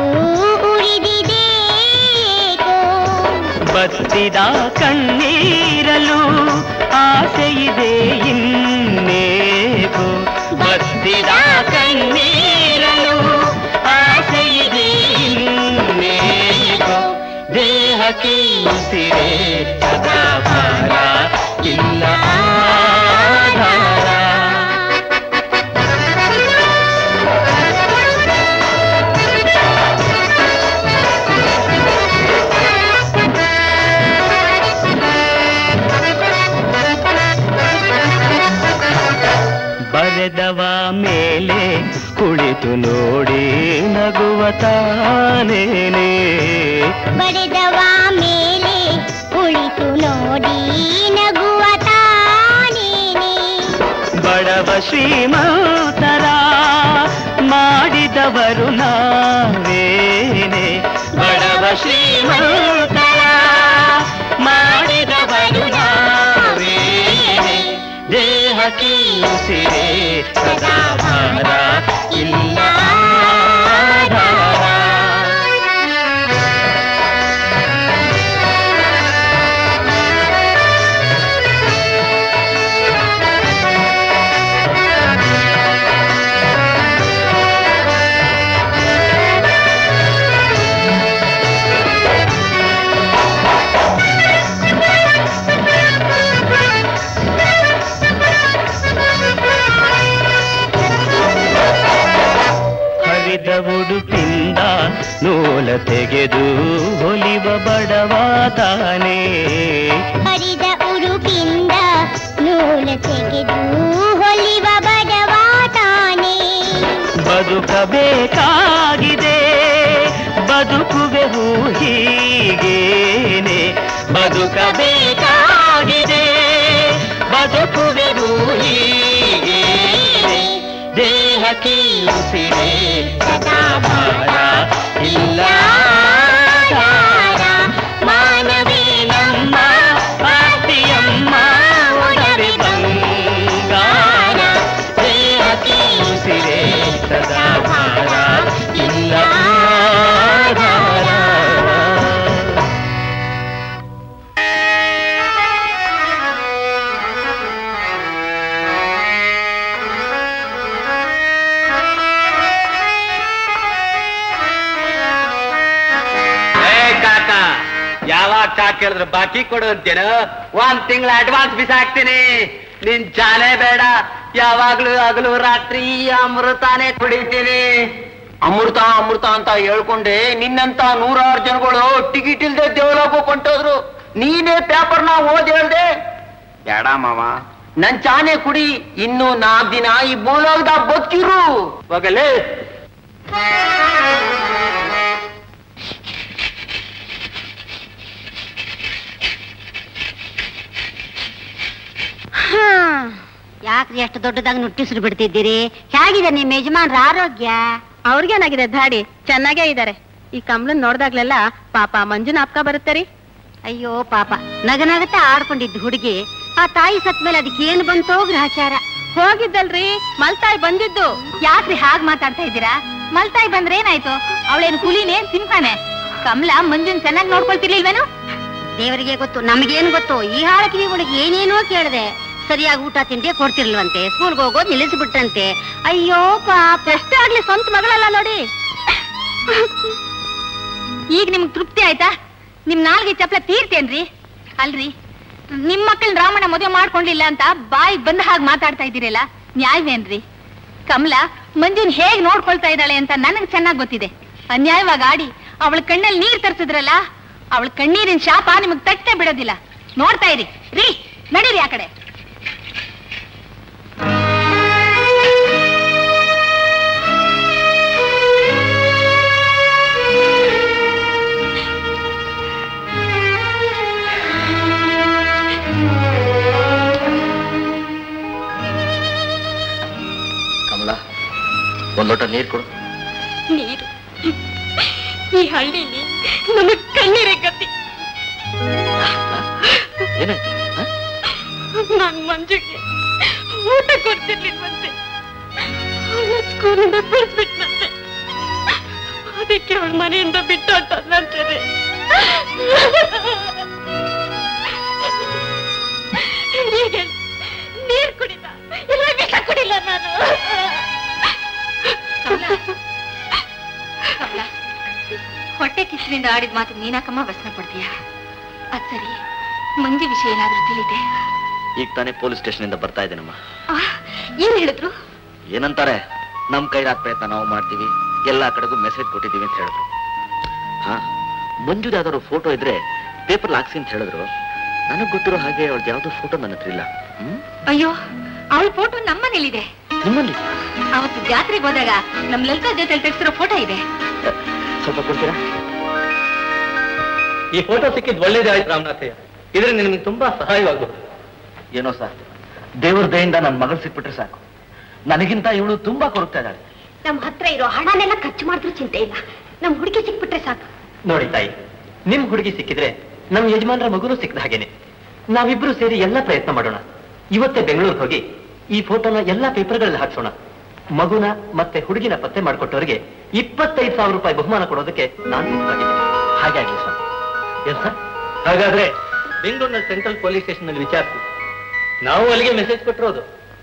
ಉರಿದಿದೇಕೋ ಬತ್ತಿದ ಕಣ್ಣೀರಲು ಆಸೆಯಿದೆ ಇನ್ನೇಕೋ ಬತ್ತಿದ ಕಣ್ಣೀರಲು ಆಸೆಯಿದೆ ಇನ್ನೇಕೋ ದೇಹಕ್ಕೆ ಉಸಿರೇ ಸದಾ ಭಾರ ಇಲ್ಲ ಆಧಾರ ಬರೆದವ ಮೇಲೆ ಕುಳಿತು ನೋಡಿ ನಗುವ ತಾನೇನೆ ಬರೆದವ ಮೇಲೆ ಕುಳಿತು ನೋಡಿ ನಗುವ ತಾನೇನೆ ಬಡವ ಶ್ರೀಮಂತರ ಮಾಡಿದವರು ನಾವೇನೆ ಬಡವ ಶ್ರೀಮಂತರ ಮಾಡಿದವರು ನಾವೇನೆ ದೇಹಕ್ಕೆ ಉಸಿರೇ ಸದಾ ಭಾರ ಇಲ್ಲ ಉಡುಪಿಂದ ನೂಲ ತೆಗೆದು ಹೊಲಿವ ಬಡವ ತಾನೇ ಹರಿದ ಉಡುಪಿಂದ ನೂಲ ತೆಗೆದು ಹೊಲಿವ ಬಡವ ತಾನೇ ಬದುಕಬೇಕಾಗಿದೆ ಬದುಕುವೆವು ಹೀಗೇನೆ ಬದುಕಬೇಕಾಗಿದೆ ಬದುಕುವೆವು ಹೀಗೇನೆ ದೇಹಕ್ಕೆ ಉಸಿರೇ ಸದಾ ಭಾರ ಇಲ್ಲ ಧಾರ ಮಾನವೇ ನಮ್ಮ ಆಸ್ತಿಯಮ್ಮ ಒಡವೆ ಬಂಗಾರ ದೇಹಕ್ಕೆ ಉಸಿರೇ ಸದಾ ಭಾರ ಇಲ್ಲ ಧಾರ ಯಾವಾಗ ಚಾ ಕೇಳಿದ್ರೆ ಬಾಕಿ ಕೊಡು ಅಂತೇನು ಒಂದ್ ತಿಂಗಳ ಅಡ್ವಾನ್ಸ್ ಬಿಸಾಕ್ತೀನಿ ನಿನ್ ಚಾಲೆ ಬೇಡ ಯಾವಾಗ್ಲೂ ಹಗಲು ರಾತ್ರಿ ಅಮೃತಾನೇ ಕುಡಿತೀನಿ ಅಮೃತ ಅಮೃತ ಅಂತ ಹೇಳ್ಕೊಂಡೆ ನಿನ್ನಂತ ನೂರಾರು ಜನಗಳು ಟಿಕೆಟ್ ಇಲ್ದೆ ದೇವಲೋಕ ಕೊಂಟೋದ್ರು ನೀನೇ ಪೇಪರ್ನ ಓದಿ ಹೇಳ್ದೆ ಬೇಡ ಮಾವ ನನ್ ಚಾನೆ ಕುಡಿ ಇನ್ನು ನಾಲ್ಕು ದಿನ ಈ ಭೂಲೋಕದ ಬದುಕಿರು ಹೋಗಲೇ ಯಾಕ್ರಿ ಅಷ್ಟು ದೊಡ್ಡದಾಗಿ ನುಟ್ಟಿಸ್ರು ಬಿಡ್ತಿದ್ದೀರಿ? ಹೇಗಿದೆ ನಿಮ್ಮ ಯಜಮಾನ್ರ ಆರೋಗ್ಯ? ಅವ್ರಿಗೇನಾಗಿದೆ ಧಾಡಿ? ಚೆನ್ನಾಗೇ ಇದ್ದಾರೆ. ಈ ಕಮಲನ್ ನೋಡ್ದಾಗ್ಲೆಲ್ಲ ಪಾಪ ಮಂಜುನ ಅಪ್ಕ ಬರುತ್ತೆ ರೀ. ಅಯ್ಯೋ ಪಾಪ, ನಗನಗತ್ತ ಆಡ್ಕೊಂಡಿದ್ದು ಹುಡುಗಿ ಆ ತಾಯಿ ಸತ್ ಮೇಲೆ ಅದಕ್ಕೆ ಏನು ಬಂತೋ ಗ್ರಹಚಾರ. ಹೋಗಿದ್ದಲ್ರಿ, ಮಲ್ತಾಯಿ ಬಂದಿದ್ದು. ಯಾಕ್ರಿ ಹಾಗ್ ಮಾತಾಡ್ತಾ ಇದ್ದೀರಾ? ಮಲ್ತಾಯಿ ಬಂದ್ರೆ ಏನಾಯ್ತು? ಅವಳೇನು ಹುಲಿನೇ ಸಿಂಹನೇ? ಕಮಲ ಮಂಜುನ್ ಚೆನ್ನಾಗಿ ನೋಡ್ಕೊಳ್ತಿರ್ಲಿಲ್ವೇನು? ದೇವರಿಗೆ ಗೊತ್ತು, ನಮಗೇನು ಗೊತ್ತು. ಈ ಹಾಳಕಿವಿ ಹುಡುಗಿ ಏನೇನೋ ಕೇಳಿದೆ. ಸರಿಯಾಗಿ ಊಟ ತಿಂಡಿ ಕೊಡ್ತಿರ್ಲ್ವಂತೆ, ಸ್ಕೂಲ್ಗೆ ಹೋಗೋದು ನಿಲ್ಲಿಸ್ಬಿಟ್ಟಂತೆ. ಅಯ್ಯೋ ಪಾಪ, ಎಷ್ಟೇ ಆಗ್ಲಿ ಸ್ವಂತ ಮಗಳಲ್ಲ ನೋಡಿ. ಈಗ ನಿಮ್ಗೆ ತೃಪ್ತಿ ಆಯ್ತಾ? ನಿಮ್ ನಾಲ್ಗೆ ಚಪ್ಲ ತೀರ್ತೇನ್ರಿ? ಅಲ್ರಿ, ನಿಮ್ ಮಕ್ಕಳನ್ನ ರಾಮಣ್ಣ ಮದುವೆ ಮಾಡ್ಕೊಂಡಿಲ್ಲ ಅಂತ ಬಾಯಿ ಬಂದ ಹಾಗೆ ಮಾತಾಡ್ತಾ ಇದ್ದೀರಲ್ಲ, ನ್ಯಾಯವೇನ್ರಿ? ಕಮಲ ಮಂಜುನ್ ಹೇಗ್ ನೋಡ್ಕೊಳ್ತಾ ಇದ್ದಾಳೆ ಅಂತ ನನಗೆ ಚೆನ್ನಾಗಿ ಗೊತ್ತಿದೆ. ಅನ್ಯಾಯವಾಗಿ ಆಡಿ ಅವಳ ಕಣ್ಣಲ್ಲಿ ನೀರ್ ತರಿಸಿದ್ರಲ್ಲ, ಅವಳ ಕಣ್ಣೀರಿನ ಶಾಪ ನಿಮಗ್ ತಟ್ಟೆ ಬಿಡೋದಿಲ್ಲ. ನೋಡ್ತಾ ಇರಿ ರೀ, ನಡೀರಿ ಆ ಕಡೆ. ಒಂದ್ ಲೋಟ ನೀರು ಕೊಡು. ನೀರು ಈ ಹಳ್ಳಿಲಿ ನಮಗ್ ಕಣ್ಣೀರೇ ಗತಿ. ಏನಾಯ್ತು? ನಾನ್ ಮಂಜುಗೆ ಊಟ ಕೊಡ್ತಿರ್ಲಿಲ್ವಂತೆ, ಸ್ಕೂಲಿಂದ ಬಿಡಿಸ್ಬಿಟ್ನಂತೆ. ಅದಕ್ಕೆ ಅವಳ ಮನೆಯಿಂದ ಬಿಟ್ಟಾಟಂತಾರೆ. ನೀರ್ ಕುಡಿದ ಇಲ್ಲ ವಿಷ ಕುಡಿಲ್ಲ ನಾನು. ಹೊಟ್ಟೆ ಕಿಚ್ಚಿನಿಂದ ಆಡಿದ ಮಾತು ನೀನಾಕಮ್ಮ ವ್ಯಸನ ಪಡ್ತೀಯ? ಅದ್ ಸರಿ, ಮಂಜು ವಿಷಯ ಏನಾದ್ರೂ ತಿಳಿದೆ? ಈಗ ತಾನೇ ಪೊಲೀಸ್ ಸ್ಟೇಷನ್ ಇಂದ ಬರ್ತಾ ಇದ್ದೇನಮ್ಮ. ಏನ್ ಹೇಳಿದ್ರು? ಏನಂತಾರೆ, ನಮ್ ಕೈಲಾದ ಪ್ರಯತ್ನ ನಾವು ಮಾಡ್ತೀವಿ, ಎಲ್ಲಾ ಕಡೆಗೂ ಮೆಸೇಜ್ ಕೊಟ್ಟಿದ್ದೀವಿ ಅಂತ ಹೇಳಿದ್ರು. ಹಾ, ಮಂಜುದ ಯಾವ್ದಾದ್ರು ಫೋಟೋ ಇದ್ರೆ ಪೇಪರ್ ಹಾಕ್ಸಿ ಅಂತ ಹೇಳಿದ್ರು. ನನಗ್ ಗೊತ್ತಿರೋ ಹಾಗೆ ಅವ್ರದ್ದು ಯಾವ್ದೋ ಫೋಟೋ ನನ್ನ ಹತ್ರ ಇಲ್ಲ. ಹ್ಮ್ ಅಯ್ಯೋ, ಅವಳ ಫೋಟೋ ನಮ್ಮನೇಲಿದೆ. ನಿಮ್ಮಲ್ಲಿ? ಅವತ್ತು ಜಾತ್ರೆಗೆ ಹೋದಾಗ ನಮ್ ಲಲಿತಾ ಜೊತೆ ತೆಗೆಸಿರೋ ಫೋಟೋ ಇದೆ. ಸ್ವಲ್ಪ ಕೊಡ್ತೀರಾ? ಈ ಫೋಟೋ ಸಿಕ್ಕಿದ್ ಒಳ್ಳೇದೇ ಆಯ್ತು ರಾಮನಾಥಯ್ಯ, ಇದರಿಂದ ನಿಮ್ಗೆ ತುಂಬಾ ಸಹಾಯವಾಗಬಹುದು. ಏನೋ ಸರ್, ದೇವ್ರ ದಯಿಂದ ನನ್ನ ಮಗಳು ಸಿಕ್ಬಿಟ್ರೆ ಸಾಕು. ನನಗಿಂತ ಇವಳು ತುಂಬಾ ಕೊರಗ್ತಾ ಇದ್ದಾಳೆ. ನಮ್ ಹತ್ರ ಇರೋ ಹಣನೆಲ್ಲ ಖರ್ಚು ಮಾಡಿದ್ರು ಚಿಂತೆ ಇಲ್ಲ, ನಮ್ ಹುಡುಗಿ ಸಿಕ್ಬಿಟ್ರೆ ಸಾಕು. ನೋಡಿ ತಾಯಿ, ನಿಮ್ ಹುಡುಗಿ ಸಿಕ್ಕಿದ್ರೆ ನಮ್ ಯಜಮಾನ್ರ ಮಗುನು ಸಿಕ್ಕದ ಹಾಗೇನೆ. ನಾವಿಬ್ರು ಸೇರಿ ಎಲ್ಲ ಪ್ರಯತ್ನ ಮಾಡೋಣ. ಇವತ್ತೇ ಬೆಂಗಳೂರಿಗೆ ಹೋಗಿ ಈ ಫೋಟೋನ ಎಲ್ಲಾ ಪೇಪರ್ಗಳಲ್ಲಿ ಹಾಕ್ಸೋಣ. ಮಗುನ ಮತ್ತೆ ಹುಡುಗಿನ ಪತ್ತೆ ಮಾಡಿಕೊಟ್ಟವರಿಗೆ ಇಪ್ಪತ್ತೈದು ಸಾವಿರ ರೂಪಾಯಿ ಬಹುಮಾನ ಕೊಡೋದಕ್ಕೆ ನಾನು ಸಿದ್ಧವಾಗಿದ್ದೀನಿ. ಹಾಗೆ ಆಗಲಿ ಸರ್. Yes sir. ಹಾಗಾದ್ರೆ ಬೆಂಗಳೂರಿನ ಸೆಂಟ್ರಲ್ ಪೊಲೀಸ್ ಸ್ಟೇಷನ್ ನಲ್ಲಿ ವಿಚಾರಿಸಿ, ನಾವು ಅಲ್ಲಿಗೆ ಮೆಸೇಜ್ ಕೊಟ್ಟಿರೋದು.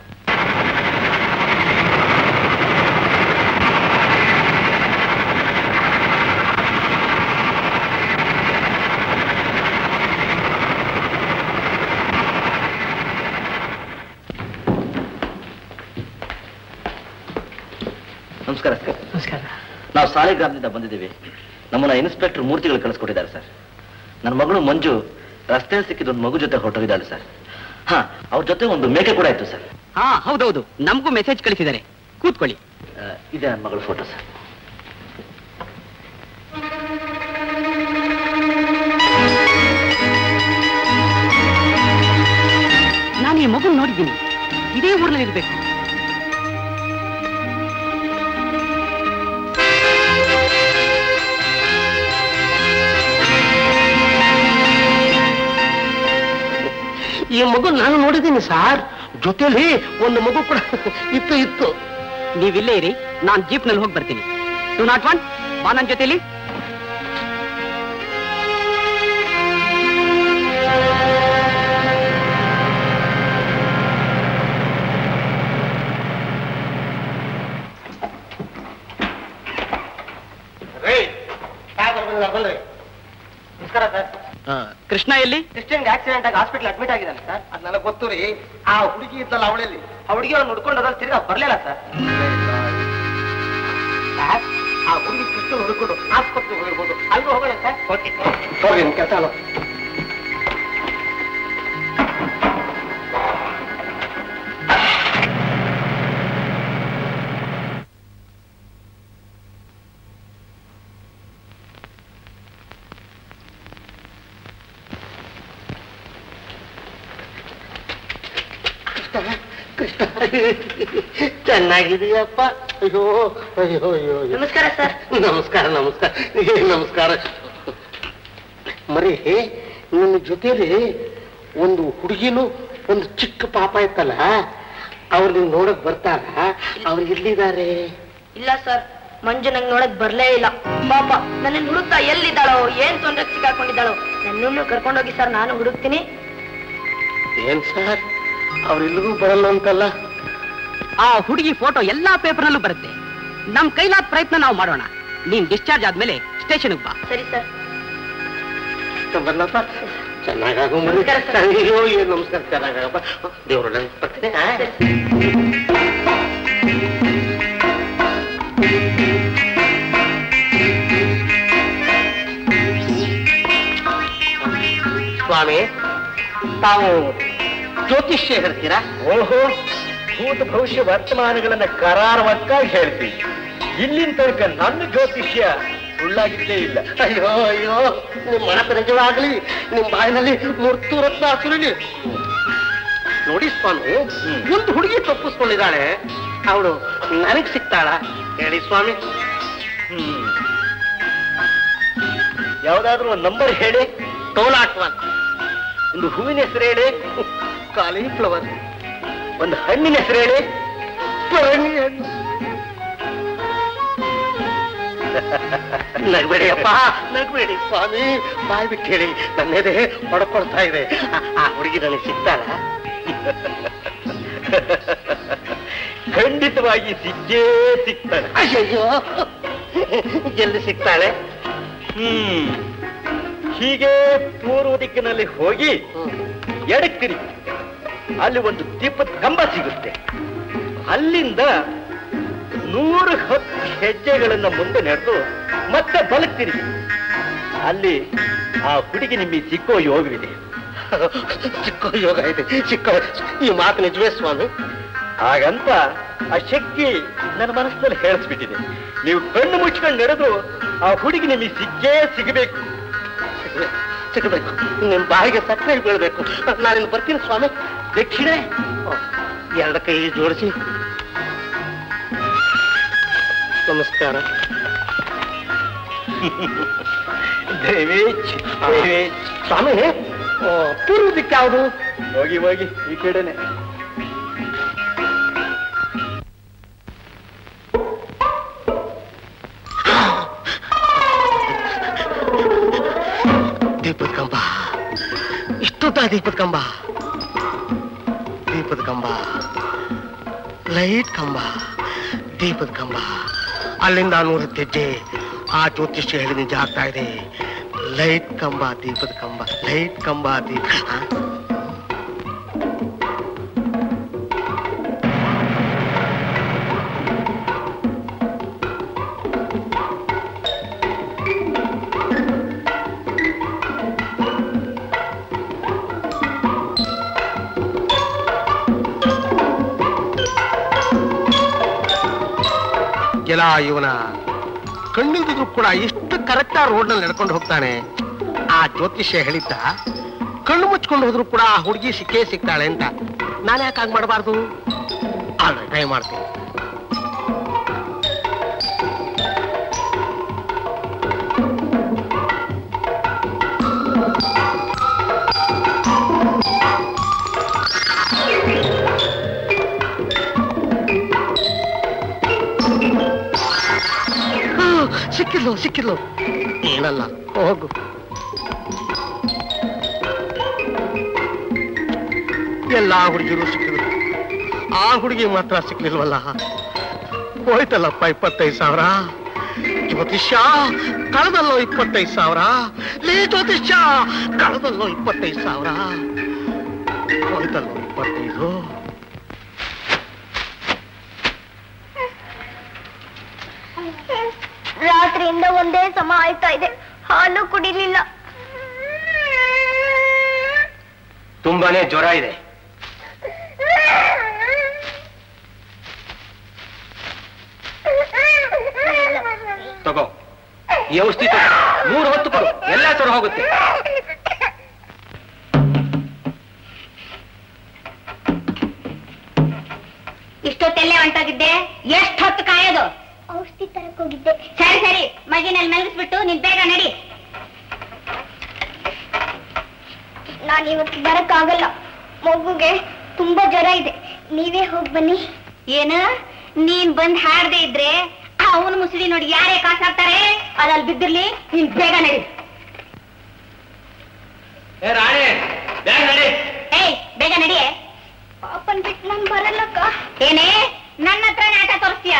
ನಮಸ್ಕಾರ ಸರ್. ನಮಸ್ಕಾರ. ನಾವು ಸಾಲಿಗ್ರಾಮದಿಂದ ಬಂದಿದ್ದೀವಿ. ನಮ್ಮನ್ನ ಇನ್ಸ್ಪೆಕ್ಟರ್ ಮೂರ್ತಿಗಳು ಕಳಿಸ್ಕೊಟ್ಟಿದ್ದಾರೆ ಸರ್. ನನ್ನ ಮಗಳು ಮಂಜು ರಸ್ತೆಯಲ್ಲಿ ಸಿಕ್ಕಿದ ಒಂದು ಮಗು ಜೊತೆ ಹೊರಟೋಗಿದ್ದಾಳೆ ಸರ್. ಹಾ, ಅವ್ರ ಜೊತೆ ಒಂದು ಮೇಕೆ ಕೂಡ ಇತ್ತು ಸರ್. ಹಾ ಹೌದೌದು, ನಮಗೂ ಮೆಸೇಜ್ ಕಳಿಸಿದ್ದಾರೆ. ಕೂತ್ಕೊಳ್ಳಿ. ಇದೆ ನನ್ನ ಮಗಳ ಫೋಟೋ ಸರ್. ನಾನು ಈ ಮಗು ನೋಡಿದ್ದೀನಿ, ಇದೇ ಊರಲ್ಲಿ ಇರ್ಬೇಕು. ಈ ಮಗು ನಾನು ನೋಡಿದ್ದೀನಿ ಸಾರ್, ಜೊತೆಲಿ ಒಂದು ಮಗು ಕೂಡ ಇತ್ತು ಇತ್ತು ನೀವಿಲ್ಲೇ ಇರಿ, ನಾನು ಜೀಪ್ ನಲ್ಲಿ ಹೋಗಿ ಬರ್ತೀನಿ. ಟು ನಾಟ್ ಒನ್, ಬಾ ನನ್ನ ಜೊತೆಲಿ. ನಮಸ್ಕಾರ ಸರ್. ಕೃಷ್ಣ ಎಲ್ಲಿ? ಕ್ರಿಶ್ಚಿಯನ್ಗೆ ಆಕ್ಸಿಡೆಂಟ್ ಆಗಿ ಹಾಸ್ಪಿಟಲ್ ಅಡ್ಮಿಟ್ ಆಗಿದ್ದಾನೆ ಸರ್. ಅದ್ ನನಗೆ ಗೊತ್ತು ರೀ. ಆ ಹುಡುಗಿ ಇದ್ದಲ್ಲ ಅವಳಲ್ಲಿ, ಆ ಹುಡುಗಿ ಅವ್ನು ಹುಡ್ಕೊಂಡು ಅದ್ರಲ್ಲಿ ತಿರ್ಗಾ ಬರ್ಲಿಲ್ಲ ಸರ್. ಆ ಹುಡುಗಿ ಕೃಷ್ಣ ಹುಡುಕೊಂಡು ಆಸ್ಪತ್ರೆಗೆ ಹೋಗಿರ್ಬೋದು, ಅಲ್ಗೂ ಹೋಗೋಣ ಸರ್. ಓಕೆ ಹೋಗಿ ಕೆಲಸ ಅಲ್ಲ. ಕೃಷ್ಣ ಚೆನ್ನಾಗಿದೆಯಪ್ಪ. ಅಯ್ಯೋ ಅಯ್ಯೋ ಅಯ್ಯೋ. ನಮಸ್ಕಾರ ಸರ್. ನಮಸ್ಕಾರ ನಮಸ್ಕಾರ ನಮಸ್ಕಾರ. ಮರಿ, ನಿನ್ನ ಜೊತೆಲಿ ಒಂದು ಹುಡುಗಿನೂ ಒಂದು ಚಿಕ್ಕ ಪಾಪ ಇತ್ತಲ್ಲ, ಅವ್ರು ನೀವು ನೋಡಕ್ ಬರ್ತಾರ? ಅವ್ರು ಎಲ್ಲಿದ್ದಾರೆ? ಇಲ್ಲ ಸರ್, ಮಂಜು ನಂಗೆ ನೋಡಕ್ ಬರ್ಲೇ ಇಲ್ಲ. ಪಾಪ ನನ್ನ ಹುಡುಕ್ತಾ ಎಲ್ಲಿದ್ದಾಳೋ, ಏನ್ ತೊಂದ್ರೆ ಸಿಕ್ಕಾಕೊಂಡಿದ್ದಾಳೋ. ನನ್ನನ್ನು ಕರ್ಕೊಂಡೋಗಿ ಸರ್, ನಾನು ಹುಡುಕ್ತೀನಿ. ಏನ್ ಸರ್, ಅವ್ರಿಲ್ಲಿಗೂ ಬರಲ್ಲ ಅಂತಲ್ಲ? ಆ ಹುಡುಗಿ ಫೋಟೋ ಎಲ್ಲಾ ಪೇಪರ್ನಲ್ಲೂ ಬರುತ್ತೆ. ನಮ್ ಕೈಲಾದ ಪ್ರಯತ್ನ ನಾವು ಮಾಡೋಣ. ನೀನ್ ಡಿಸ್ಚಾರ್ಜ್ ಆದ್ಮೇಲೆ ಸ್ಟೇಷನ್ಗೆ ಬಾ. ಸರಿ ಸರ್. ಬರಲ್ಲಪ್ಪ, ಚೆನ್ನಾಗಾಗೋ ಮರಿ. ಅಯ್ಯೋ ಏನು ನಮಸ್ಕಾರ, ಚೆನ್ನಾಗಪ್ಪ. ದೇವ್ರ ಬರ್ತೀನಿ. ಸ್ವಾಮಿ, ತಾವು ಜ್ಯೋತಿಷ್ಯ ಹೇಳ್ತೀರಾ? ಓಹೋ, ಭೂತ ಭವಿಷ್ಯ ವರ್ತಮಾನಗಳನ್ನ ಕರಾರವಕ್ಕಾಗಿ ಹೇಳ್ತೀವಿ. ಇಲ್ಲಿನ ತನಕ ನನ್ನ ಜ್ಯೋತಿಷ್ಯ ಸುಳ್ಳಾಗಿದ್ದೇ ಇಲ್ಲ. ಅಯ್ಯೋ ಅಯ್ಯೋ, ನಿಮ್ ಮನಸ್ಸು ನಿಜವಾಗ್ಲಿ, ನಿಮ್ ಬಾಯಿನಲ್ಲಿ ಮೂರ್ತು ರತ್ನ ಸುರಿಲಿ. ನೋಡಿ ಸ್ವಾಮಿ, ಒಂದು ಹುಡುಗಿ ತಪ್ಪಿಸ್ಕೊಂಡಿದ್ದಾಳೆ, ಅವಳು ನನಗ್ ಸಿಗ್ತಾಳ? ಹೇಳಿ ಸ್ವಾಮಿ. ಹ್ಮ್ ಯಾವ್ದಾದ್ರು ಒಂದು ನಂಬರ್ ಹೇಳಿ. Two not one. ಒಂದು ಹೂವಿನ ಹೆಸರು ಹೇಳಿ. ಕಾಲಿಫ್ಲವರ್. ಒಂದು ಹಣ್ಣಿನ ಹೆಸರು ಹೇಳಿ. ಪರಂಗಿ ಹಣ್ಣು. ನಗ್ಬೇಡಿ ಅಪ್ಪ, ನಗ್ಬೇಡಿ ಸ್ವಾಮಿ, ಬಾಯ್ ಬಿಟ್ಟು ಹೇಳಿ. ನನ್ನೆದೆ ಹೊಡ್ಕೊಳ್ತಾ ಇದೆ. ಆ ಹುಡುಗಿ ನನಗೆ ಸಿಗ್ತಾಳ? ಖಂಡಿತವಾಗಿ ಸಿಕ್ಕೇ ಸಿಗ್ತಾಳೆ. ಅಯ್ಯಯ್ಯೋ, ಎಲ್ಲಿ ಸಿಗ್ತಾಳೆ? ಹ್ಮ್ ಹೀಗೆ ಪೂರ್ವ ದಿಕ್ಕಿನಲ್ಲಿ ಹೋಗಿ ಎಡಕ್ಕೆ ತಿರುಗಿ, ಅಲ್ಲಿ ಒಂದು ದೀಪದ ಕಂಬ ಸಿಗುತ್ತೆ. ಅಲ್ಲಿಂದ ನೂರು ಹತ್ತು ಹೆಜ್ಜೆಗಳನ್ನ ಮುಂದೆ ನಡೆದು ಮತ್ತೆ ಬಲಕ್ಕೆ ತಿರುಗಿ, ಅಲ್ಲಿ ಆ ಹುಡುಗಿ ನಿಮಗೆ ಸಿಕ್ಕೋ ಯೋಗವಿದೆ. ಸಿಕ್ಕೋ ಯೋಗ ಇದೆ? ಸಿಕ್ಕೋ, ಈ ಮಾತು ನಿಜವೇ ಸ್ವಾಮಿ? ಹಾಗಂತ ಆ ಶಕ್ತಿ ನನ್ನ ಮನಸ್ಸಿನಲ್ಲಿ ಹೇಳಿಸ್ಬಿಟ್ಟಿದೆ. ನೀವು ಕಣ್ಣು ಮುಚ್ಕೊಂಡು ನಡೆದು ಆ ಹುಡುಗಿ ನಿಮಗೆ ಸಿಕ್ಕೇ ಸಿಗಬೇಕು. ಸಿಗಬೇಕು. ನಿಮ್ ಬಾಯಿಗೆ ಸಕ್ಕರೆ ಬೀಳ್ಬೇಕು. ನಾನಿನ್ನು ಬರ್ತೀನಿ ಸ್ವಾಮಿ. ದಕ್ಷಿಣೆ ಎರಡು ಕೈ ಜೋಡಿಸಿ ನಮಸ್ಕಾರ. ದೇವೇಚ್ ದೇವೇಚ್. ಸ್ವಾಮಿ, ಪೂರ್ವ ದಿಕ್ಕು ಯಾವುದು? ಹೋಗಿ ಹೋಗಿ ಈ ಕಡೆನೆ. ದೀಪದ ಕಂಬ, ಇಷ್ಟೊತ್ತ ದೀಪದ ಕಂಬ, ದೀಪದ ಕಂಬ, ಲೈಟ್ ಕಂಬ, ದೀಪದ ಕಂಬ. ಅಲ್ಲಿಂದ ನೂರು ಹೆಜ್ಜೆ. ಆ ಜ್ಯೋತಿಷ್ಯ ಹೇಳಿ ನಿಜ ಆಗ್ತಾ ಇದೆ. ಲೈಟ್ ಕಂಬ, ದೀಪದ ಕಂಬ, ಲೈಟ್ ಕಂಬ, ದೀಪ. ಎಲ್ಲ ಇವನ ಕಣ್ಣಿಲ್ದಿದ್ರು ಕೂಡ ಇಷ್ಟು ಕರೆಕ್ಟ್ ಆ ರೋಡ್ ನಲ್ಲಿ ನಡ್ಕೊಂಡು ಹೋಗ್ತಾನೆ. ಆ ಜ್ಯೋತಿಷ್ಯ ಹೇಳಿದ್ದ ಕಣ್ಣು ಮುಚ್ಕೊಂಡು ಹೋದ್ರು ಕೂಡ ಆ ಹುಡುಗಿ ಸಿಕ್ಕೇ ಸಿಗ್ತಾಳೆ ಅಂತ. ನಾನು ಯಾಕೆ ಹಾಗೆ ಮಾಡಬಾರ್ದು? ಆದ್ರೆ ಟ್ರೈ ಮಾಡ್ತೀನಿ. ಸಿಕ್ಕಿದ್ಲು ಸಿಕ್ಕಿದ್ಲು. ಏನಲ್ಲ, ಹೋಗು. ಎಲ್ಲಾ ಹುಡುಗಿರು ಸಿಕ್ಕಿದ್ರು, ಆ ಹುಡುಗಿ ಮಾತ್ರ ಸಿಕ್ಲಿಲ್ವಲ್ಲ. ಹೋಯ್ತಲ್ಲಪ್ಪ ಇಪ್ಪತ್ತೈದು ಸಾವಿರ. ಜ್ಯೋತಿಷ್ಯ ಕಳೆದಲ್ಲೋ ಇಪ್ಪತ್ತೈದು ಸಾವಿರ. ಲೇ ಜ್ಯೋತಿಷ್ಯ ಕಳೆದಲ್ಲೋ ಇಪ್ಪತ್ತೈದು ಸಾವಿರ. ಹೋಯ್ತಲ್ಲೋ ಇಪ್ಪತ್ತೈದು. ರಾತ್ರಿಯಿಂದ ಒಂದೇ ಸಮ ಆಯ್ತಾ ಇದೆ, ಹಾಲು ಕುಡಿಲಿಲ್ಲ. ತುಂಬಾನೇ ಜ್ವರ ಇದೆ. ತಗೋ, ಈ ಔಷಧಿ ತಗೋ, ಮೂರು ಹೊತ್ತು ಕೊಡು, ಎಲ್ಲ ಜ್ವರ ಹೋಗುತ್ತೆ. ಇಷ್ಟೊತ್ತೆಲ್ಲೇ ಹೊಂಟೋಗಿದ್ದೆ? ಎಷ್ಟು ಹೊತ್ತು ಕಾಯೋದು? ಔಷಧಿ ತರಕ್ ಹೋಗಿದ್ದೆ. ಸರಿ ಸರಿ, ಮಗಿನಲ್ಲಿ ಮಲಗಿಸ್ಬಿಟ್ಟು ನೀನ್ ಬೇಗ ನಡಿ. ನಾನು ಇವತ್ತು ಬರಕ್ಕಾಗಲ್ಲ, ಮಗುಗೆ ತುಂಬಾ ಜ್ವರ ಇದೆ. ನೀವೇ ಹೋಗಿ ಬನ್ನಿ. ಏನು, ನೀನ್ ಬಂದ್ ಹಾಡದೆ ಇದ್ರೆ ಅವನು ಮುಸುಳಿ ನೋಡಿ ಯಾರೇ ಕಾಸಾಗ್ತಾರೆ? ಅದಲ್ಲಿ ಬಿದ್ದಿರ್ಲಿ, ನೀನ್ ಬೇಗ ನಡಿ. ಏಯ್, ಬೇಗ ನಡಿ. ಪಾಪನ್ ಬಿಟ್ಟು ನನ್ ಬರಲ್ಲಕ್ಕ. ಏನೇ ನನ್ನ ಹತ್ರ ನಾಟ ತೋರಿಸ್ತೀಯ?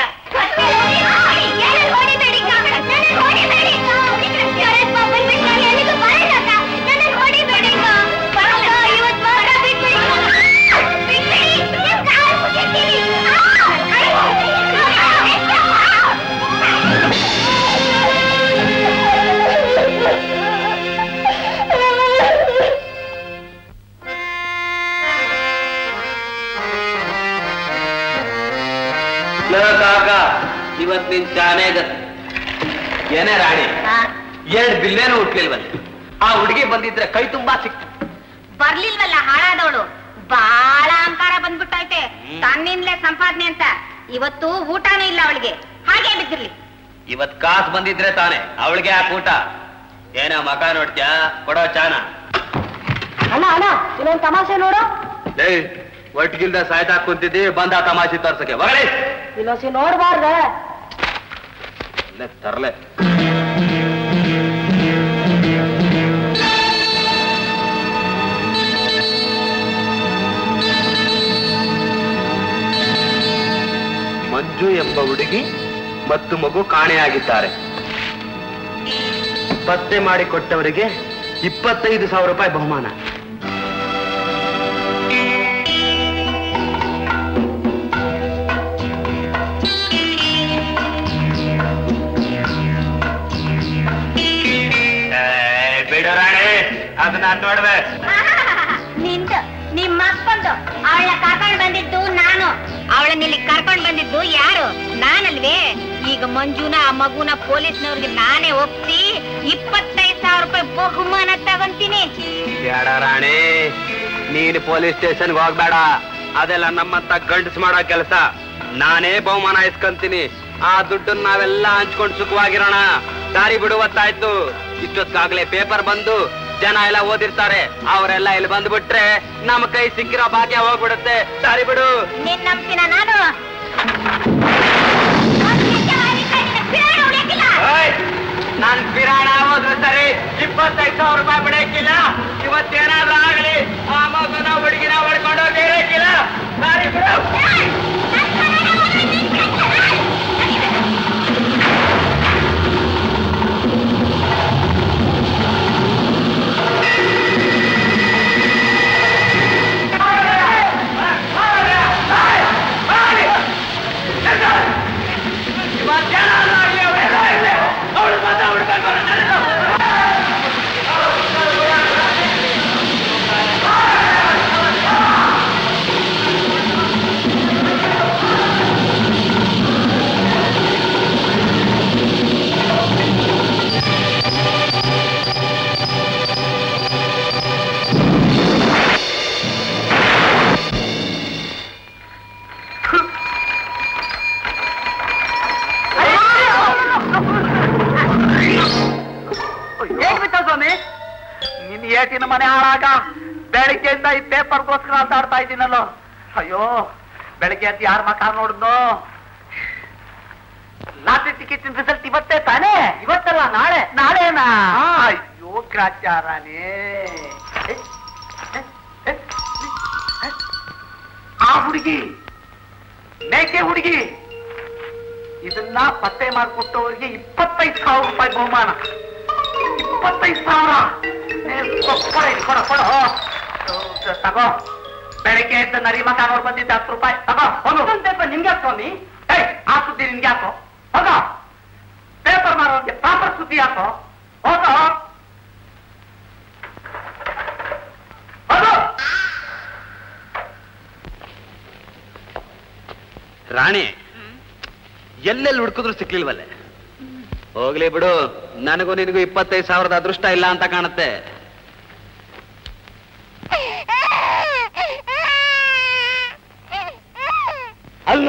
ಇವತ್ ನಿನ್ ಚಾನೇ ಏನೇ ರಾಣಿ, ಎರಡ್ ಬಿಲ್ಲೇನೂ ಹುಟ್ಲಿಲ್ವಲ್ಲ? ಆ ಹುಡುಗಿ ಬಂದಿದ್ರೆ ಕೈ ತುಂಬಾ ಸಿಕ್ತು. ಬರ್ಲಿಲ್ವಲ್ಲ ಹಾಳಾದವಳು. ಬಾಳ ಅಹಂಕಾರ ಬಂದ್ಬಿಟ್ಟೈತೆ, ತನ್ನಿಂದಲೇ ಸಂಪಾದನೆ ಅಂತ. ಇವತ್ತು ಊಟನೂ ಇಲ್ಲ ಅವಳಿಗೆ, ಹಾಗೆ ಬಿದ್ದಿರ್ಲಿ. ಇವತ್ ಕಾಸು ಬಂದಿದ್ರೆ ತಾನೆ ಅವಳಿಗೆ ಆ ಊಟ. ಏನೋ ಮಕ ನೋಡ್ತ್ಯಾ? ಕೊಡೋ ಚಾನ. ಅಣ್ಣ ಅಣ್ಣ, ಇನ್ನೊಂದು ತಮಾಷೆ ನೋಡು. ಲೇ, ಒಟ್ಟಿಗಿಲ್ದ ಸಾಯ್ತಾ ಕುಂತಿದ್ದಿ, ಬಂದ ತಮಾಷೆ ತೋರ್ಸಕ್ಕೆ ಬಗಲಿ. ಇಲ್ಲೋಸಿ ನೋಡ್ಬಾರ್ದ ತರ್ಲೆ. ಮಂಜು ಎಂಬ ಹುಡುಗಿ ಮತ್ತು ಮಗು ಕಾಣೆಯಾಗಿದ್ದಾರೆ. ಪತ್ತೆ ಮಾಡಿಕೊಟ್ಟವರಿಗೆ ಇಪ್ಪತ್ತೈದು ಸಾವಿರ ರೂಪಾಯಿ ಬಹುಮಾನ. ಅದನ್ನ ನೋಡ್ವೆ. ನಿಂತು ನಿಮ್ಮ ಅಪ್ಪಂದು. ಅವಳ ಕರ್ಕೊಂಡ್ ಬಂದಿದ್ದು ನಾನು, ಅವಳನ್ನ ಇಲ್ಲಿ ಕರ್ಕೊಂಡ್ ಬಂದಿದ್ದು ಯಾರು? ನಾನಲ್ವೇ? ಈಗ ಮಂಜುನ ಆ ಮಗುನ ಪೊಲೀಸ್ನವ್ರಿಗೆ ನಾನೇ ಒಪ್ಸಿ ಇಪ್ಪತ್ತೈದು ಸಾವಿರ ರೂಪಾಯಿ ಬಹುಮಾನ ತಗೊಂತೀನಿ. ಬೇಡ ರಾಣಿ, ನೀನು ಪೊಲೀಸ್ ಸ್ಟೇಷನ್ಗೆ ಹೋಗ್ಬೇಡ. ಅದೆಲ್ಲ ನಮ್ಮಂತ ಗಂಡಸ್ ಮಾಡೋ ಕೆಲಸ. ನಾನೇ ಬಹುಮಾನ ಇಸ್ಕೊಂತೀನಿ. ಆ ದುಡ್ಡನ್ನ ನಾವೆಲ್ಲ ಹಂಚ್ಕೊಂಡು ಸುಖವಾಗಿರೋಣ. ದಾರಿ ಬಿಡುವತ್ತಾಯ್ತು. ಇಷ್ಟೊತ್ತಾಗ್ಲೇ ಪೇಪರ್ ಬಂದು ಜನ ಎಲ್ಲ ಓದಿರ್ತಾರೆ. ಅವರೆಲ್ಲ ಇಲ್ಲಿ ಬಂದ್ಬಿಟ್ರೆ ನಮ್ಮ ಕೈ ಸಿಕ್ಕಿರೋ ಭಾಗ್ಯ ಹೋಗ್ಬಿಡುತ್ತೆ. ದಾರಿ ಬಿಡು. ನಿನ್ ನಂಬಿನ ನಾನು ನಾನ್ ಪಿರಾಣ ಹೋದ್ರೆ ಸರಿ, ಇಪ್ಪತ್ತೈದು ಸಾವಿರ ರೂಪಾಯಿ ಬಿಡಕ್ಕಿಲ್ಲ. ಇವತ್ತೇನಾದ್ರೂ ಆಗಲಿ, ಆ ಮಗುನ ಹುಡುಗಿನ ಹೊಡ್ಕೊಂಡು ಹೋಗಿರಕ್ಕಿಲ್ಲ. ದಾರಿ ಬಿಡು. ಏಟಿನ ಮನೆ ಹಾಳಾಗ ಬೆಳಿಗ್ಗೆಯಿಂದ ಈ ಪೇಪರ್ಗೋಸ್ಕರ ಅಂತ ಆಡ್ತಾ ಇದ್ದೀನಲ್ಲೋ. ಅಯ್ಯೋ, ಬೆಳಿಗ್ಗೆ ಅಂತ ಯಾರ ಮಕ್ಕ ನೋಡಿದ್ನೋ? ಲಾಟ್ರಿ ಟಿಕೆಟ್ ರಿಸಲ್ಟ್ ಇವತ್ತೇ ತಾನೇ? ಇವತ್ತಲ್ಲ, ನಾಳೆ. ನಾಳೆನಾ? ಅಯ್ಯೋ ಗ್ರಾಚಾರನೇ, ಆ ಹುಡುಗಿ ಮೇಕೆ ಹುಡುಗಿ ಇದನ್ನ ಪತ್ತೆ ಮಾಡಿಕೊಟ್ಟವರಿಗೆ ಇಪ್ಪತ್ತೈದು ಸಾವಿರ ರೂಪಾಯಿ ಬಹುಮಾನ. ಇಪ್ಪತ್ತೈದು ಸಾವಿರ ಕೊಡ ಕೊಡ ತಗೋ. ಬೆಳಗ್ಗೆ ಎದ್ದ ನರಿ ಮಕ ನೋಡ್ ಬಂದಿದ್ದ ಹತ್ತು ರೂಪಾಯಿ ತಗೋ. ಹೋಗು. ನಿಮ್ಗೆ ಯಾಕೆ ಸ್ವಾಮಿ? ಆ ಸುದ್ದಿ ನಿಮ್ಗೆ ಯಾಕೋ? ಹೋಗೋ. ಪೇಪರ್ ಮಾರೋರಿಗೆ ಪ್ರಾಪರ್ ಸುದ್ದಿ ಯಾಕೋ? ಹೋಗೋ ಹೋಗೋ. ರಾಣಿ, ಎಲ್ಲೆಲ್ಲಿ ಹುಡುಕಿದ್ರು ಸಿಕ್ಲಿಲ್ವಲ್ಲೇ? ಹೋಗ್ಲಿ ಬಿಡು, ನನಗೂ ನಿನಗೂ ಇಪ್ಪತ್ತೈದು ಸಾವಿರದ ಅದೃಷ್ಟ ಇಲ್ಲ ಅಂತ ಕಾಣುತ್ತೆ. ಅಲ್ಲ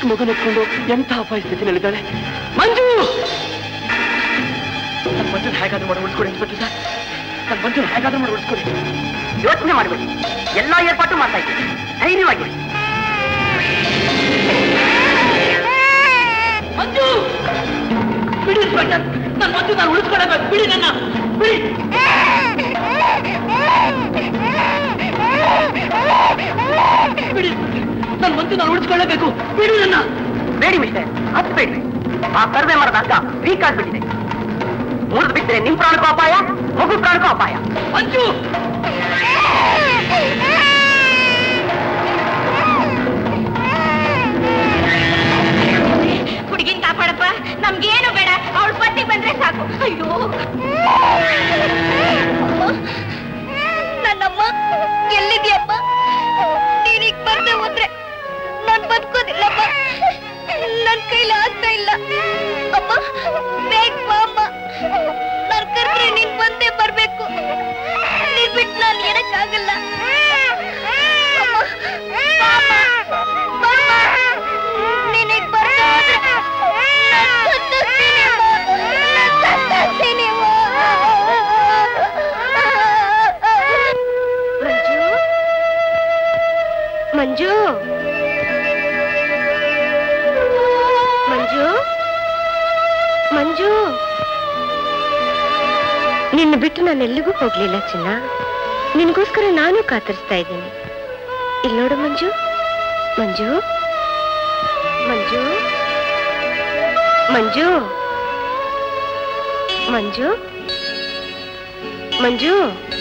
ಮಗನ ಎತ್ಕೊಂಡು ಎಂತಹ ಪರಿಸ್ಥಿತಿನಲ್ಲಿದ್ದಾಳೆ. ಮಂಜು ನನ್ನ ಮಂಜುನ ಹೇಗಾದ್ರೂ ಮಾಡಿ ಉಳಿಸ್ಕೊಡಿ ಇನ್ಸ್ಪೆಕ್ಟರ್ ಸರ್. ನನ್ನ ಮಂಜುನ ಹೇಗಾದ್ರೂ ಮಾಡಿ ಉಳಿಸ್ಕೊಡಿ. ಯೋಚನೆ ಮಾಡಬೇಡಿ, ಎಲ್ಲಾ ಏರ್ಪಾಟು ಮಾಡ್ತಾ ಇದ್ದೀನಿ, ಧೈರ್ಯವಾಗಿರಿ. ಮಂಜು ಬಿಡಿ ಇನ್ಸ್ಪೆಕ್ಟರ್, ನನ್ನ ಮಂಜು ನಾನು ಉಳಿಸ್ಕೊಳ್ಳಬೇಕು. ಬಿಡಿ ನನ್ನ, ಬಿಡಿ. ಬಿಡಿ ನನ್ನ ಮಂಜು ನಾನು ಉಳಿಸ್ಕೊಳ್ಳಬೇಕು. ಬಿಡಿ ನನ್ನ. ಬೇಡಿ ಮಿಸ್ಟರ್, ಹತ್ತು ಬೇಡಿ. ಆ ಕರ್ವೆ ಮರದ ಹಗ್ಗ ವೀಕ್ ಆಗ್ಬಿಟ್ಟಿದೆ. ಮುರಿದು ಬಿಟ್ಟರೆ ನಿಮ್ ಪ್ರಾಣಕ್ಕೂ ಅಪಾಯ, ಮಗು ಪ್ರಾಣಕ್ಕೂ ಅಪಾಯ. ಮಂಜು ಹುಡುಗಿನ್ ಕಾಪಾಡಪ್ಪ, ನಮ್ಗೇನು ಬೇಡ, ಅವಳ ಪತಿ ಬಂದ್ರೆ ಸಾಕು. ಅಯ್ಯೋ ನನ್ನಮ್ಮ ಎಲ್ಲಿದ್ಯಪ್ಪ? ನೀನೀಗ ಬರ್ದೆ ಹೋದ್ರೆ ನಾನ್ ಬದುಕೋದಿಲ್ಲಮ್ಮ. ನನ್ ಕೈಲಿ ಆಗ್ತಾ ಇಲ್ಲ ಅಮ್ಮ. ಬೇಗ ಬಾ ಅಮ್ಮ, ನಾನ್ ಕರ್ದ್ರೆ ನೀನ್ ಬಂದೇ ಬರ್ಬೇಕು. ನೀನ್ ಬಿಟ್ಟು ನಾನ್ ಏನಕ್ಕಾಗಲ್ಲ. ನೀನೀಗ ಬರ್ದೆ ಹೋದ್ರೆ ನಾನ್ ಸತ್ತೋಗ್ತೀನಿ ಅಮ್ಮ. ನಾನ್ ಸತ್ತೋಗ್ತೀನಿ ಅಮ್ಮ. ಮಂಜು ಮಂಜು ಮಂಜು ನಿನ್ನ ಬಿಟ್ಟು ನಾನು ಎಲ್ಲಿಗೂ ಹೋಗ್ಲಿಲ್ಲ ಚಿನ್ನ. ನಿನ್ಗೋಸ್ಕರ ನಾನು ಕಾತರಿಸ್ತಾ ಇದ್ದೀನಿ. ಇಲ್ಲಿ ನೋಡು ಮಂಜು. ಮಂಜು ಮಂಜು ಮಂಜು ಮಂಜು ಮಂಜು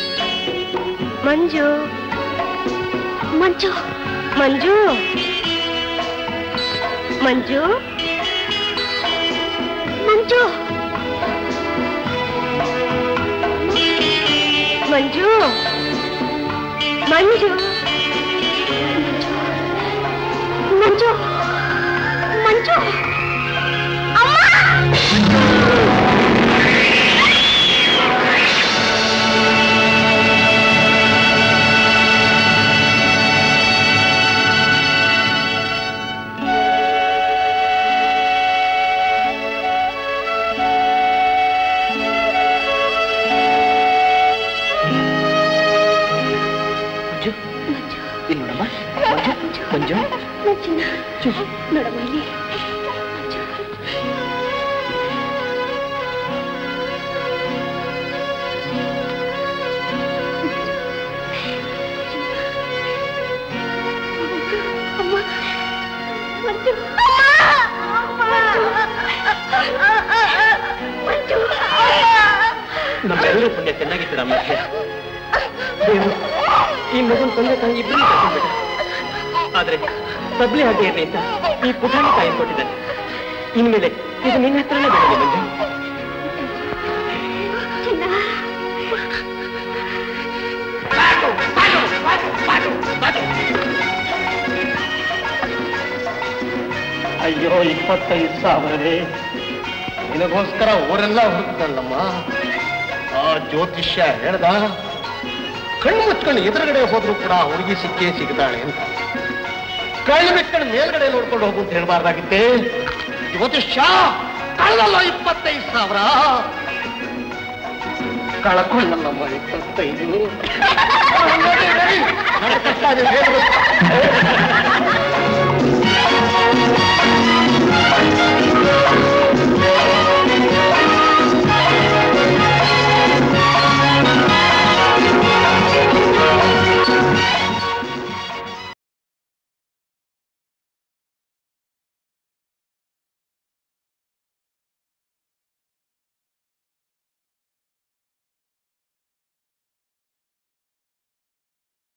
ಮಂಜು ಮಂಜು ಮಂಜು ಮಂಜು ಮಂಜು ಮಂಜು ಮಂಜು ಮಂಜು ಮಂಜು ಅಮ್ಮ. ಮಂಜು ನೋಡಮ್ಮ ಇಲ್ಲಿ. ನಮ್ಮೆಲ್ಲರೂ ಪುಣ್ಯ ಚೆನ್ನಾಗಿತ್ತು ಅಮ್ಮ. ಈ ಮಗನ ತಂದೆ ತಾಯಿ ಇಬ್ಬರು ಕರ್ಕೊಂಡ್ಬಿಟ್ಟ. ಆದ್ರೆ ತಬ್ಲಿ ಹಾಗೆ ಇರಲಿ ಅಂತ ಈ ಪುಟಾಣಿ ತಾಯಿ ಕೊಟ್ಟಿದ್ದಾರೆ. ಇನ್ಮೇಲೆ ಇದು ನಿನ್ನ ಹತ್ರನೇ ಬೇಡ ಮಂಜು. ಅಯ್ಯೋ ಇಪ್ಪತ್ತೈದು ಸಾವಿರವೇ ನಿನಗೋಸ್ಕರ ಊರೆಲ್ಲ ಹುಡುಕಲ್ಲಮ್ಮ. ಆ ಜ್ಯೋತಿಷ್ಯ ಹೇಳ್ದ ಕಣ್ಣು ಮುಚ್ಕೊಂಡು ಎದುರುಗಡೆ ಹೋದ್ರು ಕೂಡ ಹುಡುಗಿ ಸಿಕ್ಕೇ ಸಿಗ್ತಾಳೆ ಅಂತ. ಕಣ್ಣು ಬಿಟ್ಕೊಂಡು ಮೇಲ್ಗಡೆ ನೋಡ್ಕೊಂಡು ಹೋಗು ಅಂತ ಹೇಳ್ಬಾರ್ದಾಗಿತ್ತೆ. ಜ್ಯೋತಿಷ್ಯ ಕಳ್ಳಲ್ಲ ಇಪ್ಪತ್ತೈದು ಸಾವಿರ ಕಳ್ಕೊಂಡಲ್ಲಮ್ಮ ಇಪ್ಪತ್ತೈದು. ನನ್ನ ಕಷ್ಟ